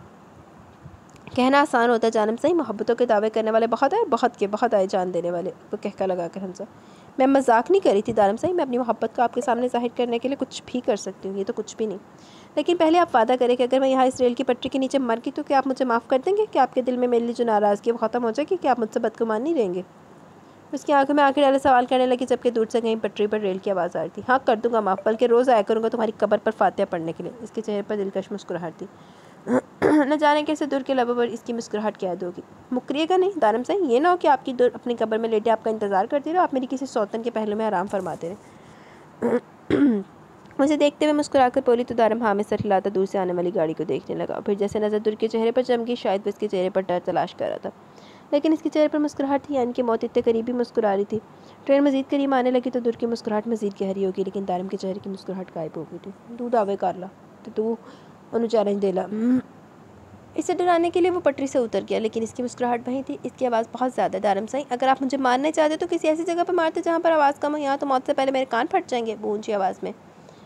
कहना आसान होता है जानम साहब, मोहब्बतों के दावे करने वाले बहुत आए, बहुत के बहुत आए जान देने वाले। वो कहका लगा कर हंसा। मैं मजाक नहीं कर रही थी दारिम साहब, मैं अपनी मोहब्बत को आपके सामने जाहिर करने के लिए कुछ भी कर सकती हूँ। ये तो कुछ भी नहीं, लेकिन पहले आप वादा करें कि अगर मैं यहाँ इस रेल की पटरी के नीचे मर गई तो क्या आप मुझे माफ़ कर देंगे। कि आपके दिल में मेरे लिए जो नाराज़गी है वो ख़त्म हो जाएगी। कि आप मुझसे बदगुमान नहीं रहेंगे। उसकी आंखों में आंखें डाले सवाल करने लगी, जबकि दूर से कहीं पटरी पर रेल की आवाज़ आ रही थी। हाँ कर दूंगा माफ़, बल्कि रोज़ आया करूँगा तुम्हारी कब्र पर फातिहा पढ़ने के लिए। इसके चेहरे पर दिलकश मुस्कुराहट थी। न जाने कैसे दूर के लबों पर इसकी मुस्कुराहट क्या याद होगी। मुकरिएगा नहीं दारिम साहब, ये ना हो कि आपकी दूर अपनी कब्र में लेटे आपका इंतज़ार करती रहो, आप मेरी किसी सौतन के पहलू में आराम फरमाते रहे। मुझे देखते हुए मुस्कुराकर बोली तो दारिम हाँ में सर हिलाता दूर से आने वाली गाड़ी को देखने लगा। फिर जैसे नज़र दूर के चेहरे पर जम गई, शायद वो इसके चेहरे पर डर तलाश कर रहा था, लेकिन इसके चेहरे पर मुस्कुराहट थी, यानी कि मौत इतने करीबी मुस्कुरा रही थी। ट्रेन मजीद करीब आने लगी तो दूर की मुस्कुराहट मजीद गहरी होगी, लेकिन दारिम के चेहरे की मुस्कुराहट गायब हो गई थी। तू दावे कर ला तो तू उन्हें चैलेंज दे ला। इसे डराने के लिए वो पटरी से उतर गया, लेकिन इसकी मुस्कुराहट वहीं थी। इसकी आवाज़ बहुत ज़्यादा। दारम साईं, अगर आप मुझे मारना चाहते तो किसी ऐसी जगह पर मारते जहाँ पर आवाज़ कम हो। यहाँ तो मौत से पहले मेरे कान फट जाएंगे, वो ऊंची आवाज़ में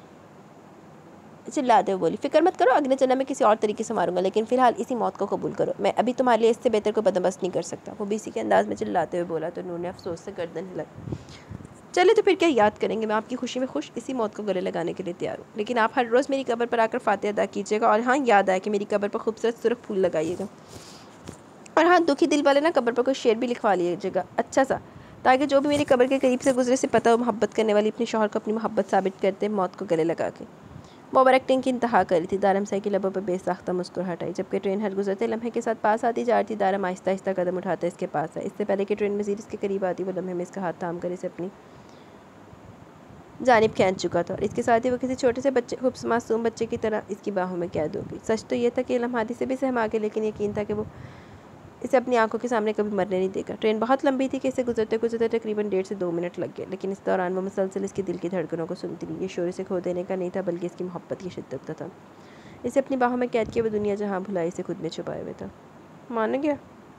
चिल्लाते हुए बोली। फिक्र मत करो, अगले जन्म में किसी और तरीके से मारूंगा, लेकिन फिलहाल इसी मौत को कबूल करो। मैं अभी तुम्हारे लिए इससे बेहतर कोई बंदोबस्त नहीं कर सकता, वो भी इसी के अंदाज में चिल्लाते हुए बोला। तो नूर ने अफसोस से गर्दन हिलाई। चले तो फिर क्या याद करेंगे, मैं आपकी खुशी में खुश इसी मौत को गले लगाने के लिए तैयार हूँ, लेकिन आप हर रोज़ मेरी कब्र पर आकर फातिहा अदा कीजिएगा। और हाँ, याद आया कि मेरी कब्र पर खूबसूरत सुर्ख फूल लगाइएगा। और हाँ, दुखी दिल वाले ना कब्र पर कोई शेर भी लिखवा लीजिएगा अच्छा सा, ताकि जो भी मेरी कब्र के करीब से गुजरे से पता हो मोहब्बत करने वाली अपने शौहर को अपनी मोहब्बत साबित करते मौत को गले लगा के। वो ओवर एक्टिंग की इंतहा करी थी। दारम साई की लबों पर बेसाख्ता मुस्कुराहट आई। जबकि ट्रेन हर गुजरते लम्हे के साथ पास आती जा रही थी, दारम आहिस्ता आहिस्ता कदम उठाता इसके पास है। इससे पहले कि ट्रेन मज़ीद इसके करीब आती, वो लम्हे में इसका हाथ थाम कर इसे अपनी जानिब खींच चुका था, और इसके साथ ही वो किसी छोटे से बच्चे खूब मासूम बच्चे की तरह इसकी बाहों में कैद हो गई। सच तो ये था कि लम्हाती से भी सहमा के, लेकिन यकीन था कि वो इसे अपनी आंखों के सामने कभी मरने नहीं देगा। ट्रेन बहुत लंबी थी कि इसे गुजरते गुजरते तकरीबन डेढ़ से दो मिनट लग गए, लेकिन इस दौरान वो मुसलसल इसके दिल की धड़कनों को सुनती रही। ये शोर इसे खो देने का नहीं था, बल्कि इसकी मोहब्बत की शिद्दत का था। इसे अपनी बाहों में कैद किया वो दुनिया जहाँ भुलाई इसे खुद में छुपाए हुए था। मान गया?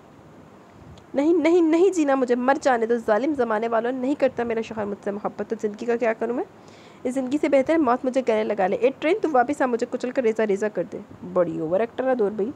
नहीं नहीं नहीं जीना मुझे, मर जाने दो। जालिम ज़माने वालों, नहीं करता मेरा शौहर मुझसे मोहब्बत, तो ज़िंदगी का क्या करूँ मैं? इस ज़िंदगी से बेहतर है मौत मुझे गले लगा ले। ए ट्रेन, तू वापस आ, मुझे कुचल कर रेजा रेजा कर दे। बड़ी ओवर एक्टर है दूर भाई।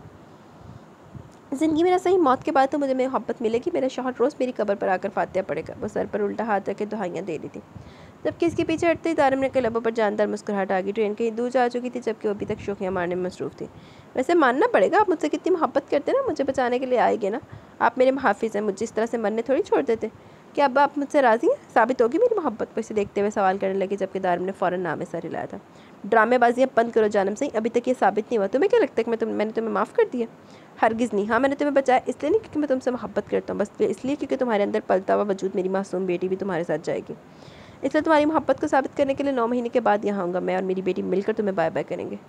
ज़िंदगी में ना सही, मौत के बाद तो मुझे मेरी मोहब्बत मिलेगी। मेरा शौहर रोज़ मेरी कब्र पर आकर फातिहा पड़ेगा। वो सर पर उल्टा हाथ रख के दुहाइयाँ दे रही थी, जबकि इसके पीछे हटते ही दारम ने के लबों पर जानदार मुस्कुराहट आ गई। ट्रेन कहीं दूर जा चुकी थी, जबकि वो अभी तक शोखियाँ मारने में मसरूफ़ थी। वैसे मानना पड़ेगा, आप मुझसे कितनी मोहब्बत करते ना, मुझे बचाने के लिए आएंगे ना। आप मेरे मुहाफिज हैं, मुझे इस तरह से मरने थोड़ी छोड़ देते। क्या अब आप मुझसे राज़ी हैं? साबित होगी मेरी मोहब्बत को? इसे देखते हुए सवाल करने लगी, जबकि दारम ने फ़ौरन नाम में सर हिलाया था। ड्रामेबाजियाँ बंद करो जानम सिंह, अभी तक ये साबित नहीं हुआ। तुम्हें क्या लगता है कि मैं तुम मैंने तुम्हें माफ़ कर दिया? हरगिज़ नहीं। हाँ, मैंने तुम्हें बचाया इसलिए नहीं क्योंकि मैं तुमसे मोहब्बत करता हूँ, बस इसलिए क्योंकि तुम्हारे अंदर पलता हुआ वजूद मेरी मासूम बेटी भी तुम्हारे साथ जाएगी। इसलिए तुम्हारी मोहब्बत को साबित करने के लिए नौ महीने के बाद यहाँ आऊँगा। मैं और मेरी बेटी मिलकर तुम्हें बाय बाय करेंगे।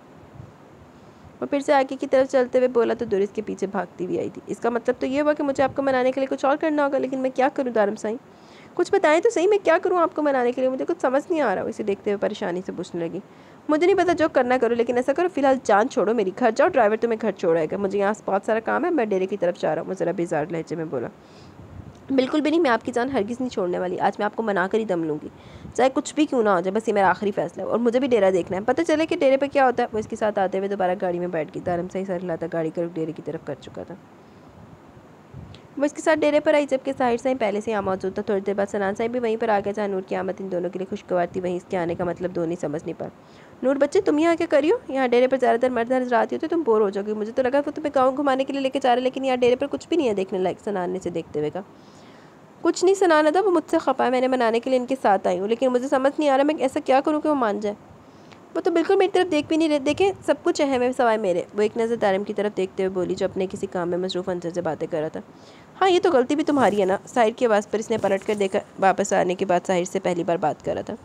और फिर से आगे की तरफ चलते हुए बोला तो दूर इसके पीछे भागती हुई आई थी। इसका मतलब तो ये हुआ कि मुझे आपको मनाने के लिए कुछ और करना होगा, लेकिन मैं क्या करूँ दारम साईं? कुछ बताएं तो सही, मैं क्या करूँ आपको मनाने के लिए? मुझे कुछ समझ नहीं आ रहा। इसे देखते हुए परेशानी से पूछने लगी। मुझे नहीं पता, जो करना करो, लेकिन ऐसा करो फिलहाल जान छोड़ो मेरी। घर जाओ, ड्राइवर तुम्हें घर छोड़ाएगा। मुझे यहाँ बहुत सारा काम है, मैं डेरे की तरफ जा रहा हूँ। मैं ज़रा बेजार लहजे में बोला। बिल्कुल भी नहीं, मैं आपकी जान हरगिज़ नहीं छोड़ने वाली। आज मैं आपको मना कर ही दम लूँगी, चाहे कुछ भी क्यों ना हो जाए। बस ये मेरा आखिरी फैसला है, और मुझे भी डेरा देखना है। पता चले कि डेरे पे क्या होता है। वो इसके साथ आते हुए दोबारा गाड़ी में बैठ गई। दारम साईं सर हिलाता गाड़ी का रुख डेरे की तरफ कर चुका था। वो इसके साथ डेरे पर आई, जबकि साहिर साईं पहले से यहाँ मौजूद था। थोड़ी देर बाद सनान साईं भी वहीं पर आ गया, जहाँ नूर की आमद इन दोनों के लिए खुशगवार थी। वहीं इसके आने का मतलब दोनों ही समझ नहीं पाए। नूर बच्चे, तुम यहाँ क्या करी हो? यहाँ डेरे पर ज़्यादातर मर्द हज़रात होते, तुम बोर हो जाओगे। मुझे तो लगा वो तुम्हें गाँव घुमाने के लिए लेके जा रहे, लेकिन यहाँ डेरे पर कुछ भी नहीं है देखने लायक। सनान ने से देखते हुए कहा। कुछ नहीं सनाना था, वो मुझसे खपा है। मैंने मनाने के लिए इनके साथ आई हूँ, लेकिन मुझे समझ नहीं आ रहा मैं ऐसा क्या करूँ कि वो मान जाए। वो तो बिल्कुल मेरी तरफ देख भी नहीं रहे। देखें, सब कुछ अहम है सवाए मेरे। वो एक नज़र दारम की तरफ देखते हुए बोली, जो अपने किसी काम में मसरूफ़ अंसर से बातें कर रहा था। हाँ, ये तो गलती भी तुम्हारी है ना। साहिर की आवाज़ पर इसने पलट कर देखा। वापस आने के बाद साहिर से पहली बार बात कर रहा था।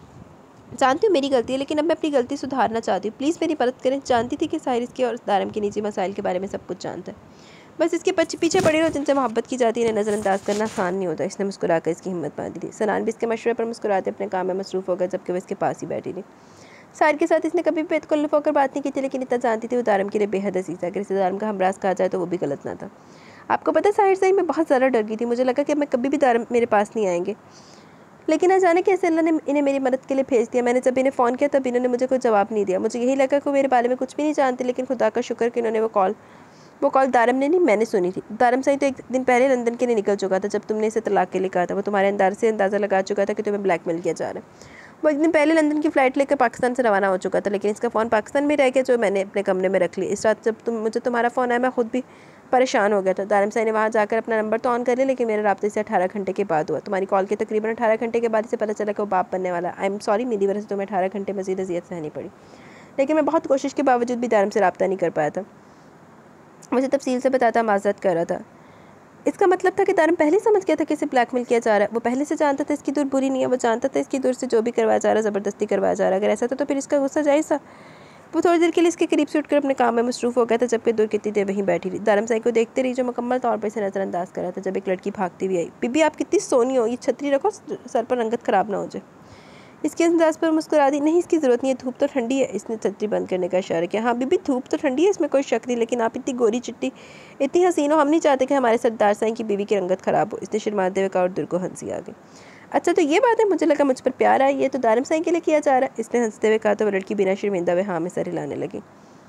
जानती हूँ मेरी गलती है, लेकिन अब मैं अपनी गलती सुधारना चाहती हूँ। प्लीज़ मेरी मदद करें। जानती थी कि साहिर इसके और दारम के निजी मसाइल के बारे में सब कुछ जानता है। बस इसके पीछे पड़े रहो। जिनसे मोहब्बत की जाती है, इन्हें नज़रअंदाज करना आसान नहीं होता। इसने मुस्कुराकर इसकी हिम्मत बांधी थी। सनान भी इसके मशवरे पर मुस्कुराते अपने काम में मसरूफ़ हो गया, जबकि वो इसके पास ही बैठी थी। साहिर के साथ इसने कभी बेतकल्लुफ़ होकर बात नहीं की थी, लेकिन इतना जानती थी वो दारम के लिए बेहद अजीज़ है। अगर इसे दारम का हमराज कहा जाए तो वो भी गलत ना था। आपको पता है साहिर साईं, मैं बहुत ज़्यादा डर गई थी। मुझे लगा कि मैं कभी भी दारम मेरे पास नहीं आएंगे, लेकिन अचानक कैसे अल्लाह ने इन्हें मेरी मदद के लिए भेज दिया। मैंने जब इन्हें फ़ोन किया तब इन्होंने मुझे कोई जवाब नहीं दिया। मुझे यही लगा कि वो मेरे बारे में कुछ भी नहीं जानते, लेकिन खुदा का शुक्र कि इन्होंने वो कॉल वो कॉल दारम ने नहीं, मैंने सुनी थी। दारम साईं तो एक दिन पहले लंदन के लिए निकल चुका था, जब तुमने इसे तलाक के लिए कहा था। वो तुम्हारे अंदाज से अंदाज़ा लगा चुका था कि तुम्हें ब्लैकमेल किया जा रहा है। वो एक दिन पहले लंदन की फ़्लाइट लेकर पाकिस्तान से रवाना हो चुका था, लेकिन इसका फ़ोन पाकिस्तान में रह गया, जो मैंने अपने कमरे में रख लिया। इस रात जब तुम मुझे तुम्हारा फ़ोन आया, मैं खुद भी परेशान हो गया था। दारम साईं ने वहाँ जाकर अपना नंबर तो ऑन कर लिया, लेकिन मेरे राब्ते से अठारह घंटे के बाद हुआ। तुम्हारी कॉल के तकरीबन अठारह घंटे के बाद इसे पता चला कि वो बाप बनने वाला। आई एम सॉरी, मेरी वजह से तुम्हें अठारह घंटे मजीद अजियत सहनी पड़ी, लेकिन मैं बहुत कोशिश के बावजूद भी दारम से रब्ता नहीं कर पाया था। मुझे तफसील से बताता माजरत कर रहा था। इसका मतलब था कि दारम पहले समझ गया था कि इसे ब्लैकमेल किया जा रहा है। वो पहले से जानता था इसकी दूर बुरी नहीं है। वो जानता था इसकी दूर से जो भी करवाया जा रहा है ज़बरदस्ती करवाया जा रहा है। अगर ऐसा था तो फिर इसका गुस्सा जायज़ था। वो थोड़ी देर के लिए इसके करीब से उठकर अपने काम में मसरूफ़ हो गया था, जबकि दूर कितनी देर वहीं बैठी रही। दारम साईं को देखते रही, जो मुकम्मल तौर पर इसे नज़रअंदाज कर रहा था। जब एक लड़की भागती हुई आई। बीबी, आप कितनी सोनी हो, ये छतरी रखो, सर पर रंगत ख़राब ना हो जाए। इसके अंदाज पर मुस्कुरा दी। नहीं इसकी ज़रूरत नहीं है, धूप तो ठंडी है। इसने छतरी बंद करने का इशारा किया। हाँ बीबी धूप तो ठंडी है, इसमें कोई शक नहीं, लेकिन आप इतनी गोरी चिट्टी इतनी हसीन हो, हम नहीं चाहते कि हमारे सरदार साईं की बीवी की रंगत ख़राब हो। इसने शर्माते हुए कहा और दुर को हंसी आ गई। अच्छा तो ये बात है, मुझे लगा मुझ पर प्यार आई, ये तो दारम साईं के लिए किया जा रहा है। इसने हंसते हुए कहा तो वो लड़की बिना शर्मिंदा हुए हाँ में सर हिलाने लगी।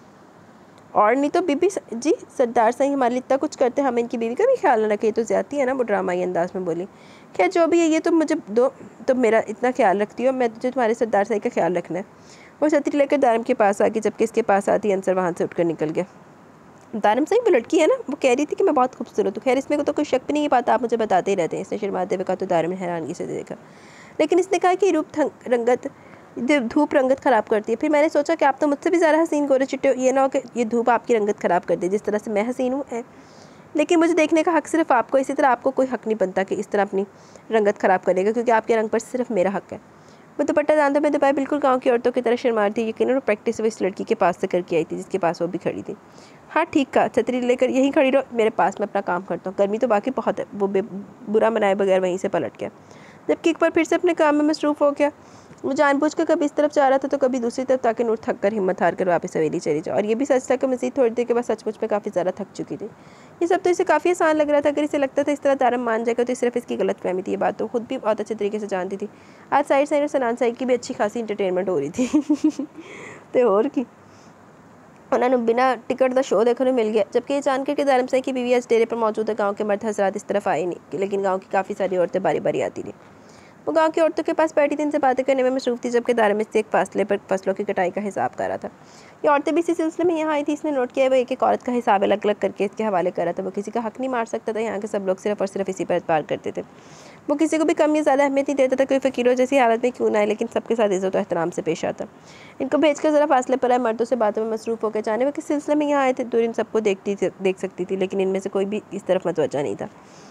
और नहीं तो बीबी जी, सरदार साईं हमारे लिए इतना कुछ करते हैं, हमें इनकी बीवी का भी ख्याल न रखे, ये तो ज़्यादती है ना। वो ड्रामाई अंदाज में बोली। खैर जो भी है, ये तो मुझे दो, तो मेरा इतना ख्याल रखती हो, मैं तुझे तुम्हारे सरदार साईं का ख्याल रखना है। वो छतरी लेकर दारम के पास आ गई, जबकि इसके पास आती अंसर वहाँ से उठकर निकल गया। दारम साईं वो लड़की है ना, वो कह रही थी कि मैं बहुत खूबसूरत हूँ। खैर इसमें को तो कोई शक भी नहीं पाता, आप मुझे बताते ही रहते हैं। इसने शर्माते हुए कहा तो दारम ने हैरानगी से देखा। लेकिन इसने कहा कि रूप रंगत धूप रंगत ख़राब करती है। फिर मैंने सोचा कि आप तो मुझसे भी ज़्यादा हसीन गोरे चिट्टे हो, ये ना हो कि ये धूप आपकी रंगत ख़राब कर दे जिस तरह से मैं हसीन हूँ है। लेकिन मुझे देखने का हक़ सिर्फ आपको, इसी तरह आपको कोई हक़ नहीं बनता कि इस तरह अपनी रंगत ख़राब करेगा, क्योंकि आपके रंग पर सिर्फ मेरा हक़ है। मैं दुपट्टा दांतों में दबाए बिल्कुल गाँव की औरतों की तरह शर्माती थी। यकीनन प्रैक्टिस वो इस लड़की के पास से करके आई थी जिसके पास वो भी खड़ी थी। हाँ ठीक कहा, छतरी लेकर यहीं खड़ी रहो मेरे पास, मैं अपना काम करता हूँ, गर्मी तो बाकी बहुत है। वो बुरा मनाए बगैर वहीं से पलट गया, जबकि एक बार फिर से अपने काम में मसरूफ़ हो गया। वो जानबूझ कर कभी इस तरफ जा रहा था तो कभी दूसरी तरफ, ताकि नूर थक कर हिम्मत हार कर वापस हवेली चली जाए। और ये भी सच था कि मज़ीद थोड़ी देर के बाद सचमुच में काफ़ी ज़्यादा थक चुकी थी। ये सब तो इसे काफ़ी आसान लग रहा था। अगर इसे लगता था इस तरह दारम मान जाएगा तो सिर्फ इसकी गलत फहमी थी। ये बात तो खुद भी बहुत अच्छे तरीके से जानती थी। आज साइड साइड और सनान साइड की भी अच्छी खासी इंटरटेनमेंट हो रही थी। तो और की उन्होंने बिना टिकट का शो देखने मिल गया। जबकि ये जानकर कि दारम साईं की बीवी आज डेरे पर मौजूद है, गाँव के मर्द हजरात इस तरफ आए नहीं, लेकिन गाँव की काफ़ी सारी औरतें बारी बारी आती रही। वो गांव की औरतों के पास बैठी थी, इनसे बातें करने में मसरूफ़ थी, जबकि दारम से एक फासले पर फसलों की कटाई का हिसाब कर रहा था। ये औरतें भी इसी सिलसिले में यहाँ आई थी। इसने नोट किया वो एक एक औरत का हिसाब अलग अलग करके इसके हवाले कर रहा था। वो किसी का हक नहीं मार सकता था, यहाँ के सब लोग सिर्फ और सिर्फ इसी पर एतबार करते थे। वो किसी को भी कम या ज़्यादा अहमियत नहीं देता था, कोई फ़कीरों जैसी हालत में क्यों ना आए, लेकिन सबके साथ इज़्ज़त और एहतराम से पेश आता। इनको भेजकर ज़रा फासले पर आए मर्दों से बातों में मसरूफ़ होकर जाने, वो किस सिलसिले में यहाँ आए थे। दूर इन सबको देखती देख सकती थी, लेकिन इनमें से कोई भी इस तरफ मतवज्जा नहीं था।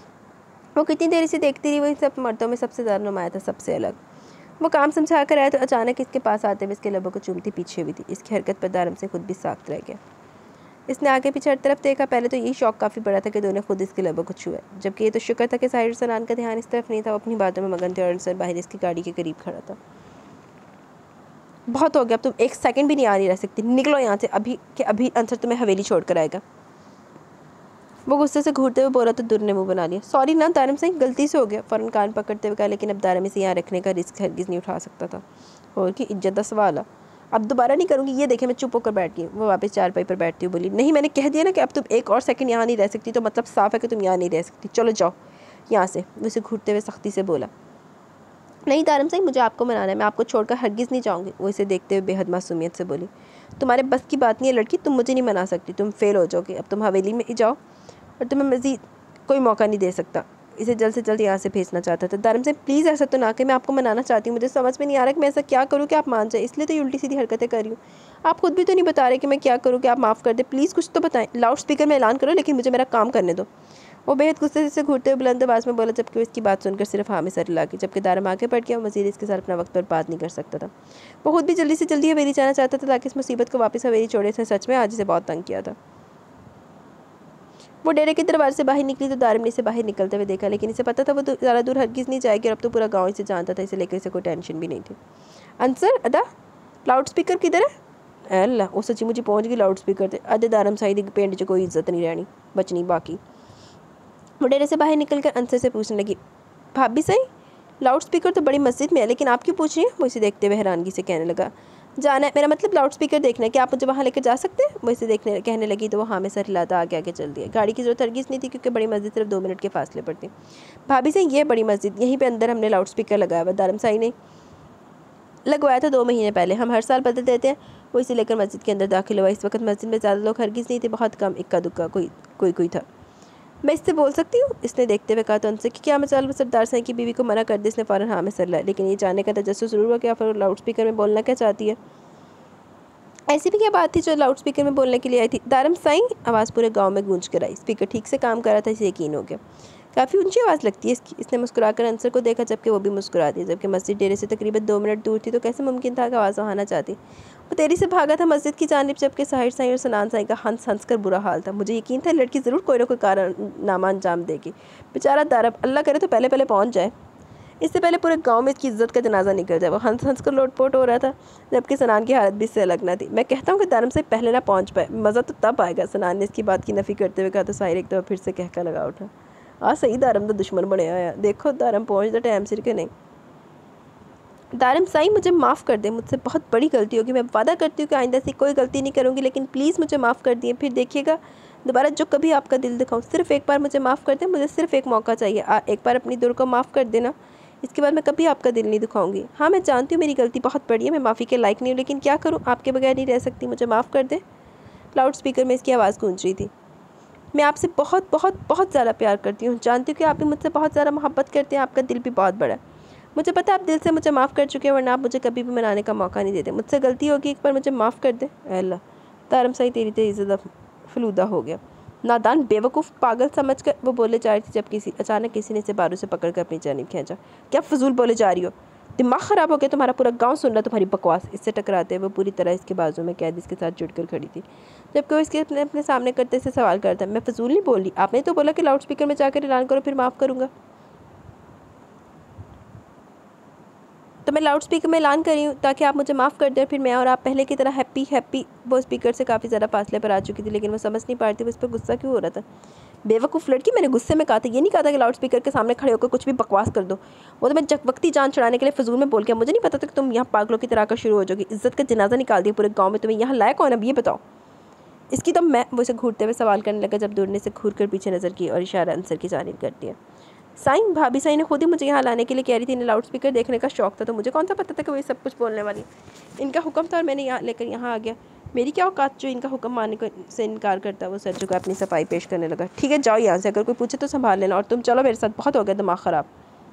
वो कितनी देर इसे देखती रही, वही सब मर्दों में सबसे ज़्यादा नुमाया था, सबसे अलग। वो काम समझा कर आया तो अचानक इसके पास आते हुए इसके लबों को चूमती पीछे हुई थी। इसकी हरकत पर दारम से खुद भी साख्त रह गया। इसने आगे पीछे हर तरफ देखा। पहले तो यही शौक काफ़ी बड़ा था कि दोनों खुद इसके लबों को छुए, जबकि ये तो शुक्र था कि साहिर सनान का ध्यान इस तरफ नहीं था। वो अपनी बातों में मगन थे और अंसर बाहर इसकी गाड़ी के करीब खड़ा था। बहुत हो गया, अब तुम एक सेकंड भी नहीं आ नहीं रह सकती, निकलो यहाँ से अभी कि अभी अंसर तुम्हें हवेली छोड़ कर आएगा। वो गुस्से से घूरते हुए बोला तो दुर ने मुंह बना लिया। सॉरी ना दारम साईं, गलती से हो गया, फ़ौरन कान पकड़ते हुए कहा। लेकिन अब दारम इसे यहाँ रखने का रिस्क हरगिज़ नहीं उठा सकता था। और की इज्जत का सवाल है, अब दोबारा नहीं करूँगी। ये देखे मैं चुप होकर बैठ गई। वो वापस चारपाई पर बैठती हुई बोली, नहीं मैंने कह दिया ना कि अब तुम एक और सेकंड यहाँ नहीं रह सकती, तो मतलब साफ है कि तुम यहाँ नहीं रह सकती, चलो जाओ यहाँ से। वो इसे घूरते हुए सख्ती से बोला। नहीं दारम साईं, मुझे आपको मनाना है, मैं आपको छोड़कर हरगिज़ नहीं जाऊँगी। वो इसे देखते हुए बेहद मासूमियत से बोली, तुम्हारे बस की बात नहीं है लड़की, तुम मुझे नहीं मना सकती, तुम फेल हो जाओगे। अब तुम हवेली में ही जाओ और तुम्हें मज़ीद कोई मौका नहीं दे सकता। इसे जल्द से जल्द यहाँ से भेजना चाहता था। दारम साईं प्लीज़ ऐसा तो ना कि, मैं आपको मनाना चाहती हूँ, मुझे समझ में नहीं आ रहा कि मैं ऐसा क्या करूँ कि आप मान जाए, इसलिए तो ये उल्टी सीधी हरकतें कर रही हूँ। आप खुद भी तो नहीं बता रहे कि मैं क्या करूँ कि आप माफ़ कर दे, प्लीज़ कुछ तो बताएं। लाउड स्पीकर में ऐलान करो, लेकिन मुझे मेरा काम करने दो। वो बेहद गुस्से से घूरते हुए बुलंद आवाज़ में बोला, जबकि वो इसकी बात सुनकर सिर्फ हाँ में सर हिला गई। जबकि दारम आगे बढ़ गया, वो मज़ीद इसके साथ अपना वक्त पर बात नहीं कर सकता था। वो खुद भी जल्दी से जल्दी हवेली जाना चाहता था ताकि इस मुसीबत को वापस हवेली छोड़े। इसने सच में आज इसे बहुत तंग किया था। वो डेरे के दरवाजे से बाहर निकली तो दारम ने इसे बाहर निकलते हुए देखा, लेकिन इसे पता था वो ज़्यादा दूर हरगिज़ नहीं जाएगी और अब तो पूरा गांव इसे जानता था। इसे लेकर इसे कोई टेंशन भी नहीं थी। अंसर अदा लाउड स्पीकर किधर है? अल्लाह वो सच्ची मुझे पहुंच गई लाउड स्पीकर थे। अदे दारम साईं दी पिंड च कोई इज्जत नहीं रहनी बचनी बाकी। वो डेरे से बाहर निकल कर अंसर से पूछने लगी, भाभी साईं लाउड स्पीकर तो बड़ी मस्जिद में है, लेकिन आप क्यों पूछ रही हैं? वो इसे देखते हुए हैरानगी से कहने लगा, जाना है, मेरा मतलब लाउड स्पीकर देखना है, क्या आप मुझे वहाँ लेकर जा सकते हैं? वो इसे देखने कहने लगी तो वो हाँ में सर हिलाता आगे आगे चल दिया। गाड़ी की जरूरत हरगिज़ नहीं थी, क्योंकि बड़ी मस्जिद सिर्फ दो मिनट के फासले पर थी। भाभी से ये बड़ी मस्जिद, यहीं पे अंदर हमने लाउड स्पीकर लगाया हुआ, दारम साईं ने लगवाया था दो महीने पहले, हम हर साल बदल देते हैं। वो इसे लेकर मस्जिद के अंदर दाखिल हुआ। इस वक्त मस्जिद में ज़्यादा लोग हरगिज़ नहीं थे, बहुत कम, इक्का दुक्का कोई कोई कोई था। मैं इससे बोल सकती हूँ? इसने देखते हुए कहा तो उनसे कि क्या मचाल वो सरदार साईं की बीवी को मना कर दे। इसने फ़ौरन हाँ में सर लाया, लेकिन ये जानने का तजस्सुस ज़रूर हुआ कि आप लाउड स्पीकर में बोलना क्या चाहती है। ऐसी भी क्या बात थी जो लाउड स्पीकर में बोलने के लिए आई थी? दारम साईं आवाज़ पूरे गांव में गूंज कर आई। स्पीकर ठीक से काम कर रहा था, इसे यकीन हो गया। काफ़ी ऊंची आवाज़ लगती है इसकी। इसने मुस्कुराकर अंसर को देखा, जबकि वो भी मुस्कुरा दी। जबकि मस्जिद डेरे से तकरीबन दो मिनट दूर थी, तो कैसे मुमकिन था कि आवाज़ वहाँ ना चाहती। वो तेरी से भागा था मस्जिद की जानिब, जबकि साहिर साईं और सनान साईं का हंस हंस कर बुरा हाल था। मुझे यकीन था लड़की ज़रूर कोई ना कोई कारनामा अंजाम देगी। बेचारा दारम, अल्लाह करे तो पहले पहले पहुँच जाए। इससे पहले पूरे गांव में इसकी इज्जत का जनाजा निकल जाए। वो हंस हंस कर लोटपोट हो रहा था, जबकि सनान की हालत भी इससे अलग ना थी। मैं कहता हूँ कि दारम से पहले ना पहुँच पाए, मज़ा तो तब आएगा। सनान ने इसकी बात की नफ़ी करते हुए कहा तो साहिर एक दफ़ा फिर से कहका लगा उठा। आ सही दारम तो दुश्मन बने आया, देखो दारम पहुँचता टाइम सिर के नहीं। दारम साई मुझे माफ़ कर दे, मुझसे बहुत बड़ी गलती होगी। मैं वादा करती हूँ कि आइंदा से कोई गलती नहीं करूँगी, लेकिन प्लीज़ मुझे माफ़ कर दिए। फिर देखिएगा दोबारा जो कभी आपका दिल दिखाऊँ, सिर्फ एक बार मुझे माफ़ कर दे, मुझे सिर्फ एक मौका चाहिए। आ, एक बार अपनी दूर को माफ़ कर देना, इसके बाद मैं कभी आपका दिल नहीं दुखाऊंगी। हाँ मैं जानती हूँ मेरी गलती बहुत बड़ी है, मैं माफ़ी के लायक नहीं हूँ, लेकिन क्या करूँ, आपके बगैर नहीं रह सकती, मुझे माफ़ कर दे। लाउड स्पीकर में इसकी आवाज़ गूंज रही थी। मैं आपसे बहुत बहुत बहुत ज़्यादा प्यार करती हूँ, जानती हूँ कि आप भी मुझसे बहुत ज़्यादा मोहब्बत करते हैं, आपका दिल भी बहुत बड़ा है। मुझे पता है आप दिल से मुझे माफ़ कर चुके हैं, वरना आप मुझे कभी भी मनाने का मौका नहीं देते। मुझसे गलती होगी, एक बार मुझे माफ़ कर दे। अल्लाह, दारम साई तेरी तेरी ज़्यादा फलूदा हो गया। नादान बेवकूफ़ पागल समझकर वो बोले जा रही थी, जब किसी अचानक किसी ने इसे बारू से पकड़कर अपनी जानिब खींचा। क्या फजूल बोले जा रही हो, दिमाग ख़राब हो गया तुम्हारा, पूरा गांव सुन रहा तुम्हारी बकवास। इससे टकराते वो पूरी तरह इसके बाजू में कैद इसके साथ जुड़कर खड़ी थी, जबकि वो इसके अपने अपने सामने करते से सवाल करता। मैं फजूल नहीं बोल रही, आपने तो बोला कि लाउड स्पीकर में जाकर ऐलान करो फिर माफ़ करूँगा। तो मैं लाउड स्पीकर में ऐलान कर रही हूँ ताकि आप मुझे माफ़ कर दें, फिर मैं और आप पहले की तरह हैप्पी हैप्पी। वो स्पीकर से काफ़ी ज़्यादा फासले पर आ चुकी थी, लेकिन वो समझ नहीं पा रही थी वो इस पर गुस्सा क्यों हो रहा था। बेवकूफ़ लड़की, मैंने गुस्से में कहा था, ये नहीं कहा था कि लाउड स्पीकर के सामने खड़े होकर कुछ भी बकवास कर दो। वो तो मैं जग वक्ती जान छुड़ाने के लिए फजूल में बोल के, मुझे नहीं पता था कि तुम यहाँ पागलों की तरह का शुरू हो जाओगी। इज्जत का जनाजा निकाल दिया पूरे गाँव में, तुम्हें यहाँ लायक कौन अब ये बताओ। इसकी तो मैं वो इसे घूरते हुए सवाल करने लगा, जब दूरने से घूर कर पीछे नज़र की और इशारा अंसर की जानिब कर दिया। साईं, भाभी साईं ने खुद ही मुझे यहाँ लाने के लिए कह रही थी, इन्हें लाउड स्पीकर देखने का शौक था, तो मुझे कौन सा पता था कि वो ये सब कुछ बोलने वाली। इनका हुक्म था और मैंने यहाँ लेकर यहाँ आ गया। मेरी क्या औकात जो इनका हुक्म मानने को से इनकार करता। वो सर झुका अपनी सफाई पेश करने लगा। ठीक है जाओ यहाँ से, अगर कोई पूछे तो संभाल लेना, और तुम चलो मेरे साथ, बहुत हो गया दिमाग ख़राब।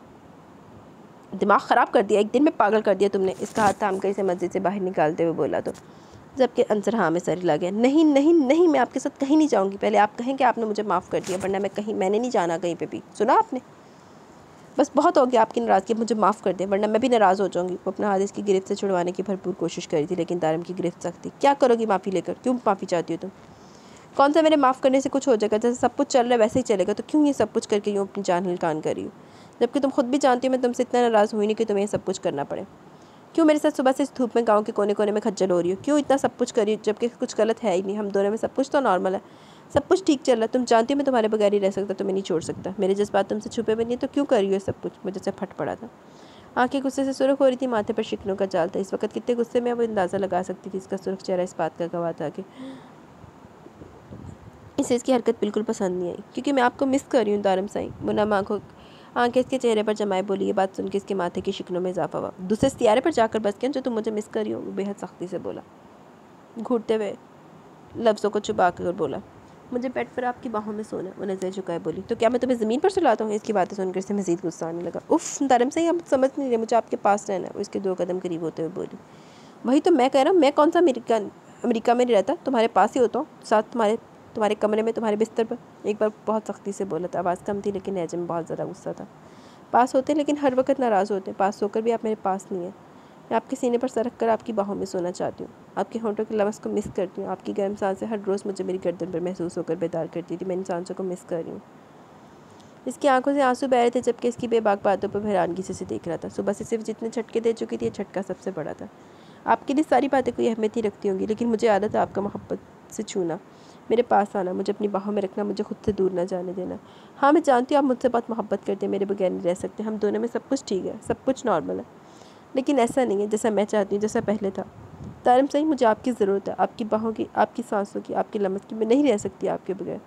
दिमाग ख़राब कर दिया, एक दिन में पागल कर दिया तुमने। इसका हाथ थाम कर इसे मस्जिद से बाहर निकालते हुए बोला, तो जबकि अंसर हाँ में सर हिला गया। नहीं नहीं नहीं, मैं आपके साथ कहीं नहीं जाऊँगी, पहले आप कहें कि आपने मुझे माफ़ कर दिया, वरना मैं कहीं मैंने नहीं जाना कहीं पे भी। सुना आपने, बस बहुत हो गया आपकी नाराज़गी, मुझे माफ़ कर दें वरना मैं भी नाराज़ हो जाऊँगी। वो अपना हाथ इसकी गिरफ्त से छुड़वाने की भरपूर कोशिश करी थी, लेकिन दारम की गिरफ्त सख्त थी। क्या करोगी माफ़ी लेकर, क्यों माफ़ी चाहती हो तुम? कौन सा मेरे माफ़ करने से कुछ हो जाएगा, जैसे सब कुछ चल रहा है वैसे ही चलेगा, तो क्यों ये सब कुछ करके यूँ अपनी जान हल्कान कर रही हो, जबकि तुम खुद भी जानती हो मैं तुमसे इतना नाराज़ हुई नहीं कि तुम्हें ये सब कुछ करना पड़े। क्यों मेरे साथ सुबह से इस धूप में गाँव के कोने कोने में खज्जल हो रही हो, क्यों इतना सब कुछ करी हो, जबकि कुछ गलत है ही नहीं। हम दोनों में सब कुछ तो नॉर्मल है, सब कुछ ठीक चल रहा है। तुम जानती हो मैं तुम्हारे बगैर ही रह सकता, तुम्हें नहीं छोड़ सकता। मेरे जज्बात तुमसे छुपे हुए नहीं, तो क्यों कर रही हो सब कुछ। मुझे से फट पड़ा था, आंखें गुस्से से सुर्ख हो रही थी, माथे पर शिकनों का जाल था। इस वक्त कितने गुस्से में वो अंदाज़ा लगा सकती थी। इसका सुर्ख चेहरा इस बात का गवाह था कि इसे इसकी हरकत बिल्कुल पसंद नहीं आई, क्योंकि मैं आपको मिस कर रही हूँ दारम साईं। मुनम आंखों आंखें इसके चेहरे पर जमाए बोली। ये बात सुन के इसके माथे की शिकनों में इजाफा हुआ। दूसरे सियारे पर जाकर बस गया जो तुम मुझे मिस कर रही हो, वो बेहद सख्ती से बोला, घूरते हुए लफ्ज़ों को चुपा कर बोला। मुझे बेड पर आपकी बाहों में सोना। वो नज़र झुकाए बोली, तो क्या मैं तुम्हें ज़मीन पर सुलाता हूँ। इसकी बातें सुनकर इसे मज़ीद गुस्सा आने लगा। उफ़ दारम साईं, आप समझ नहीं रहे, मुझे आपके पास रहना है। वो इसके दो कदम करीब होते हुए बोली, वही तो मैं कह रहा हूँ, मैं कौन सा अमेरिका अमेरिका में नहीं रहता, तुम्हारे पास ही होता हूँ, साथ तुम्हारे तुम्हारे कमरे में, तुम्हारे बिस्तर पर। एक बार बहुत सख्ती से बोला था, आवाज़ कम थी लेकिन लहजे में बहुत ज़्यादा गुस्सा था। पास होते लेकिन हर वक्त नाराज़ होते, पास होकर भी आप मेरे पास नहीं है। मैं आपके सीने पर सरक कर आपकी बाहों में सोना चाहती हूँ, आपके होंठों के लफ्ज़ को मिस करती हूँ। आपकी गर्म सांसें हर रोज़ मुझे मेरी गर्दन पर महसूस होकर बेदार करती थी। मैं इन सांसों को मिस कर रही हूँ। इसकी आंखों से आंसू बह रहे थे, जबकि इसकी बेबाक बातों पर हैरानगी से देख रहा था। सुबह से सिर्फ जितने झटके दे चुकी थी, ये झटका सबसे बड़ा था। आपके लिए सारी बातें कोई अहमियत नहीं रखती होंगी, लेकिन मुझे आदत है आपका मोहब्बत से छूना, मेरे पास आना, मुझे अपनी बाहों में रखना, मुझे खुद से दूर ना जाने देना। हाँ मैं जानती हूँ आप मुझसे बहुत मोहब्बत करते हैं, मेरे बगैर नहीं रह सकते। हम दोनों में सब कुछ ठीक है, सब कुछ नॉर्मल है, लेकिन ऐसा नहीं है जैसा मैं चाहती हूँ, जैसा पहले था। दारम साईं, मुझे आपकी ज़रूरत है, आपकी बाहों की, आपकी सांसों की, आपकी लम्स की। मैं नहीं रह सकती आपके बगैर।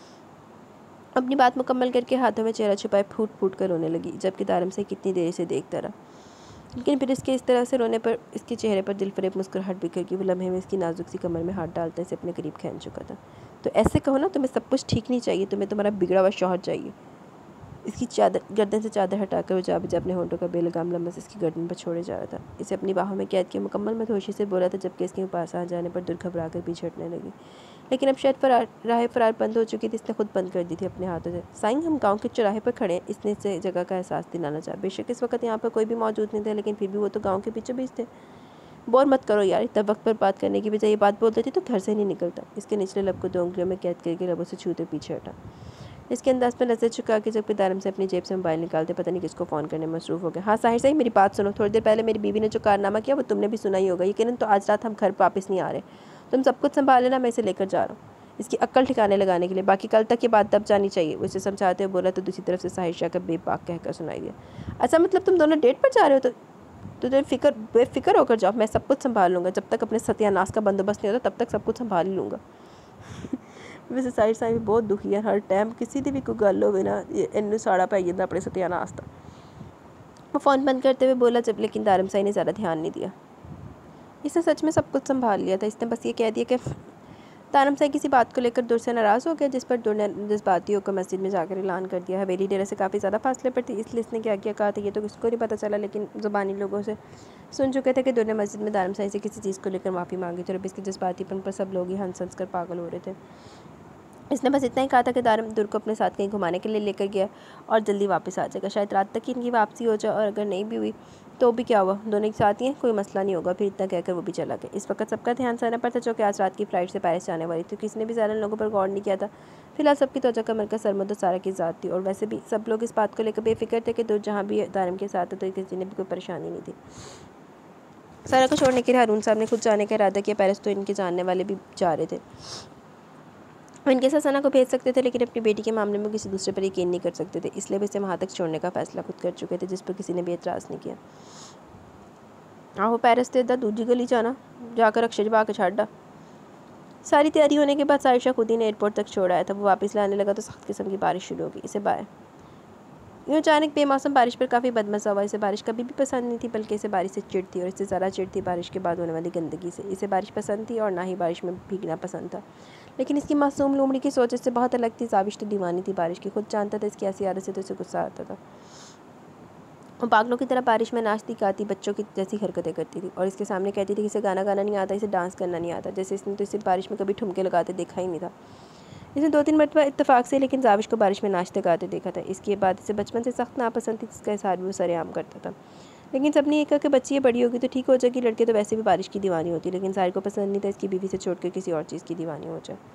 अपनी बात मुकम्मल करके हाथों में चेहरा छुपाए फूट फूट कर रोने लगी, जबकि दारम साईं कितनी देर से देखता रहा। लेकिन फिर इसके इस तरह से रोने पर इसके चेहरे पर दिलफरेब मुस्कुराहट बिखर गई। वो लम्हे में इसकी नाजुक सी कमर में हाथ डालते इसे अपने करीब खींच चुका था। तो ऐसे कहो ना, तुम्हें सब कुछ ठीक नहीं चाहिए, तुम्हें तुम्हारा बिगड़ा हुआ शौहर चाहिए। इसकी चादर गर्दन से चादर हटाकर वो जा बजा अपने होंठों का बेलगाम लम्हा इसकी गर्दन पर छोड़े जा रहा था। इसे अपनी बाहों में कैद के मुकम्मल मदहोशी से बोला था, जबकि इसके पास आ जाने पर दूर घबरा कर पीछे हटने लगी। लेकिन अब शायद फरार राह फरार बंद हो चुकी थी, इसने खुद बंद कर दी थी अपने हाथों से। साईं, हम गांव के चौराहे पर खड़े हैं, इसने इसे जगह का एहसास दिलाना चाहा। बेशक इस वक्त यहाँ पर कोई भी मौजूद नहीं था, लेकिन फिर भी वो तो गाँव के बीचों बीच थे। बोर मत करो यार, इतना वक्त पर बात करने की बजाय ये बात बोल देती तो घर से नहीं निकलता। इसके निचले लब को दो उंगलियों में कैद करके लबों से छूते पीछे हटा। इसके अंदाज पर नजर चुका के जब दारम से अपनी जेब से मोबाइल निकालते पता नहीं किसको फ़ोन करने में मसरूफ़ हो गया। हाँ साहिर सही, मेरी बात सुनो। थोड़ी देर पहले मेरी बीवी ने जो कारनामा किया वो तुमने भी सुना ही होगा। यकीनन तो आज रात हम घर वापस नहीं आ रहे। तुम सब कुछ संभाल लेना, मैं इसे लेकर जा रहा हूँ इसकी अक्ल ठिकाने लगाने के लिए। बाकी कल तक ये बात दब जानी चाहिए। उसे समझाते हुए बोला तो दूसरी तरफ से साहिर शाह का बेबाक कहकर सुनाई दिया। अच्छा मतलब तुम दोनों डेट पर जा रहे हो? तो तुझे फिक्र बेफिक्र होकर जाओ, मैं सब कुछ संभाल लूँगा। जब तक अपने सत्यानाश का बंदोबस्त नहीं होता तब तक सब कुछ संभाल ही लूँगा। वैसे साहिर साहिब भी बहुत दुखी है। हर टाइम किसी की भी कोई गल हो ना इन्नू साड़ा पाई जाता अपने सत्यानाश का। वो फ़ोन बंद करते हुए बोला जब, लेकिन दारम साई ने ज़्यादा ध्यान नहीं दिया। इसने सच में सब कुछ संभाल लिया था। इसने बस ये कह दिया कि दारम साई किसी बात को लेकर दूर से नाराज़ हो गया, जिस पर दूर ने जज्बाती होकर मस्जिद में जाकर ऐलान कर दिया। हवेली डेरे से काफ़ी ज़्यादा फासले पर थी, इसलिए इसने क्या क्या कहा था ये तो किसको नहीं पता चला, लेकिन ज़ुबानी लोगों से सुन चुके थे कि दूर ने मस्जिद में दारम साई से किसी चीज़ को लेकर माफ़ी मांगी थी और अब इसके जज्बातीपन पर सब लोग ही हंस हंस कर पागल हो रहे थे। इसने बस इतना ही कहा था कि दारम दूर को अपने साथ कहीं घुमाने के लिए लेकर गया और जल्दी वापस आ जाएगा। शायद रात तक ही इनकी वापसी हो जाए, और अगर नहीं भी हुई तो भी क्या हुआ, दोनों एक साथ ही हैं, कोई मसला नहीं होगा। फिर इतना कहकर वो भी चला गया। इस वक्त सबका ध्यान सना पर था जो कि आज रात की फ़्लाइट से पेरिस जाने वाली थी। किसी ने भी ज़्यादा लोगों पर गौर नहीं किया था। फिलहाल सबकी तवज्जो का मरकज़ सरमद सारा की ज़ात थी, और वैसे भी सब लोग इस बात को लेकर बेफिक्र थे कि दूर जहाँ भी दारम के साथ तो किसी ने भी कोई परेशानी नहीं थी। सारा को छोड़ने के लिए हारून साहब ने खुद जाने का इरादा किया। पेरिस तो इनके जानने वाले भी जा रहे थे, वो इनके साथ सना को भेज सकते थे, लेकिन अपनी बेटी के मामले में किसी दूसरे पर यकीन नहीं कर सकते थे। इसलिए वे इसे वहाँ तक छोड़ने का फैसला खुद कर चुके थे, जिस पर किसी ने भी एतराज़ नहीं किया। आहो पेरिस ते दा दूजी गली जाना, जाकर अक्षय जवा के छाड़ा। सारी तैयारी होने के बाद साहिर शाह खुद ही ने एयरपोर्ट तक छोड़ आया था। वो वापस लाने लगा तो सख्त किस्म की बारिश शुरू हो गई। इसे बाय यूँ अचानक बेमौसम बारिश पर काफ़ी बदमज़ा हुआ। इसे बारिश कभी भी पसंद नहीं थी, बल्कि इसे बारिश से चिढ़ थी, और इससे ज़्यादा चिढ़ थी बारिश के बाद होने वाली गंदगी से। इसे बारिश पसंद थी और ना ही बारिश में भीगना पसंद था, लेकिन इसकी मासूम लोमड़ी की सोच इससे बहुत अलग थी। जाविश तो दीवानी थी बारिश की, खुद जानता था इसकी ऐसी आदत से तो इसे गुस्सा आता था। वो पागलों की तरह बारिश में नाचती गाती बच्चों की जैसी हरकतें करती थी, और इसके सामने कहती थी कि इसे गाना गाना नहीं आता, इसे डांस करना नहीं आता, जैसे इसने तो इसे बारिश में कभी ठुमके लगाते देखा ही नहीं था। इसने दो तीन मरतबा इत्तेफाक से लेकिन जाविश को बारिश में नाचते गाते देखा था। इसके बाद इसे बचपन से सख्त नापसंद थी, जिसका इज़हार भी वो सरेआम करता था। लेकिन सबने ये कहा कि बच्ची ये बड़ी होगी तो ठीक हो जाएगी, लड़के तो वैसे भी बारिश की दीवानी होती, लेकिन ज़ाहिर को पसंद नहीं था इसकी बीवी से छोड़कर किसी और चीज़ की दीवानी हो जाए।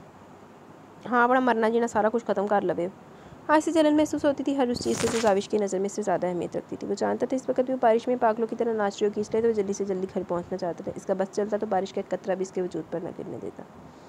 हाँ बड़ा मरना जीना सारा कुछ ख़त्म कर लवे। हाँ इसे जलन महसूस होती थी हर उस चीज़ से जो जाविश की नज़र में इससे ज़्यादा अहमियत रखती थी। वो जानता था इस वक्त भी वो बारिश में पागलों की तरह नाच रही होगी, इसलिए तो वो जल्दी से जल्दी घर पहुँचना चाहता था। इसका बस चलता तो बारिश का एक कतरा भी इसके वजूद पर न गिरने देता।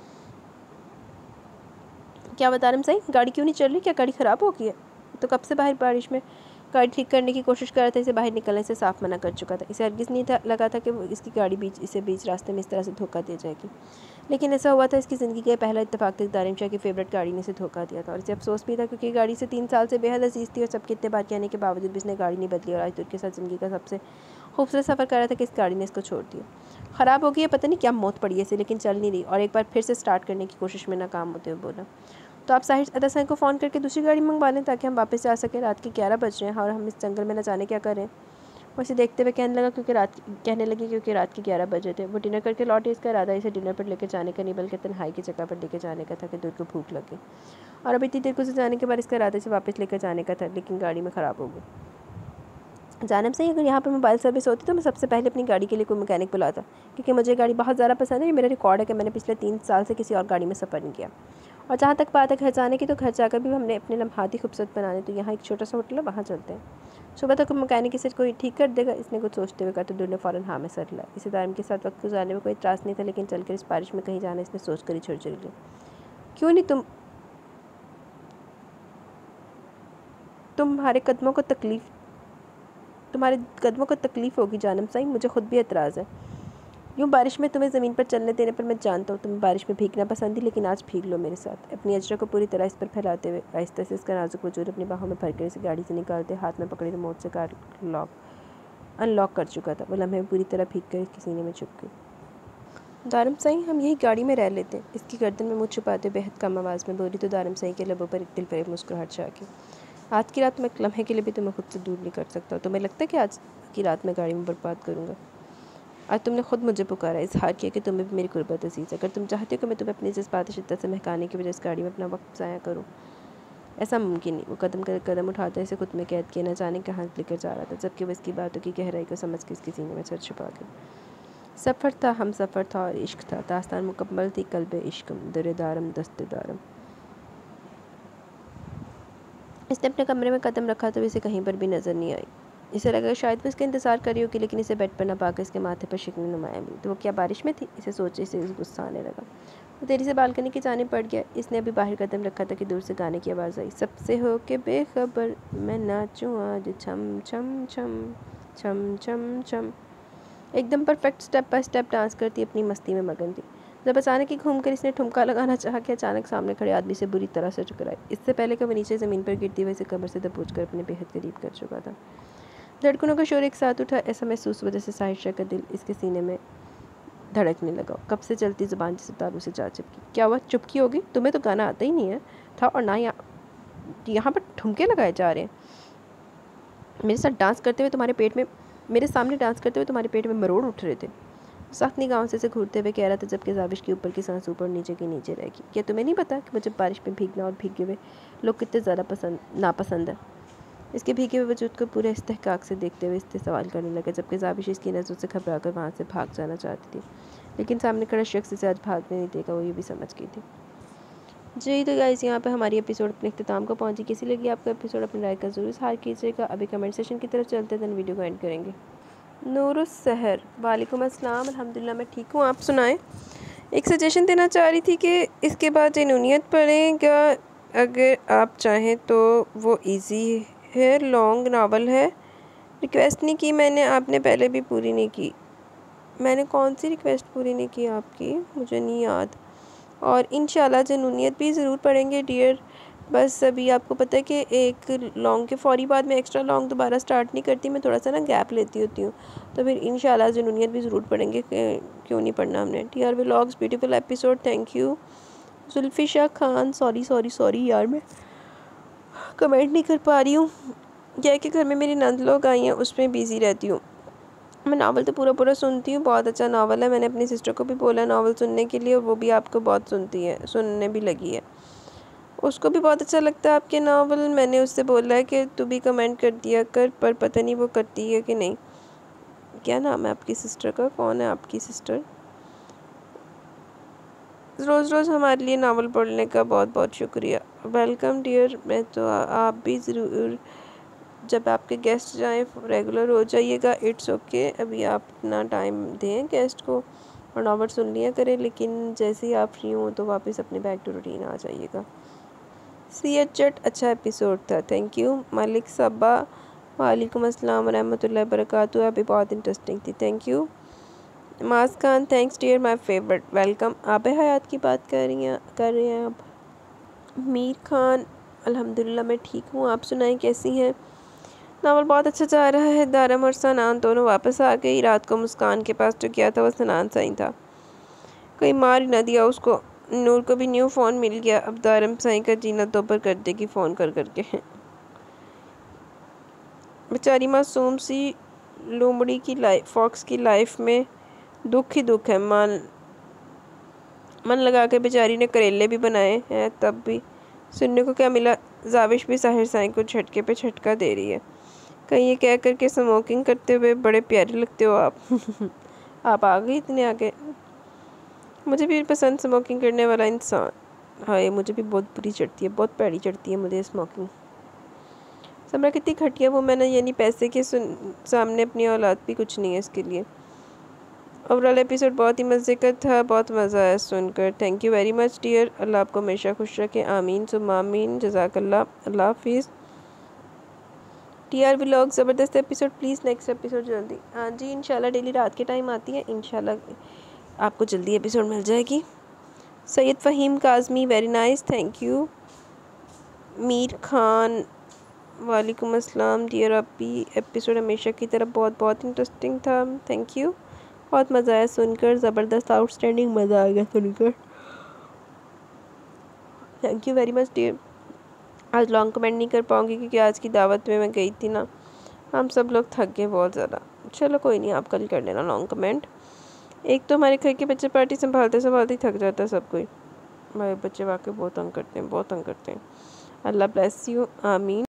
क्या बता रहे सही, गाड़ी क्यों नहीं चल रही? क्या गाड़ी ख़राब हो गई है? तो कब से बाहर बारिश में गाड़ी ठीक करने की कोशिश कर रहा था। इसे बाहर निकलने से साफ मना कर चुका था। इसे हरगिज़ नहीं था लगा था कि वो इसकी गाड़ी बीच इसे बीच रास्ते में इस तरह से धोखा दे जाएगी, लेकिन ऐसा हुआ था। इसकी ज़िंदगी का पहला इत्तेफाक तक दारिम शाह की फेवरेट गाड़ी ने इसे धोखा दिया था, और इसे अफसोस भी था क्योंकि गाड़ी से तीन साल से बेहद अजीज़ थी, और सबके इतने बात कहने के बावजूद भी इसने गाड़ी नहीं बदली, और आज दूर के साथ ज़िंदगी का सबसे खूबसूरत सफ़र कर रहा था कि इस गाड़ी ने इसको छोड़ दिया। ख़राब हो गई है, पता नहीं क्या मौत पड़ी है इसे, लेकिन चल नहीं रही, और एक बार फिर से स्टार्ट करने की कोशिश में नाकाम होते हुए बोला, तो आप साहिर अदा साहब को फ़ोन करके दूसरी गाड़ी मंगवा लें ताकि हम वापस जा सकें। रात के ग्यारह बज रहे हैं और हम इस जंगल में न जाने क्या करें। वो इसे देखते हुए कहने लगा क्योंकि रात कहने लगी क्योंकि रात के ग्यारह बजे थे। वो डिनर करके लौटे। इसका इरादा इसे डिनर पर लेकर जाने का नहीं बल्कि तन्हाई की जगह पर लेकर जाने का था कि दूर को भूख लगे, और अभी इतनी देर गुजर जाने के बाद इसका इरादा इसे वापस लेकर जाने का था, लेकिन गाड़ी में ख़राब हो गई। जानब से अगर यहाँ पर मोबाइल सर्विस होती तो मैं सबसे पहले अपनी गाड़ी के लिए कोई मैकेनिक बुलाता, क्योंकि मुझे गाड़ी बहुत ज़्यादा पसंद है। ये मेरा रिकॉर्ड है कि मैंने पिछले तीन साल से किसी और गाड़ी में सफ़र नहीं किया। और जहाँ तक बात है घर जाने की, तो घर जाकर भी हमने अपने लम्हात ही खूबसूरत बनाने, तो यहाँ एक छोटा सा होटल है वहाँ चलते हैं। सुबह तक मैकेनिक इसे कोई ठीक कर देगा। इसने कुछ सोचते हुए कहा तो दूर ने फ़ौरन हाँ में सर लिया। इसे दारिम के साथ वक्त गुजारने में कोई इतराज़ नहीं था, लेकिन चलकर इस बारिश में कहीं जाना इसने सोच कर ही छोड़ लिया। क्यों नहीं, तुम तुम्हारे कदमों को तकलीफ़ तुम्हारे कदमों को तकलीफ़ होगी जानम साईं, मुझे खुद भी एतराज़ है। यूँ बारिश में तुम्हें ज़मीन पर चलने देने पर मैं जानता हूँ तुम्हें बारिश में भीगना पसंद ही, लेकिन आज भीग लो मेरे साथ। अपनी अजरा को पूरी तरह इस पर फैलाते हुए आहिस्ता से इसका नाजुक वजूद अपनी बाहों में भरकर इसे गाड़ी से निकालते हाथ में पकड़े रिमोट से कार लॉक अनलॉक कर चुका था। वो लम्हे में पूरी तरह भीग कर इसके सीने में छुप गई। दारम साईं हम यही गाड़ी में रह लेते। इसकी गर्दन में मुँह छुपाते बेहद कम आवाज़ में बोली तो दारम साईं के लबों पर एक दिल पर मुस्कुराहट छा गई। आज की रात मैं एक लम्हे के लिए भी तुम्हें खुद से दूर नहीं कर सकता। तुम्हें लगता है कि आज की रात मैं गाड़ी में बर्बाद करूँगा? आज तुमने खुद मुझे पुकारा, इजहार किया कि तुम्हें भी मेरी गुर्बत अजीज़ है। अगर तुम चाहते हो कि मैं तुम्हें अपनी जज्बात शिद्दत से महकाने की वजह इस गाड़ी में अपना वक्त ज़ाया करूँ, ऐसा मुमकिन नहीं। वो कदम कर कदम उठाता इसे खुद में कैद किए न जाने कहाँ लेकर जा रहा था, जबकि वो इसकी बातों की गहराई को समझ के इसके सीने में सर छुपा गया। सफ़र था, हम सफ़र था और इश्क था। दास्तान मुकम्मल थी, कल्बे इश्क दरे दारम दस्ते दारम। इसने अपने कमरे में कदम रखा तो इसे कहीं पर भी नज़र नहीं आई। इसे लगा शायद वो इसका इंतज़ार कर रही होगी, लेकिन इसे बेड पर न पाकर इसके माथे पर शिकन नुमाया हुई। तो वो क्या बारिश में थी? इसे सोचे इसे गुस्सा आने लगा। वो देरी से बालकनी की जाने पड़ गया। इसने अभी बाहर कदम रखा था कि दूर से गाने की आवाज़ आई। सबसे हो के बेखबर मैं नाचूँ आज छम छम छम छम छम छम। एकदम perfect step by step dance करती अपनी मस्ती में मगन थी। जब अचानक ही घूमकर इसने ठुमका लगाना चाहा कि अचानक सामने खड़े आदमी से बुरी तरह से टकराई। इससे पहले कि वो नीचे ज़मीन पर गिरती हुई इसे कमर से दबोच कर अपने बेहद करीब कर चुका था। धड़कनों का शोर एक साथ उठा। ऐसा महसूस वजह से साहिशा का दिल इसके सीने में धड़कने लगा। कब से चलती ज़ुबान जिसे तालू से जा चिपकी। क्या हुआ, चुपकी होगी? तुम्हें तो गाना आता ही नहीं है था, और ना यहाँ यहाँ पर ठुमके लगाए जा रहे हैं। मेरे साथ डांस करते हुए तुम्हारे पेट में मेरे सामने डांस करते हुए तुम्हारे पेट में मरोड़ उठ रहे थे। सख्त निगाहों से घूरते हुए कह रहा था, जबकि जाविश के ऊपर की सांस ऊपर नीचे की नीचे रहेगी। क्या तुम्हें नहीं पता कि मुझे बारिश में भीगना और भीगे हुए लोग कितने ज़्यादा पसंद नापसंद है? इसके भीगे हुए वजूद को पूरे इस्तेहकाक से देखते हुए इससे सवाल करने लगा, जबकि जाविश इसकी नज़रों से घबरा कर वहाँ से भाग जाना चाहती थी, लेकिन सामने खड़ा शख्स इसे आज भागने नहीं देगा, वो ये भी समझ गई थी। जी तो गाइस, यहाँ पे हमारी एपिसोड अपने इख्तिताम को पहुँची। कैसी लगी आपको एपिसोड? अपनी राय का ज़रूर इज़हार कीजिएगा। अभी कमेंट सेशन की तरफ चलते हैं, वीडियो को एंड करेंगे। नूरुस सहर, वालेकुम अस्सलाम। अल्हम्दुलिल्लाह मैं ठीक हूँ, आप सुनाएं। एक सजेशन देना चाह रही थी कि इसके बाद जनूनियत पढ़ें क्या? अगर आप चाहें तो वो इजी है, लॉन्ग नावल है। रिक्वेस्ट नहीं की मैंने, आपने पहले भी पूरी नहीं की। मैंने कौन सी रिक्वेस्ट पूरी नहीं की आपकी? मुझे नहीं याद। और इंशाल्लाह जनूनियत भी ज़रूर पढ़ेंगे डियर। बस अभी आपको पता है कि एक लॉन्ग के फ़ौरी बाद मैं एक्स्ट्रा लॉन्ग दोबारा स्टार्ट नहीं करती, मैं थोड़ा सा ना गैप लेती होती हूँ। तो फिर इंशाल्लाह जनूनियत भी ज़रूर पढ़ेंगे, क्यों नहीं पढ़ना हमने। T R vlogs beautiful episode, thank you. Zulfisha Khan, sorry sorry sorry यार, मैं कमेंट नहीं कर पा रही हूँ। क्या है कि घर में मेरी नंद लोग आई हैं, उसमें बिज़ी रहती हूँ। मैं नावल तो पूरा पूरा सुनती हूँ, बहुत अच्छा नावल है। मैंने अपनी सिस्टर को भी बोला नावल सुनने के लिए, और वो भी आपको बहुत सुनती है, सुनने भी लगी है। उसको भी बहुत अच्छा लगता है आपके नावल। मैंने उससे बोला है कि तू भी कमेंट कर दिया कर, पर पता नहीं वो करती है कि नहीं। क्या नाम है आपकी सिस्टर का? कौन है आपकी सिस्टर? रोज़ रोज़ हमारे लिए नावल पढ़ने का बहुत बहुत शुक्रिया। Welcome dear. मैं तो आ, आप भी ज़रूर जब आपके गेस्ट जाएं रेगुलर हो जाइएगा। इट्स ओके, अभी आप अपना टाइम दें गेस्ट को और नावल सुन लिया करें, लेकिन जैसे ही आप फ्री हो तो वापस अपने बैक टू रूटीन आ जाइएगा। सी एच जट, अच्छा एपिसोड था, थैंक यू। मलिक सबा, वालेकुम अस्सलाम रहमतुल्लाहि बरकातहू, अभी बहुत इंटरेस्टिंग थी, thank you. Maas Khan, thanks dear, my favourite, welcome. Aab-e-Hayat की बात कर रही हैं कर रहे हैं आप। मीर खान, अल्हम्दुलिल्लाह मैं ठीक हूँ, आप सुनाएं कैसी हैं? नावल बहुत अच्छा जा रहा है। दारम और सनान दोनों वापस आ गई। रात को मुस्कान के पास जो किया था वो सनान सही था, कहीं मार ही ना दिया उसको। नूर को भी न्यू फ़ोन मिल गया, अब दारम सही का जीना दोबर कर देगी फ़ोन कर करके। बेचारी मासूम सी लोमड़ी की लाइफ, फॉक्स की लाइफ में दुख ही दुख है। मन मन लगा के बेचारी ने करेले भी बनाए हैं, तब भी सुनने को क्या मिला? जाविश भी साहिर साईं को झटके पे झटका दे रही है। कहीं ये कह करके स्मोकिंग करते हुए बड़े प्यारे लगते हो आप। आप आ गए इतने आगे। मुझे भी पसंद स्मोकिंग करने वाला इंसान। हाँ, मुझे भी बहुत बुरी चढ़ती है, बहुत पैड़ी चढ़ती है मुझे स्मोकिंग। समरा कितनी घटिया वो, मैंने यानी पैसे के सामने अपनी औलाद भी कुछ नहीं है इसके लिए। ओवरऑल एपिसोड बहुत ही मज़े का था, बहुत मज़ा आया सुनकर। Thank you very much dear. Allah आपको हमेशा खुश रखे, आमीन सुम आमीन, जज़ाकल्लाह, अल्लाह हाफिज़। टी आर व्लॉग ज़बरदस्त एपिसोड, प्लीज़ नेक्स्ट एपिसोड जल्दी। हाँ जी, इंशाल्लाह डेली रात के टाइम आती है, इंशाल्लाह आपको जल्दी एपिसोड मिल जाएगी। Syed Faheem Kazmi, very nice, thank you. Meer Khan, वालेकुम अस्सलाम डियर, आप भी एपिसोड हमेशा की तरह बहुत बहुत इंटरेस्टिंग था, थैंक यू। बहुत मज़ा आया सुनकर, ज़बरदस्त आउटस्टैंडिंग मज़ा आ गया सुनकर, thank you very much dear. आज लॉन्ग कमेंट नहीं कर पाऊँगी क्योंकि आज की दावत में मैं गई थी ना, हम सब लोग थक गए बहुत ज़्यादा। चलो कोई नहीं, आप कल कर लेना लॉन्ग कमेंट। एक तो हमारे घर के बच्चे पार्टी संभालते संभालते ही थक जाता है सब कोई। हमारे बच्चे वाकई बहुत तंग करते हैं, बहुत तंग करते हैं। अल्लाह ब्लेस यू, आमीन।